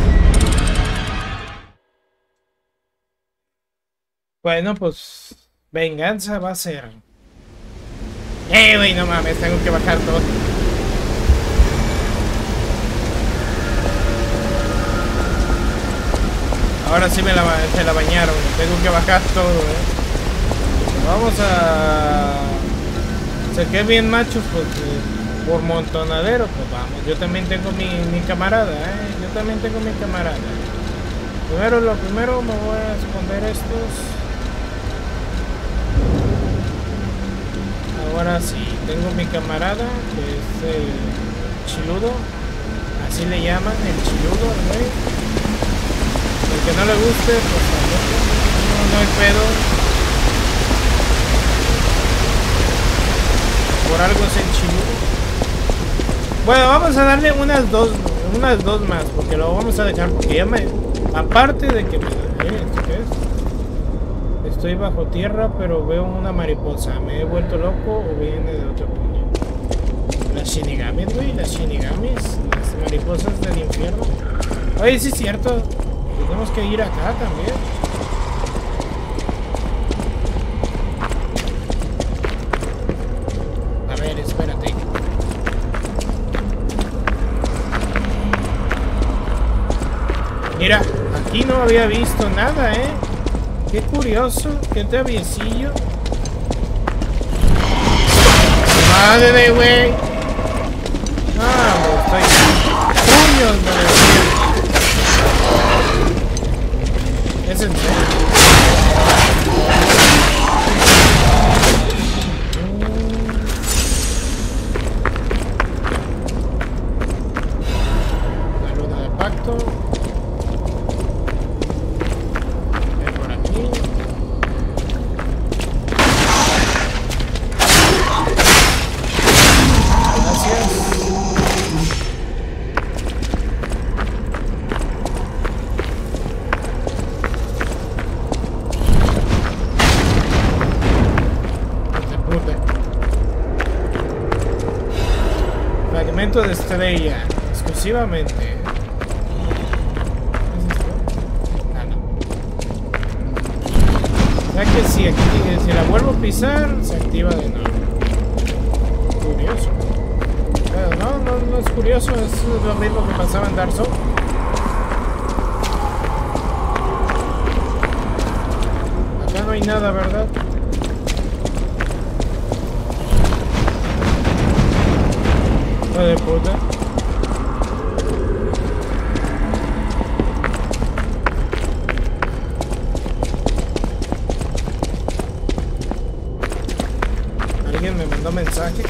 Bueno, pues venganza va a ser. Güey, no mames, tengo que bajar todo. Ahora sí se la bañaron, tengo que bajar todo, Vamos a... Se queden bien machos porque Por montonadero, pues vamos. Yo también tengo mi camarada, Yo también tengo mi camarada. Lo primero me voy a esconder estos. Ahora sí, tengo mi camarada, que es el chiludo. Así le llaman, el chiludo, güey. El que no le guste, pues no hay pedo. Por algo es el chiludo. Bueno, vamos a darle unas dos más, porque lo vamos a dejar, porque ya me... Aparte de que me... ¿Esto qué es? Estoy bajo tierra, pero veo una mariposa. ¿Me he vuelto loco o viene de otro punto? Las shinigamis, güey, las shinigamis, las mariposas del infierno. Oye, sí es cierto. Tenemos que ir acá también. A ver, espérate. Mira, aquí no había visto nada, Qué curioso, qué traviecillo. Madre, güey. Ah, pues estoy... ¡Puños, madre! Es en serio. La luna de pacto. De estrella, exclusivamente. Ah, no. O sea que si la vuelvo a pisar, se activa de nuevo. Curioso. Pero no es curioso, es lo mismo que pasaba en Dark Souls. Acá no hay nada, ¿verdad? De puta. Alguien me mandó mensaje.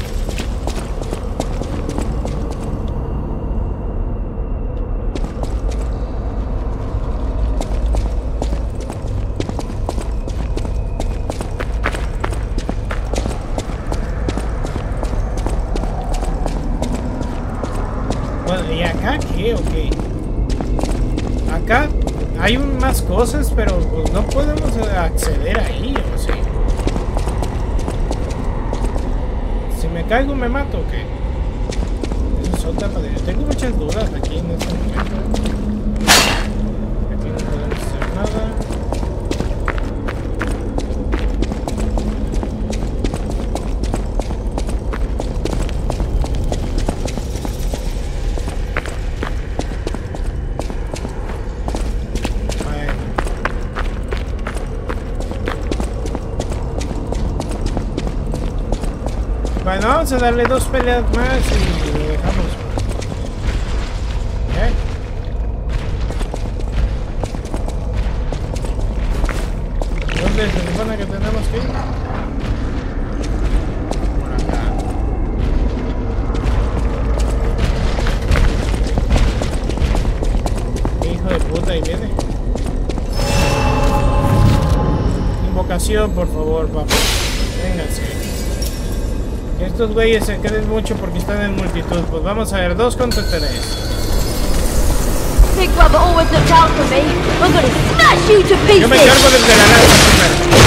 ¿Y acá qué? Ok. Acá hay más cosas, pero pues no podemos acceder ahí, o sea. Si me caigo, me mato, ¿o qué? Eso es otra manera. Tengo muchas dudas aquí en este momento. Aquí no podemos hacer nada. Bueno, vamos a darle 2 peleas más y lo dejamos. ¿Dónde se supone que tenemos que ir? Por acá. Hijo de puta, ahí viene. Invocación, por favor, papá. Vénganse. Estos güeyes se queden mucho porque están en multitud. Pues vamos a ver, 2 contra 3. Big Brother always looked out for me. I'm gonna smash you to pieces. Yo me cargo desde la lanza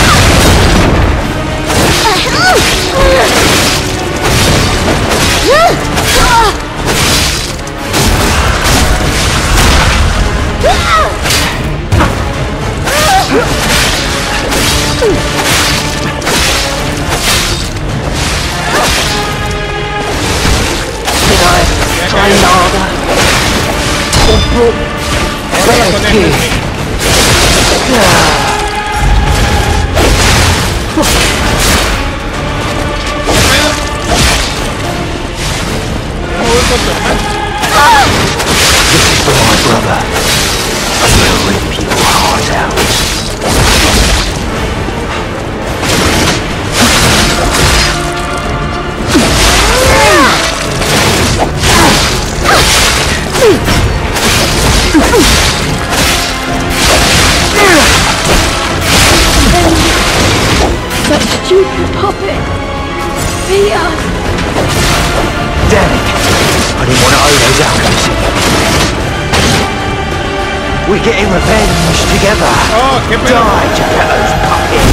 con tu hermano. This is for my brother. I will rip your heart out. That stupid puppet! Peter! Damn it! I didn't want to owe those alchemists. We're getting revenge together. Oh, qué pedo. Die, Geppetto's puppet.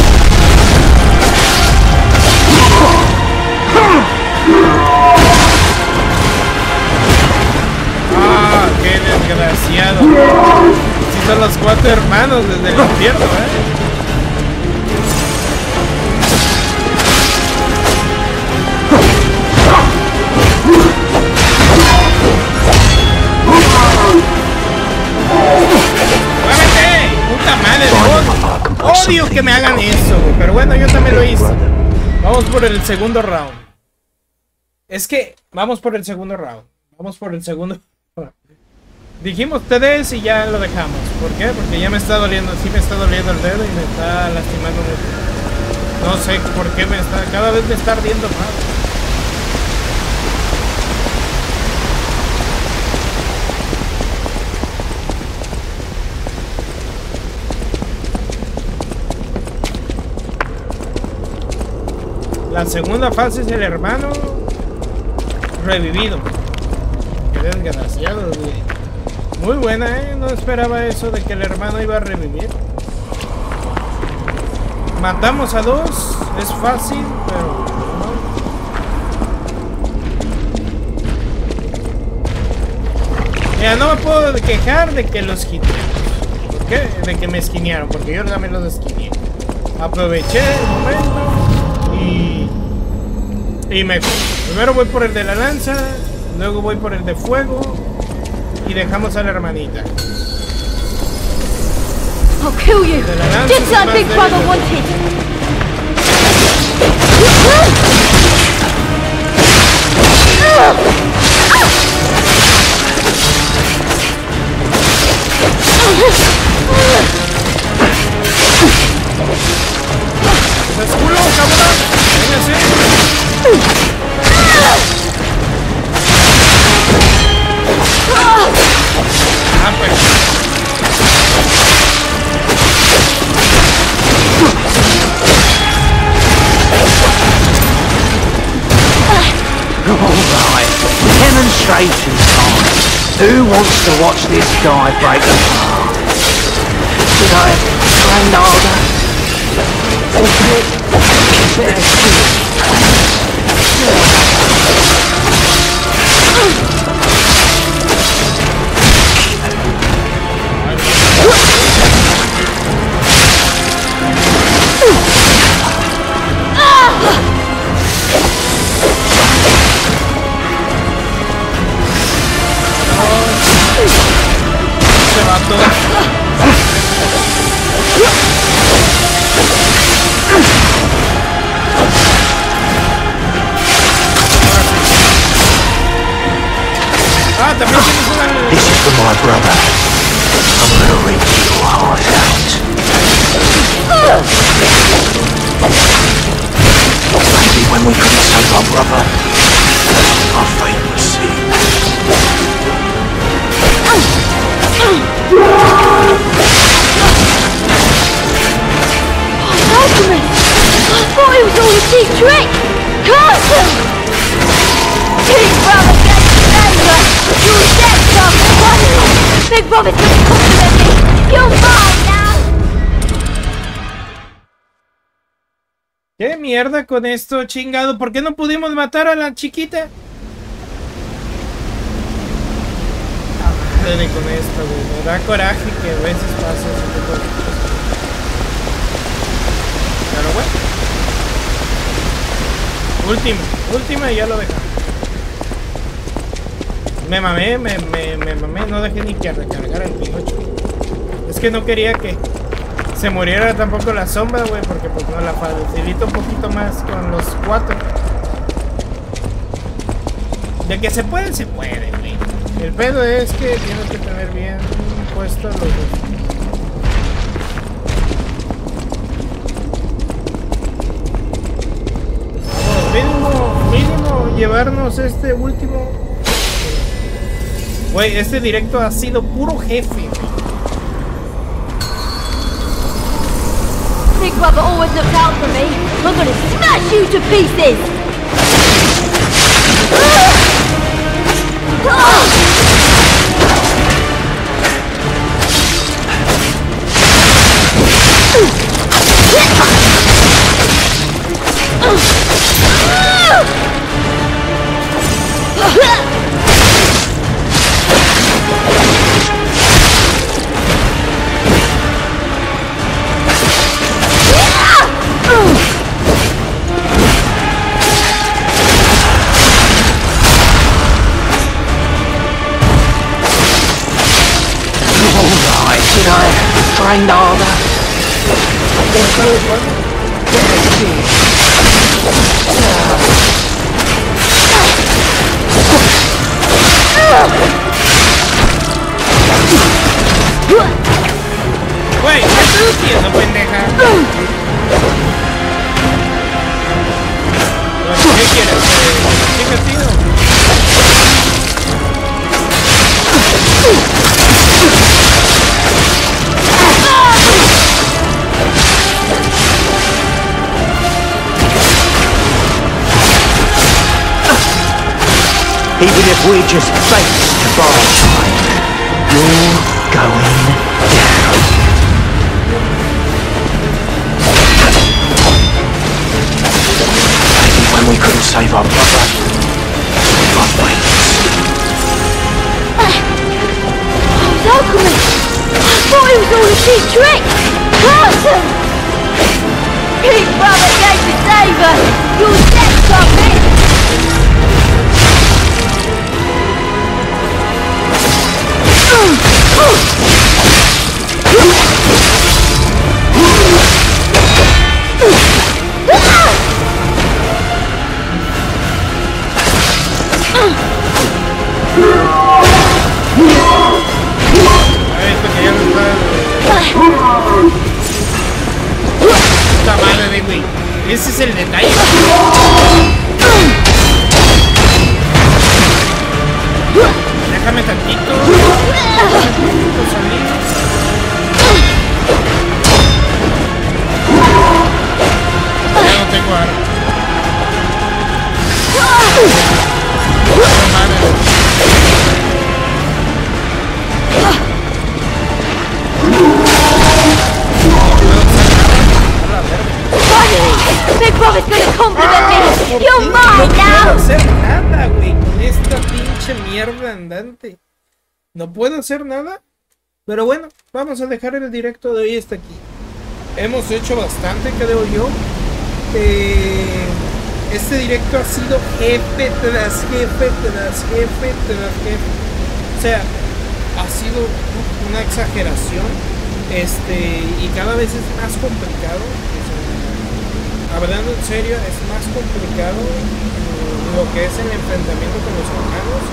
Ah, qué desgraciado. Sí son los 4 hermanos desde el infierno, ¡Puta madre! Odio que me hagan eso, pero bueno, yo también lo hice. Vamos por el segundo round. Es que vamos por el segundo round. Vamos por el segundo. Dijimos TDs y ya lo dejamos. ¿Por qué? Porque ya me está doliendo. Sí me está doliendo el dedo y me está lastimando mucho. No sé por qué me está. Cada vez me está ardiendo más. La segunda fase es el hermano revivido. Qué desgraciado, güey. Muy buena, no esperaba eso de que el hermano iba a revivir. Matamos a 2, es fácil, pero no. Ya no me puedo quejar de que los quité. ¿Por qué? De que me esquinearon, porque yo también los esquineé. Aproveché el momento. Y me fui. Primero voy por el de la lanza, luego voy por el de fuego y dejamos a la hermanita. I'll kill you! Get that big brother wanted! ¡Es culo, cabrón! ¡Véngase! Ah, pues. Alright, demonstration time. Who wants to watch this guy break apart? Should I granddaughter? Or better Se mató. Ah, también tienes una... This is for my brother. I'm gonna rip your heart out. Maybe when we couldn't save our brother, our fate was sealed. Alchemist! I thought it was all a cheap trick! Curse him! Big brother gets over! You're dead, son! Big brother's gonna compliment me! You're mine now! ¿Qué mierda con esto, chingado? ¿Por qué no pudimos matar a la chiquita? Con esto, güey. Me da coraje que a veces pase ese tipo de cosas. Pero bueno. Última y ya lo dejamos. Me mamé, no dejé ni que recargar el Pinocho. Es que no quería que se muriera tampoco la sombra, güey, porque pues no la facilito un poquito más con los 4. De que se puede, güey. El pedo es que tienes que tener bien puestos los dos. Mínimo llevarnos este último. Güey, este directo ha sido puro jefe, güey. Big Brother always looks out for me. I'm gonna smash you to pieces! Trained harder. Güey, ¿qué estás haciendo, pendeja? ¿Qué quieres? ¿Qué castigo? Even if we're just fakes to buy time, you're going down. Maybe when we couldn't save our brother, we got wings. Alchemist! I thought it was all a cheap trick! Carson! Big Brother gave you Saber! Your steps are missed! Puta madre, güey. Ese es el detalle. Déjame tantito. Salir. Ya no tengo arma. Big Brother's gonna compliment me! You're mine No now! puedo hacer nada, güey, con esta pinche mierda andante. No puedo hacer nada. Pero bueno, vamos a dejar el directo de hoy hasta aquí. Hemos hecho bastante, creo yo. Este directo ha sido jefe tras jefe, tras jefe, tras jefe. O sea, ha sido una exageración. Y cada vez es más complicado. Hablando en serio, es más complicado lo que es el enfrentamiento con los hermanos,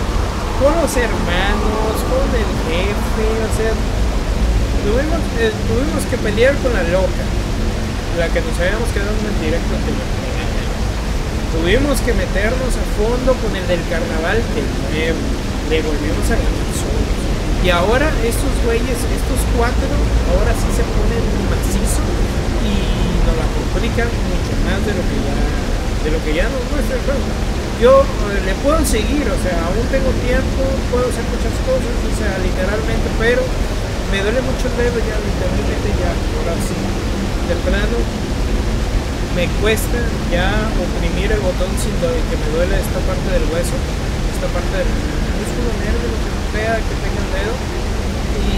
con el jefe. O sea, tuvimos que pelear con la loca, la que nos habíamos quedado en el directo anterior. Tuvimos que meternos a fondo con el del carnaval de nuevo. Le volvimos a ganar solos. Y ahora estos güeyes, estos cuatro, ahora sí se ponen macizo y nos la complican mucho más de lo que ya nos muestra el juego. Yo le puedo seguir, o sea, aún tengo tiempo, puedo hacer muchas cosas, o sea, literalmente, pero me duele mucho el dedo ya, literalmente ya, ahora sí, de plano, me cuesta ya oprimir el botón sin que me duele esta parte del hueso, esta parte del músculo nervio, lo que sea que tenga el dedo, y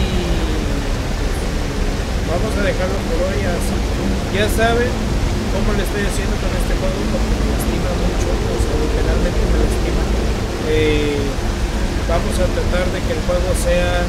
vamos a dejarlo por hoy así. Ya saben cómo le estoy haciendo con este juego, porque me lastima mucho, o sea, literalmente me lastima. Vamos a tratar de que el juego sea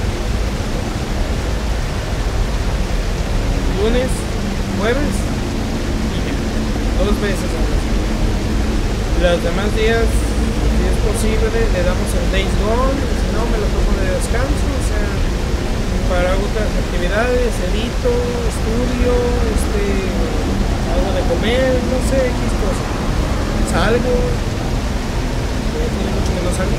lunes, jueves y ya, 2 veces a la semana. Los demás días posible le damos el Days Gone, si no me lo tomo de descanso, o sea, para otras actividades, edito, estudio, algo de comer, no sé, X cosas. Salgo, tiene mucho que no salgo.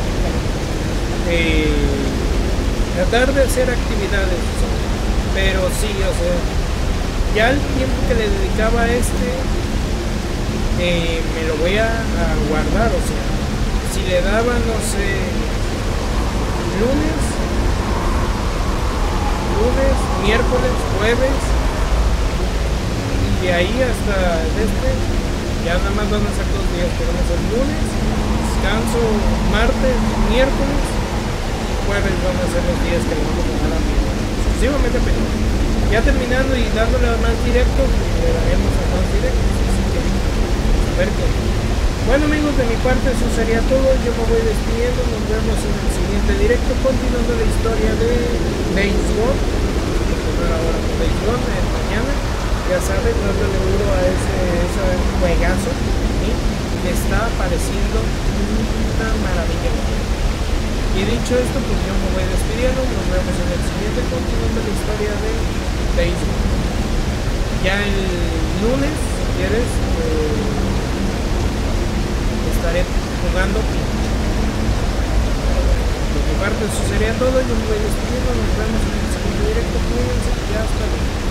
Tratar de hacer actividades, o sea, pero sí, o sea, ya el tiempo que le dedicaba a me lo voy a guardar, o sea, si le daba, no sé, lunes, miércoles, jueves, y de ahí hasta ya nada más van a ser 2 días, pero vamos a ser lunes, descanso martes, miércoles, y jueves van a ser los días que le vamos a dar a mí, exclusivamente pero ya terminando y dándole a más directo, le daremos a más directo, así que a ver qué. Bueno amigos, de mi parte eso sería todo, yo me voy despidiendo, nos vemos en el siguiente directo, continuando la historia de Days Gone, ahora con Days Gone, mañana, ya saben, dándole duro a ese juegazo, y me está pareciendo una maravilla. Y dicho esto, pues yo me voy despidiendo, nos vemos en el siguiente, continuando la historia de Days Gone. Ya el lunes, si quieres, estaré jugando Pinch. Por mi parte eso sería todo, yo me voy despidiendo, nos vemos en el siguiente directo, cuídense y hasta luego.